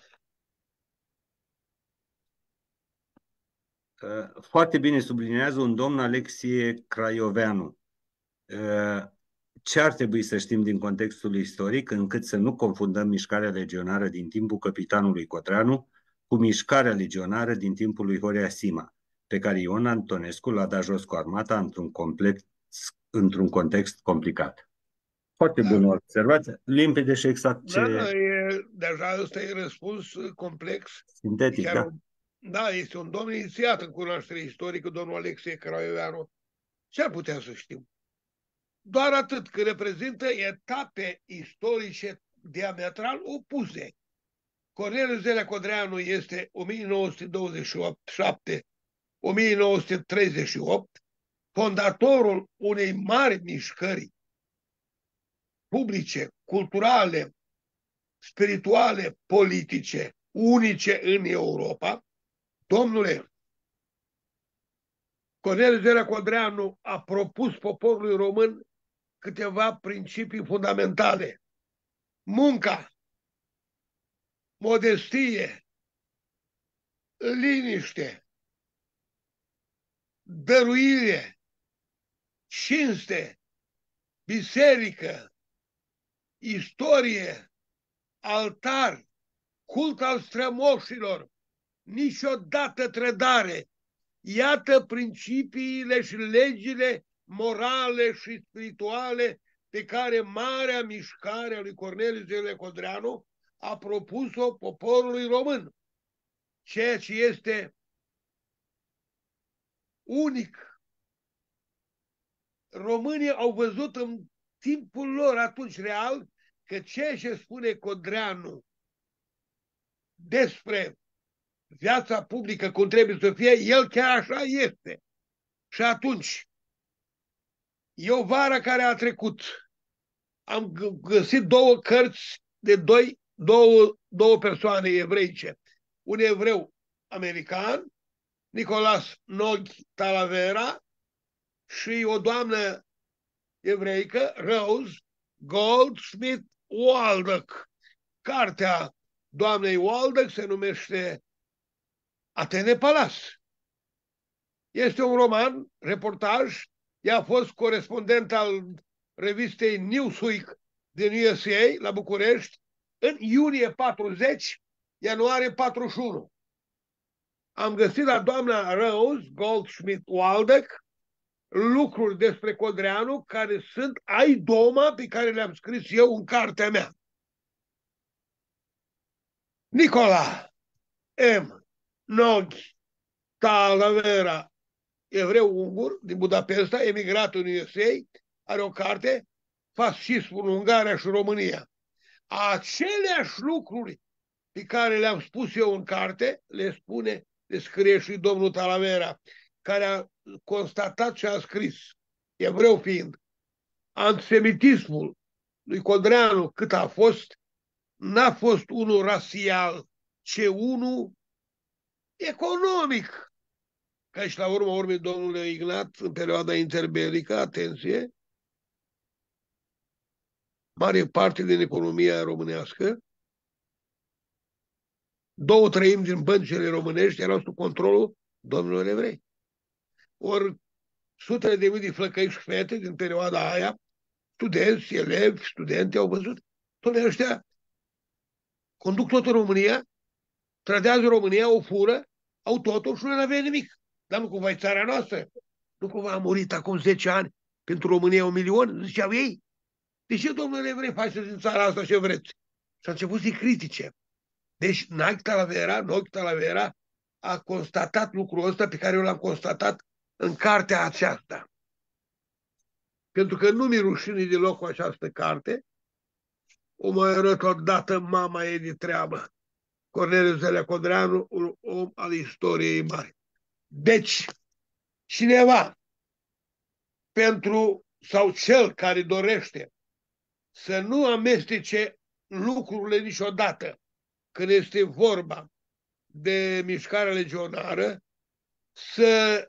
Foarte bine sublinează un domn Alexie Craioveanu. Ce ar trebui să știm din contextul istoric, încât să nu confundăm mișcarea legionară din timpul capitanului Codreanu cu mișcarea legionară din timpul lui Horea Sima? pe care Ion Antonescu l-a dat jos cu armata într-un complex, într-un context complicat. Foarte Da. bună observație, limpede și exact Da, ce da, e, deja ăsta e răspuns complex. E sintetic, chiar da? o, da, este un domn inițiat în cunoaștere istorică, domnul Alexei Craioveanu. Ce ar putea să știm? Doar atât că reprezintă etape istorice diametral opuse. Corneliu Zelea Codreanu este o mie nouă sute douăzeci și șapte - o mie nouă sute treizeci și opt, fondatorul unei mari mișcări publice, culturale, spirituale, politice, unice în Europa. Domnule, Corneliu Zelea Codreanu a propus poporului român câteva principii fundamentale. Munca, modestie, liniște, dăruire, cinste, biserică, istorie, altar, cult al strămoșilor, niciodată trădare. Iată principiile și legile morale și spirituale pe care marea mișcare a lui Corneliu Zelea Codreanu a propus-o poporului român. Ceea ce este unic. Românii au văzut în timpul lor atunci real că ceea ce spune Codreanu despre viața publică cum trebuie să fie, el chiar așa este. Și atunci, eu vara care a trecut am găsit două cărți de doi, două, două persoane evreice. Un evreu american, Nicolas Nog Talavera, și o doamnă evreică, Rose Goldschmidt Waldock. Cartea doamnei Waldock se numește Atene Palace. Este un roman, reportaj. Ea a fost corespondent al revistei Newsweek din U S A la București în iunie patruzeci, ianuarie patruzeci și unu. Am găsit la doamna Rose Goldschmidt Waldock lucruri despre Codreanu care sunt ai doma pe care le-am scris eu în cartea mea. Nicola M. Nog Talavera, evreu ungur din Budapesta, emigrat în U S A, are o carte, Fascismul în Ungaria și România. Aceleași lucruri pe care le-am spus eu în carte, le spune, le scrie și domnul Talavera, care a constatat și a scris, evreu fiind, antisemitismul lui Codreanu cât a fost, n-a fost unul rasial, ci unul economic. Ca și la urma urmei, domnule Ignat, în perioada interbelică, atenție, mare parte din economia românească, două treimi din băncile românești erau sub controlul domnilor evrei. Ori sutele de mii de flăcăi și fete din perioada aia, studenți, elevi, studente, au văzut, toți ăștia conduc toată România, trădează România, o fură, au totul și nu avea nimic. Dar nu cumva e țara noastră. Nu cumva a murit acum zece ani pentru România un milion, ziceau ei. De ce, domnule evrei, faceți din țara asta ce vreți? Și a început să-i critice. Deci Nog Talavera, Nog Talavera a constatat lucrul ăsta pe care eu l-am constatat în cartea aceasta. Pentru că nu mi rușine deloc cu această carte, o mai arăt odată mama ei de treabă. Corneliu Zelea Codreanu, un om al istoriei mari. Deci, cineva pentru sau cel care dorește să nu amestece lucrurile niciodată când este vorba de mișcarea legionară, să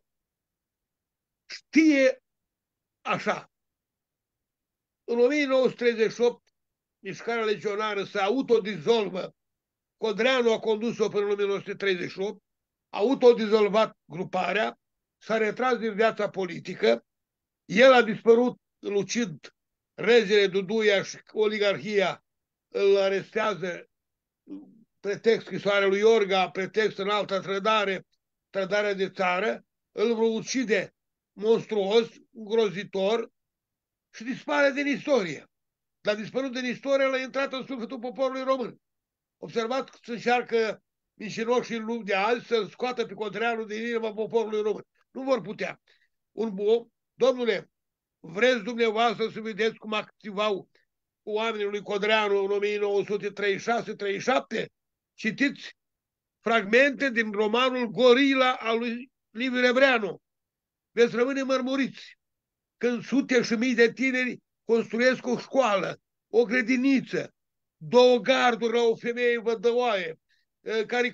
știe așa. În o mie nouă sute treizeci și opt, mișcarea legionară se autodizolvă. Codreanu a condus-o până în o mie nouă sute treizeci și opt, a autodizolvat gruparea, s-a retras din viața politică, el a dispărut, îl ucid regele Duduia și oligarhia îl arestează, pretext scrisoarea lui Iorga, pretext în altă trădare, trădarea de țară, îl ucide monstruos, îngrozitor și dispare din istorie. Dar dispărut din istorie, l-a intrat în sufletul poporului român. Observați că se încearcă mincinoșii în lume de azi să scoată pe Codreanu din inima poporului român. Nu vor putea. Un om, domnule, vreți dumneavoastră să vedeți cum activau oamenii lui Codreanu în o mie nouă sute treizeci și șase treizeci și șapte? Citiți fragmente din romanul Gorila al lui Liviu Rebreanu. Veți rămâne mărmuriți când sute și mii de tineri construiesc o școală, o grădiniță, două garduri la o femeie vădăoaie, care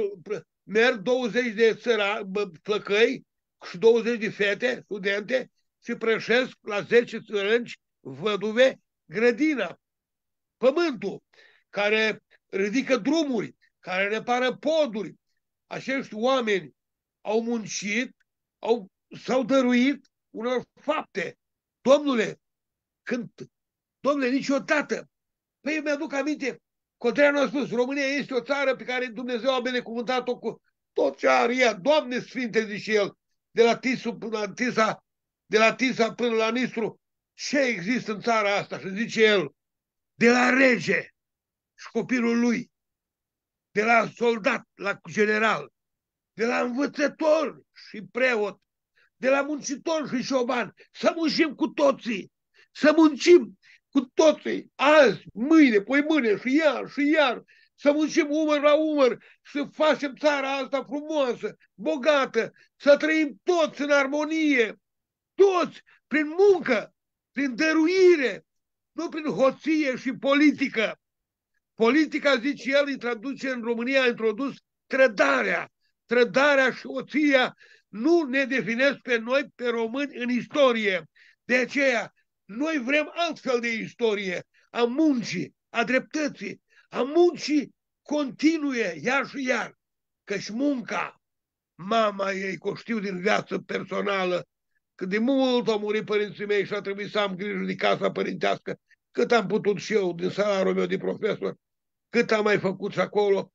merg douăzeci de țăra, flăcăi și douăzeci de fete, studente, și prășesc la zece țărânci văduve grădina, pământul, care ridică drumuri, care repară poduri. Acești oameni au muncit, au, s-au dăruit unor fapte. Domnule, când, domnule, niciodată, păi eu mi-aduc aminte, Codreanu a spus, România este o țară pe care Dumnezeu a binecuvântat-o cu tot ce are ea. Doamne Sfinte, zice el, de la Tisu până la Tisa, de la Tisa până la Nistru, ce există în țara asta? Și zice el, de la rege și copilul lui, de la soldat la general, de la învățător și preot, de la muncitor și șoban, să muncim cu toții, să muncim cu toții, azi, mâine, poi mâine și iar și iar, să muncim umăr la umăr, să facem țara asta frumoasă, bogată, să trăim toți în armonie, toți, prin muncă, prin dăruire, nu prin hoție și politică. Politica, zice el, introduce în România, a introdus trădarea. Trădarea și hoția nu ne definesc pe noi, pe români, în istorie. De aceea, noi vrem altfel de istorie, a muncii, a dreptății, a muncii continue, iar și iar. Căci munca, mama ei, că o știu din viață personală, că de mult au murit părinții mei și a trebuit să am grijă de casa părintească, cât am putut și eu din salariul meu de profesor, cât am mai făcut și acolo,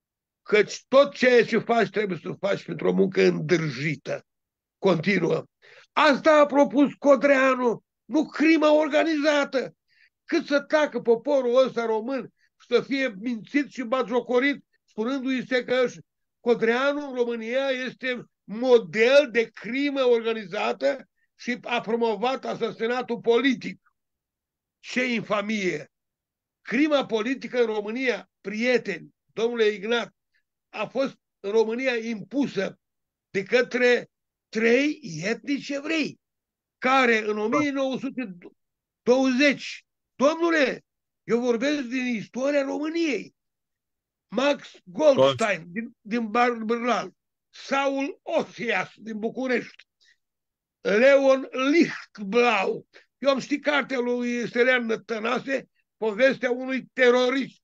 căci tot ceea ce faci trebuie să faci pentru o muncă îndrăjită, continuă. Asta a propus Codreanu, nu crima organizată. Cât să tacă poporul ăsta român și să fie mințit și batjocorit, spunându-i se că Codreanu în România este model de crimă organizată și a promovat asasinatul politic. Ce infamie! Crima politică în România, prieteni, domnule Ignat, a fost în România impusă de către trei etnici evrei, care în o mie nouă sute douăzeci, domnule, eu vorbesc din istoria României, Max Goldstein din, din Bârlal, Saul Osias din București, Leon Lichtblau. Eu am știut cartea lui Stelian Tănase, povestea unui terorist.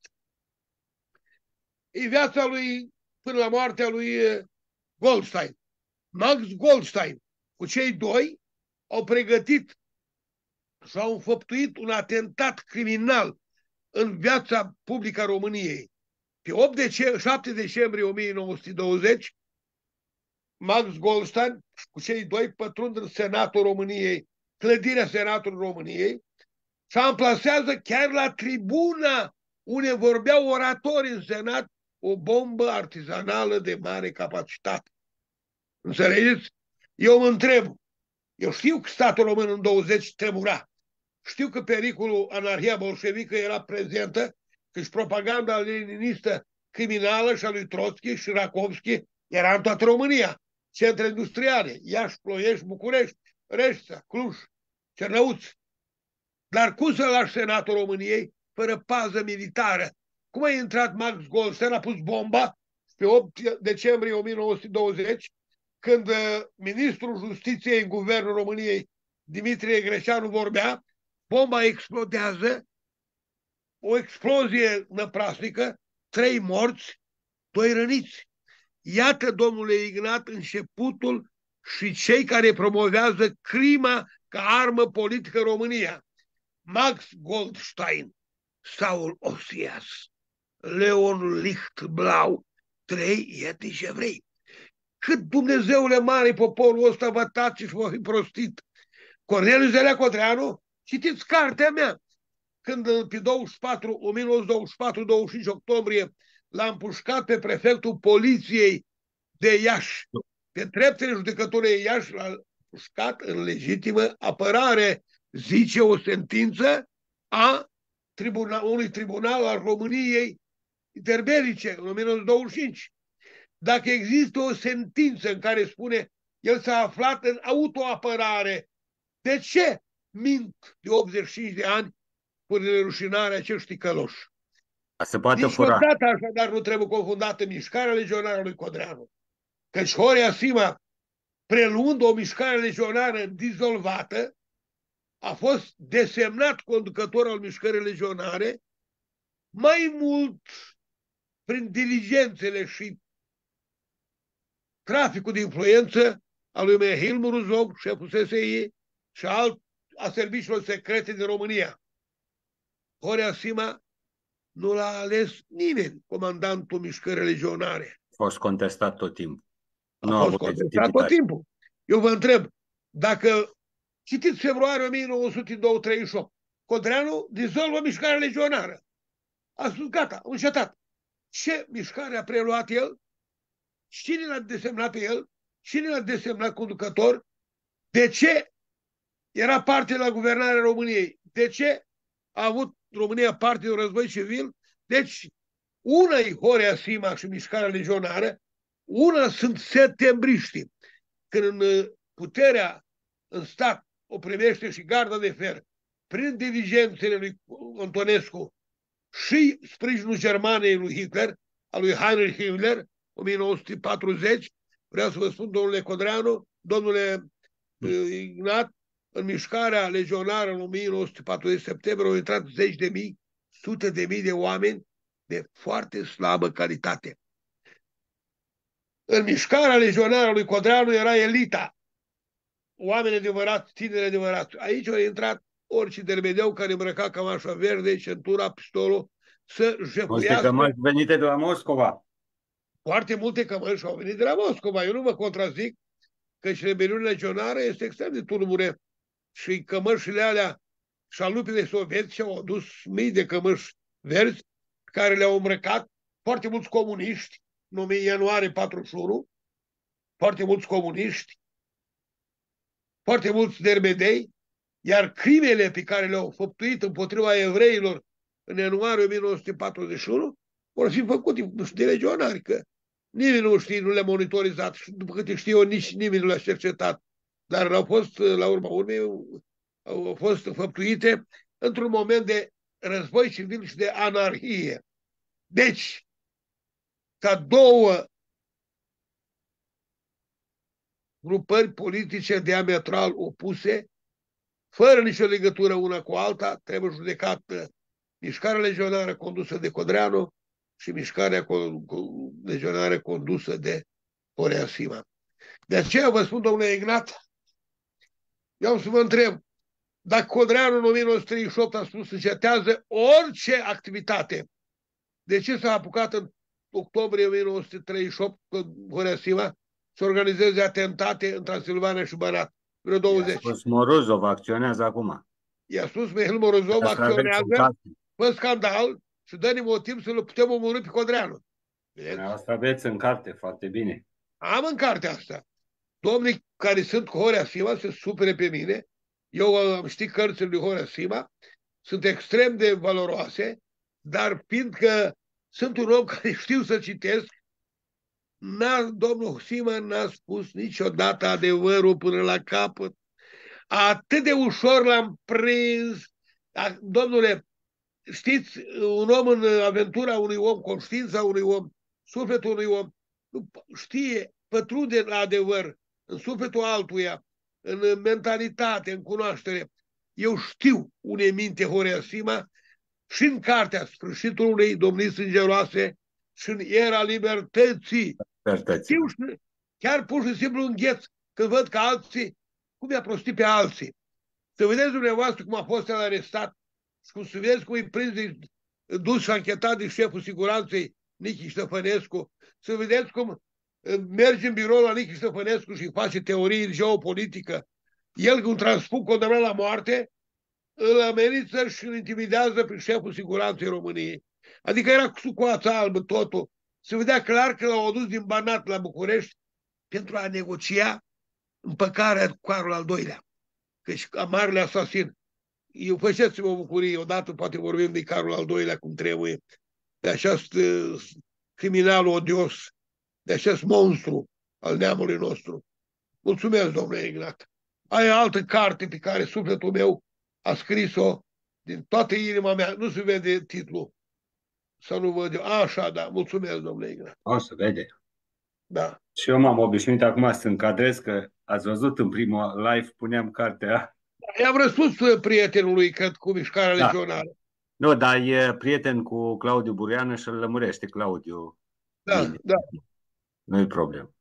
E viața lui până la moartea lui Goldstein. Max Goldstein, cu cei doi, au pregătit și au înfăptuit un atentat criminal în viața publică a României. Pe opt decembrie, șapte decembrie o mie nouă sute douăzeci, Max Goldstein cu cei doi pătrund în Senatul României, clădirea Senatului României, și amplasează chiar la tribuna unde vorbeau oratori în Senat o bombă artizanală de mare capacitate. Înțelegeți? Eu mă întreb, eu știu că statul român în douăzeci tremura, știu că pericolul anarhia bolșevică era prezentă, că și propaganda leninistă criminală și a lui Trotsky și Rakovski era în toată România. Centre industriale, Iași, Ploiești, București, Reșța, Cluj, Cernăuți. Dar cum să lași Senatul României fără pază militară? Cum a intrat Max Goldstein, a pus bomba pe opt decembrie o mie nouă sute douăzeci, când uh, ministrul Justiției în Guvernul României, Dimitrie Greceanu, vorbea, bomba explodează, o explozie năprasnică, trei morți, doi răniți. Iată, domnule Ignat, începutul și cei care promovează crima ca armă politică în România. Max Goldstein, Saul Osias, Leon Lichtblau, trei etnici evrei. cât Dumnezeule mare poporul ăsta va tace și va fi prostit. Corneliu Zelea Codreanu, citiți cartea mea. Când pe douăzeci și patru, o mie nouă sute douăzeci și patru douăzeci și cinci octombrie l-a împușcat pe prefectul poliției de Iași, pe treptele judecătorului Iași l-a împușcat în legitimă apărare, zice o sentință a tribunal, unui tribunal al României interbelice în o mie nouă sute douăzeci și cinci. Dacă există o sentință în care spune el s-a aflat în autoapărare, de ce mint de optzeci și cinci de ani până nerușinarea acești căloși? Se poate fura. Niciodată așadar nu trebuie confundată mișcarea legionară lui Codreanu. Căci Horea Sima, preluând o mișcare legionară dizolvată, a fost desemnat conducător al mișcării legionare, mai mult prin diligențele și traficul de influență al lui Mihail Muruzov, șeful S S I și alt a serviciilor secrete din România. Horea Sima nu l-a ales nimeni comandantul mișcării legionare. A fost contestat tot timpul. A nu fost contestat tot timpul. Eu vă întreb, dacă citiți februarie o mie nouă sute treizeci și opt, Codreanu dizolvă mișcarea legionară. A spus gata, încetat. Ce mișcare a preluat el? Cine l-a desemnat pe el? Cine l-a desemnat conducător? De ce era parte la guvernarea României? De ce a avut România parte de un război civil? Deci, una-i Horea Sima și mișcarea legionară, una sunt septembriștii. Când în puterea în stat o primește și garda de fer, prin diligențele lui Antonescu și sprijinul Germaniei lui Hitler, al lui Heinrich Himmler, o mie nouă sute patruzeci, vreau să vă spun, domnule Codreanu, domnule Ignat, în mișcarea legionară în o mie nouă sute patruzeci septembrie au intrat zeci de mii, sute de mii de oameni de foarte slabă calitate. În mișcarea legionară lui Codreanu era elita, oameni adevărați, tineri adevărați. Aici au intrat orice derbedeu care îmbrăca cămașa verde, centura, pistolul, să jefuiască. Multe cămăși venite de la Moscova. Foarte multe cămăși au venit de la Moscova. Eu nu mă contrazic că și rebeliunea legionară este extrem de tulbure și cămășile alea, șalupile sovietice au adus mii de cămăși verzi care le-au îmbrăcat foarte mulți comuniști în ianuarie patruzeci și unu, foarte mulți comuniști, foarte mulți derbedei, iar crimele pe care le-au făptuit împotriva evreilor în ianuarie o mie nouă sute patruzeci și unu vor fi făcute de legionari, că nimeni nu știe, nu le-a monitorizat și după câte știu eu, nici nimeni nu le-a cercetat. Dar au fost, la urma urmei, au fost făptuite într-un moment de război civil și de anarhie. Deci, ca două grupări politice diametral opuse, fără nicio legătură una cu alta, trebuie judecată mișcarea legionară condusă de Codreanu și mișcarea legionară condusă de Horea Sima. De aceea vă spun, domnule Ignat, eu să vă întreb, dacă Codreanu în o mie nouă sute treizeci și opt a spus încetează orice activitate, de ce s-a apucat în octombrie o mie nouă sute treizeci și opt cu Horea Sima să organizeze atentate în Transilvania și Banat? Vreo douăzeci. I-a spus Morozov, acționează acum. I-a spus Mihail Morozov, acționează, fă scandal și dă-ne motiv să-l putem omorî pe Codreanu. Asta aveți în carte, foarte bine. Am în cartea asta. Domnii care sunt cu Horea Sima se supere pe mine. Eu am știut cărțile lui Horea Sima, sunt extrem de valoroase, dar fiindcă sunt un om care știu să citesc, n-a, domnul Sima n-a spus niciodată adevărul până la capăt. Atât de ușor l-am prins. Domnule, știți, un om în aventura unui om, conștiința unui om, sufletul unui om, știe, pătrunde la adevăr, în sufletul altuia, în mentalitate, în cunoaștere. Eu știu unde minte Horea Sima și în cartea Sfârșitul unei domnii sângeroase și în Era Libertății. Știu, chiar pur și simplu îngheț când văd că alții, cum i-a prostit pe alții. Să vedeți dumneavoastră cum a fost el arestat și cum să vedeți cum e prins, de, dus și anchetat de șeful siguranței Nichi Ștefănescu. Să vedeți cum merge în birou la Nichi Stăpânescu și face teorii în geopolitică, el, un transpun condamnat la moarte, îl amenință și îl intimidează prin șeful siguranței României. Adică era cu coața albă totul. Se vedea clar că l-au adus din Banat la București pentru a negocia împăcarea cu Carol al doilea. Căci marele asasin. Eu făceți-vă o bucurie, odată poate vorbim de Carol al doilea cum trebuie, de acest criminal odios, de acest monstru al neamului nostru. Mulțumesc, domnule Ignat. Ai altă carte pe care sufletul meu a scris-o din toată inima mea. Nu se vede titlul. Să nu văd eu. Așa, da. Mulțumesc, domnule Ignat. O să vede. Da. Și eu m-am obișnuit acum să încadrez că ați văzut în primul live, puneam cartea. I-am răspuns prietenului, cred, cu mișcarea Da. legionară. Nu, dar e prieten cu Claudiu Bureanu și îl lămurește Claudiu. Da, Bine. da. Nu-i problemă.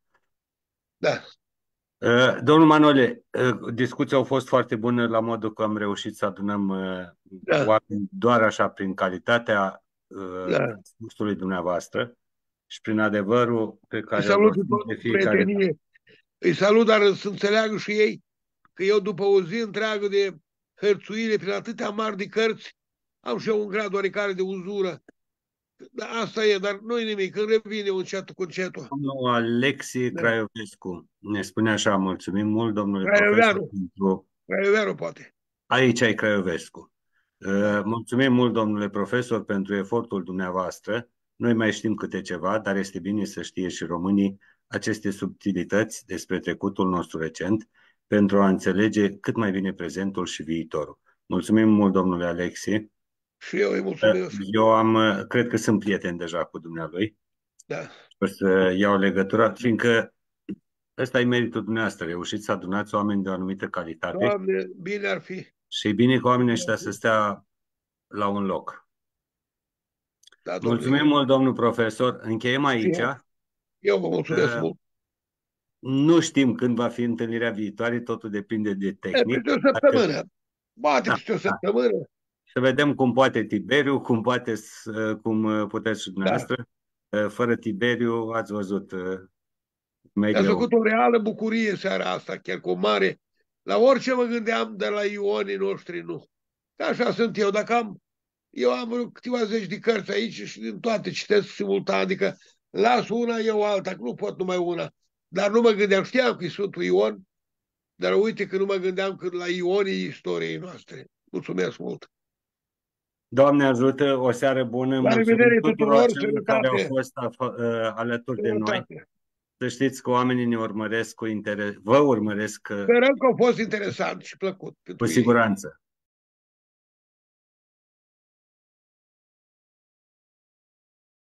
Da. Domnul Manole, discuția a fost foarte bună la modul că am reușit să adunăm Da. oameni doar așa prin calitatea Da. discursului dumneavoastră și prin adevărul pe care Îi salut de fiecare prietenie. Îi salut, dar să înțeleagă și ei că eu după o zi întreagă de hărțuire prin atâtea mari de cărți, am și eu un grad oarecare de uzură. Da, asta e, dar nu-i nimic, când revine încetul cu încetul. Domnul Alexi Da. Craiovescu ne spune așa: mulțumim mult, domnule Craioveanu. profesor, pentru... Craioveanu, poate. Aici ai Craiovescu. Da. Mulțumim mult, domnule profesor, pentru efortul dumneavoastră. Noi mai știm câte ceva, dar este bine să știe și românii aceste subtilități despre trecutul nostru recent pentru a înțelege cât mai bine prezentul și viitorul. Mulțumim mult, domnule Alexi. Și eu îi mulțumesc. Eu am, cred că sunt prieten deja cu dumnealui. Da. O să iau legătura, fiindcă ăsta e meritul dumneavoastră. Reușiți să adunați oameni de o anumită calitate. Doamne, bine ar fi. Și e bine ca oamenii ăștia să stea la un loc. Da, Mulțumim mult, domnul profesor. Încheiem aici. Eu, eu vă mulțumesc uh, mult. Nu știm când va fi întâlnirea viitoare, totul depinde de tehnic. Peste o săptămână. Dacă... Poate da, peste o săptămână. Da. Să vedem cum poate Tiberiu, cum, poate, cum puteți și dumneavoastră. Da. Fără Tiberiu, ați văzut. Mi-a făcut o reală bucurie seara asta, chiar cu o mare. La orice mă gândeam de la ionii noștri, nu. Că așa sunt eu. Dacă am, eu am câteva zeci de cărți aici și din toate citesc simultan, adică las una, eu alta, că nu pot numai una. Dar nu mă gândeam, știam că e Sfântul Ion, dar uite că nu mă gândeam că la ionii istoriei noastre. Mulțumesc mult! Doamne ajută, o seară bună! La revedere tuturor, celor care au fost alături de noi. Să știți că oamenii ne urmăresc cu interes, vă urmăresc. Sperăm că a fost interesant și plăcut. Cu siguranță.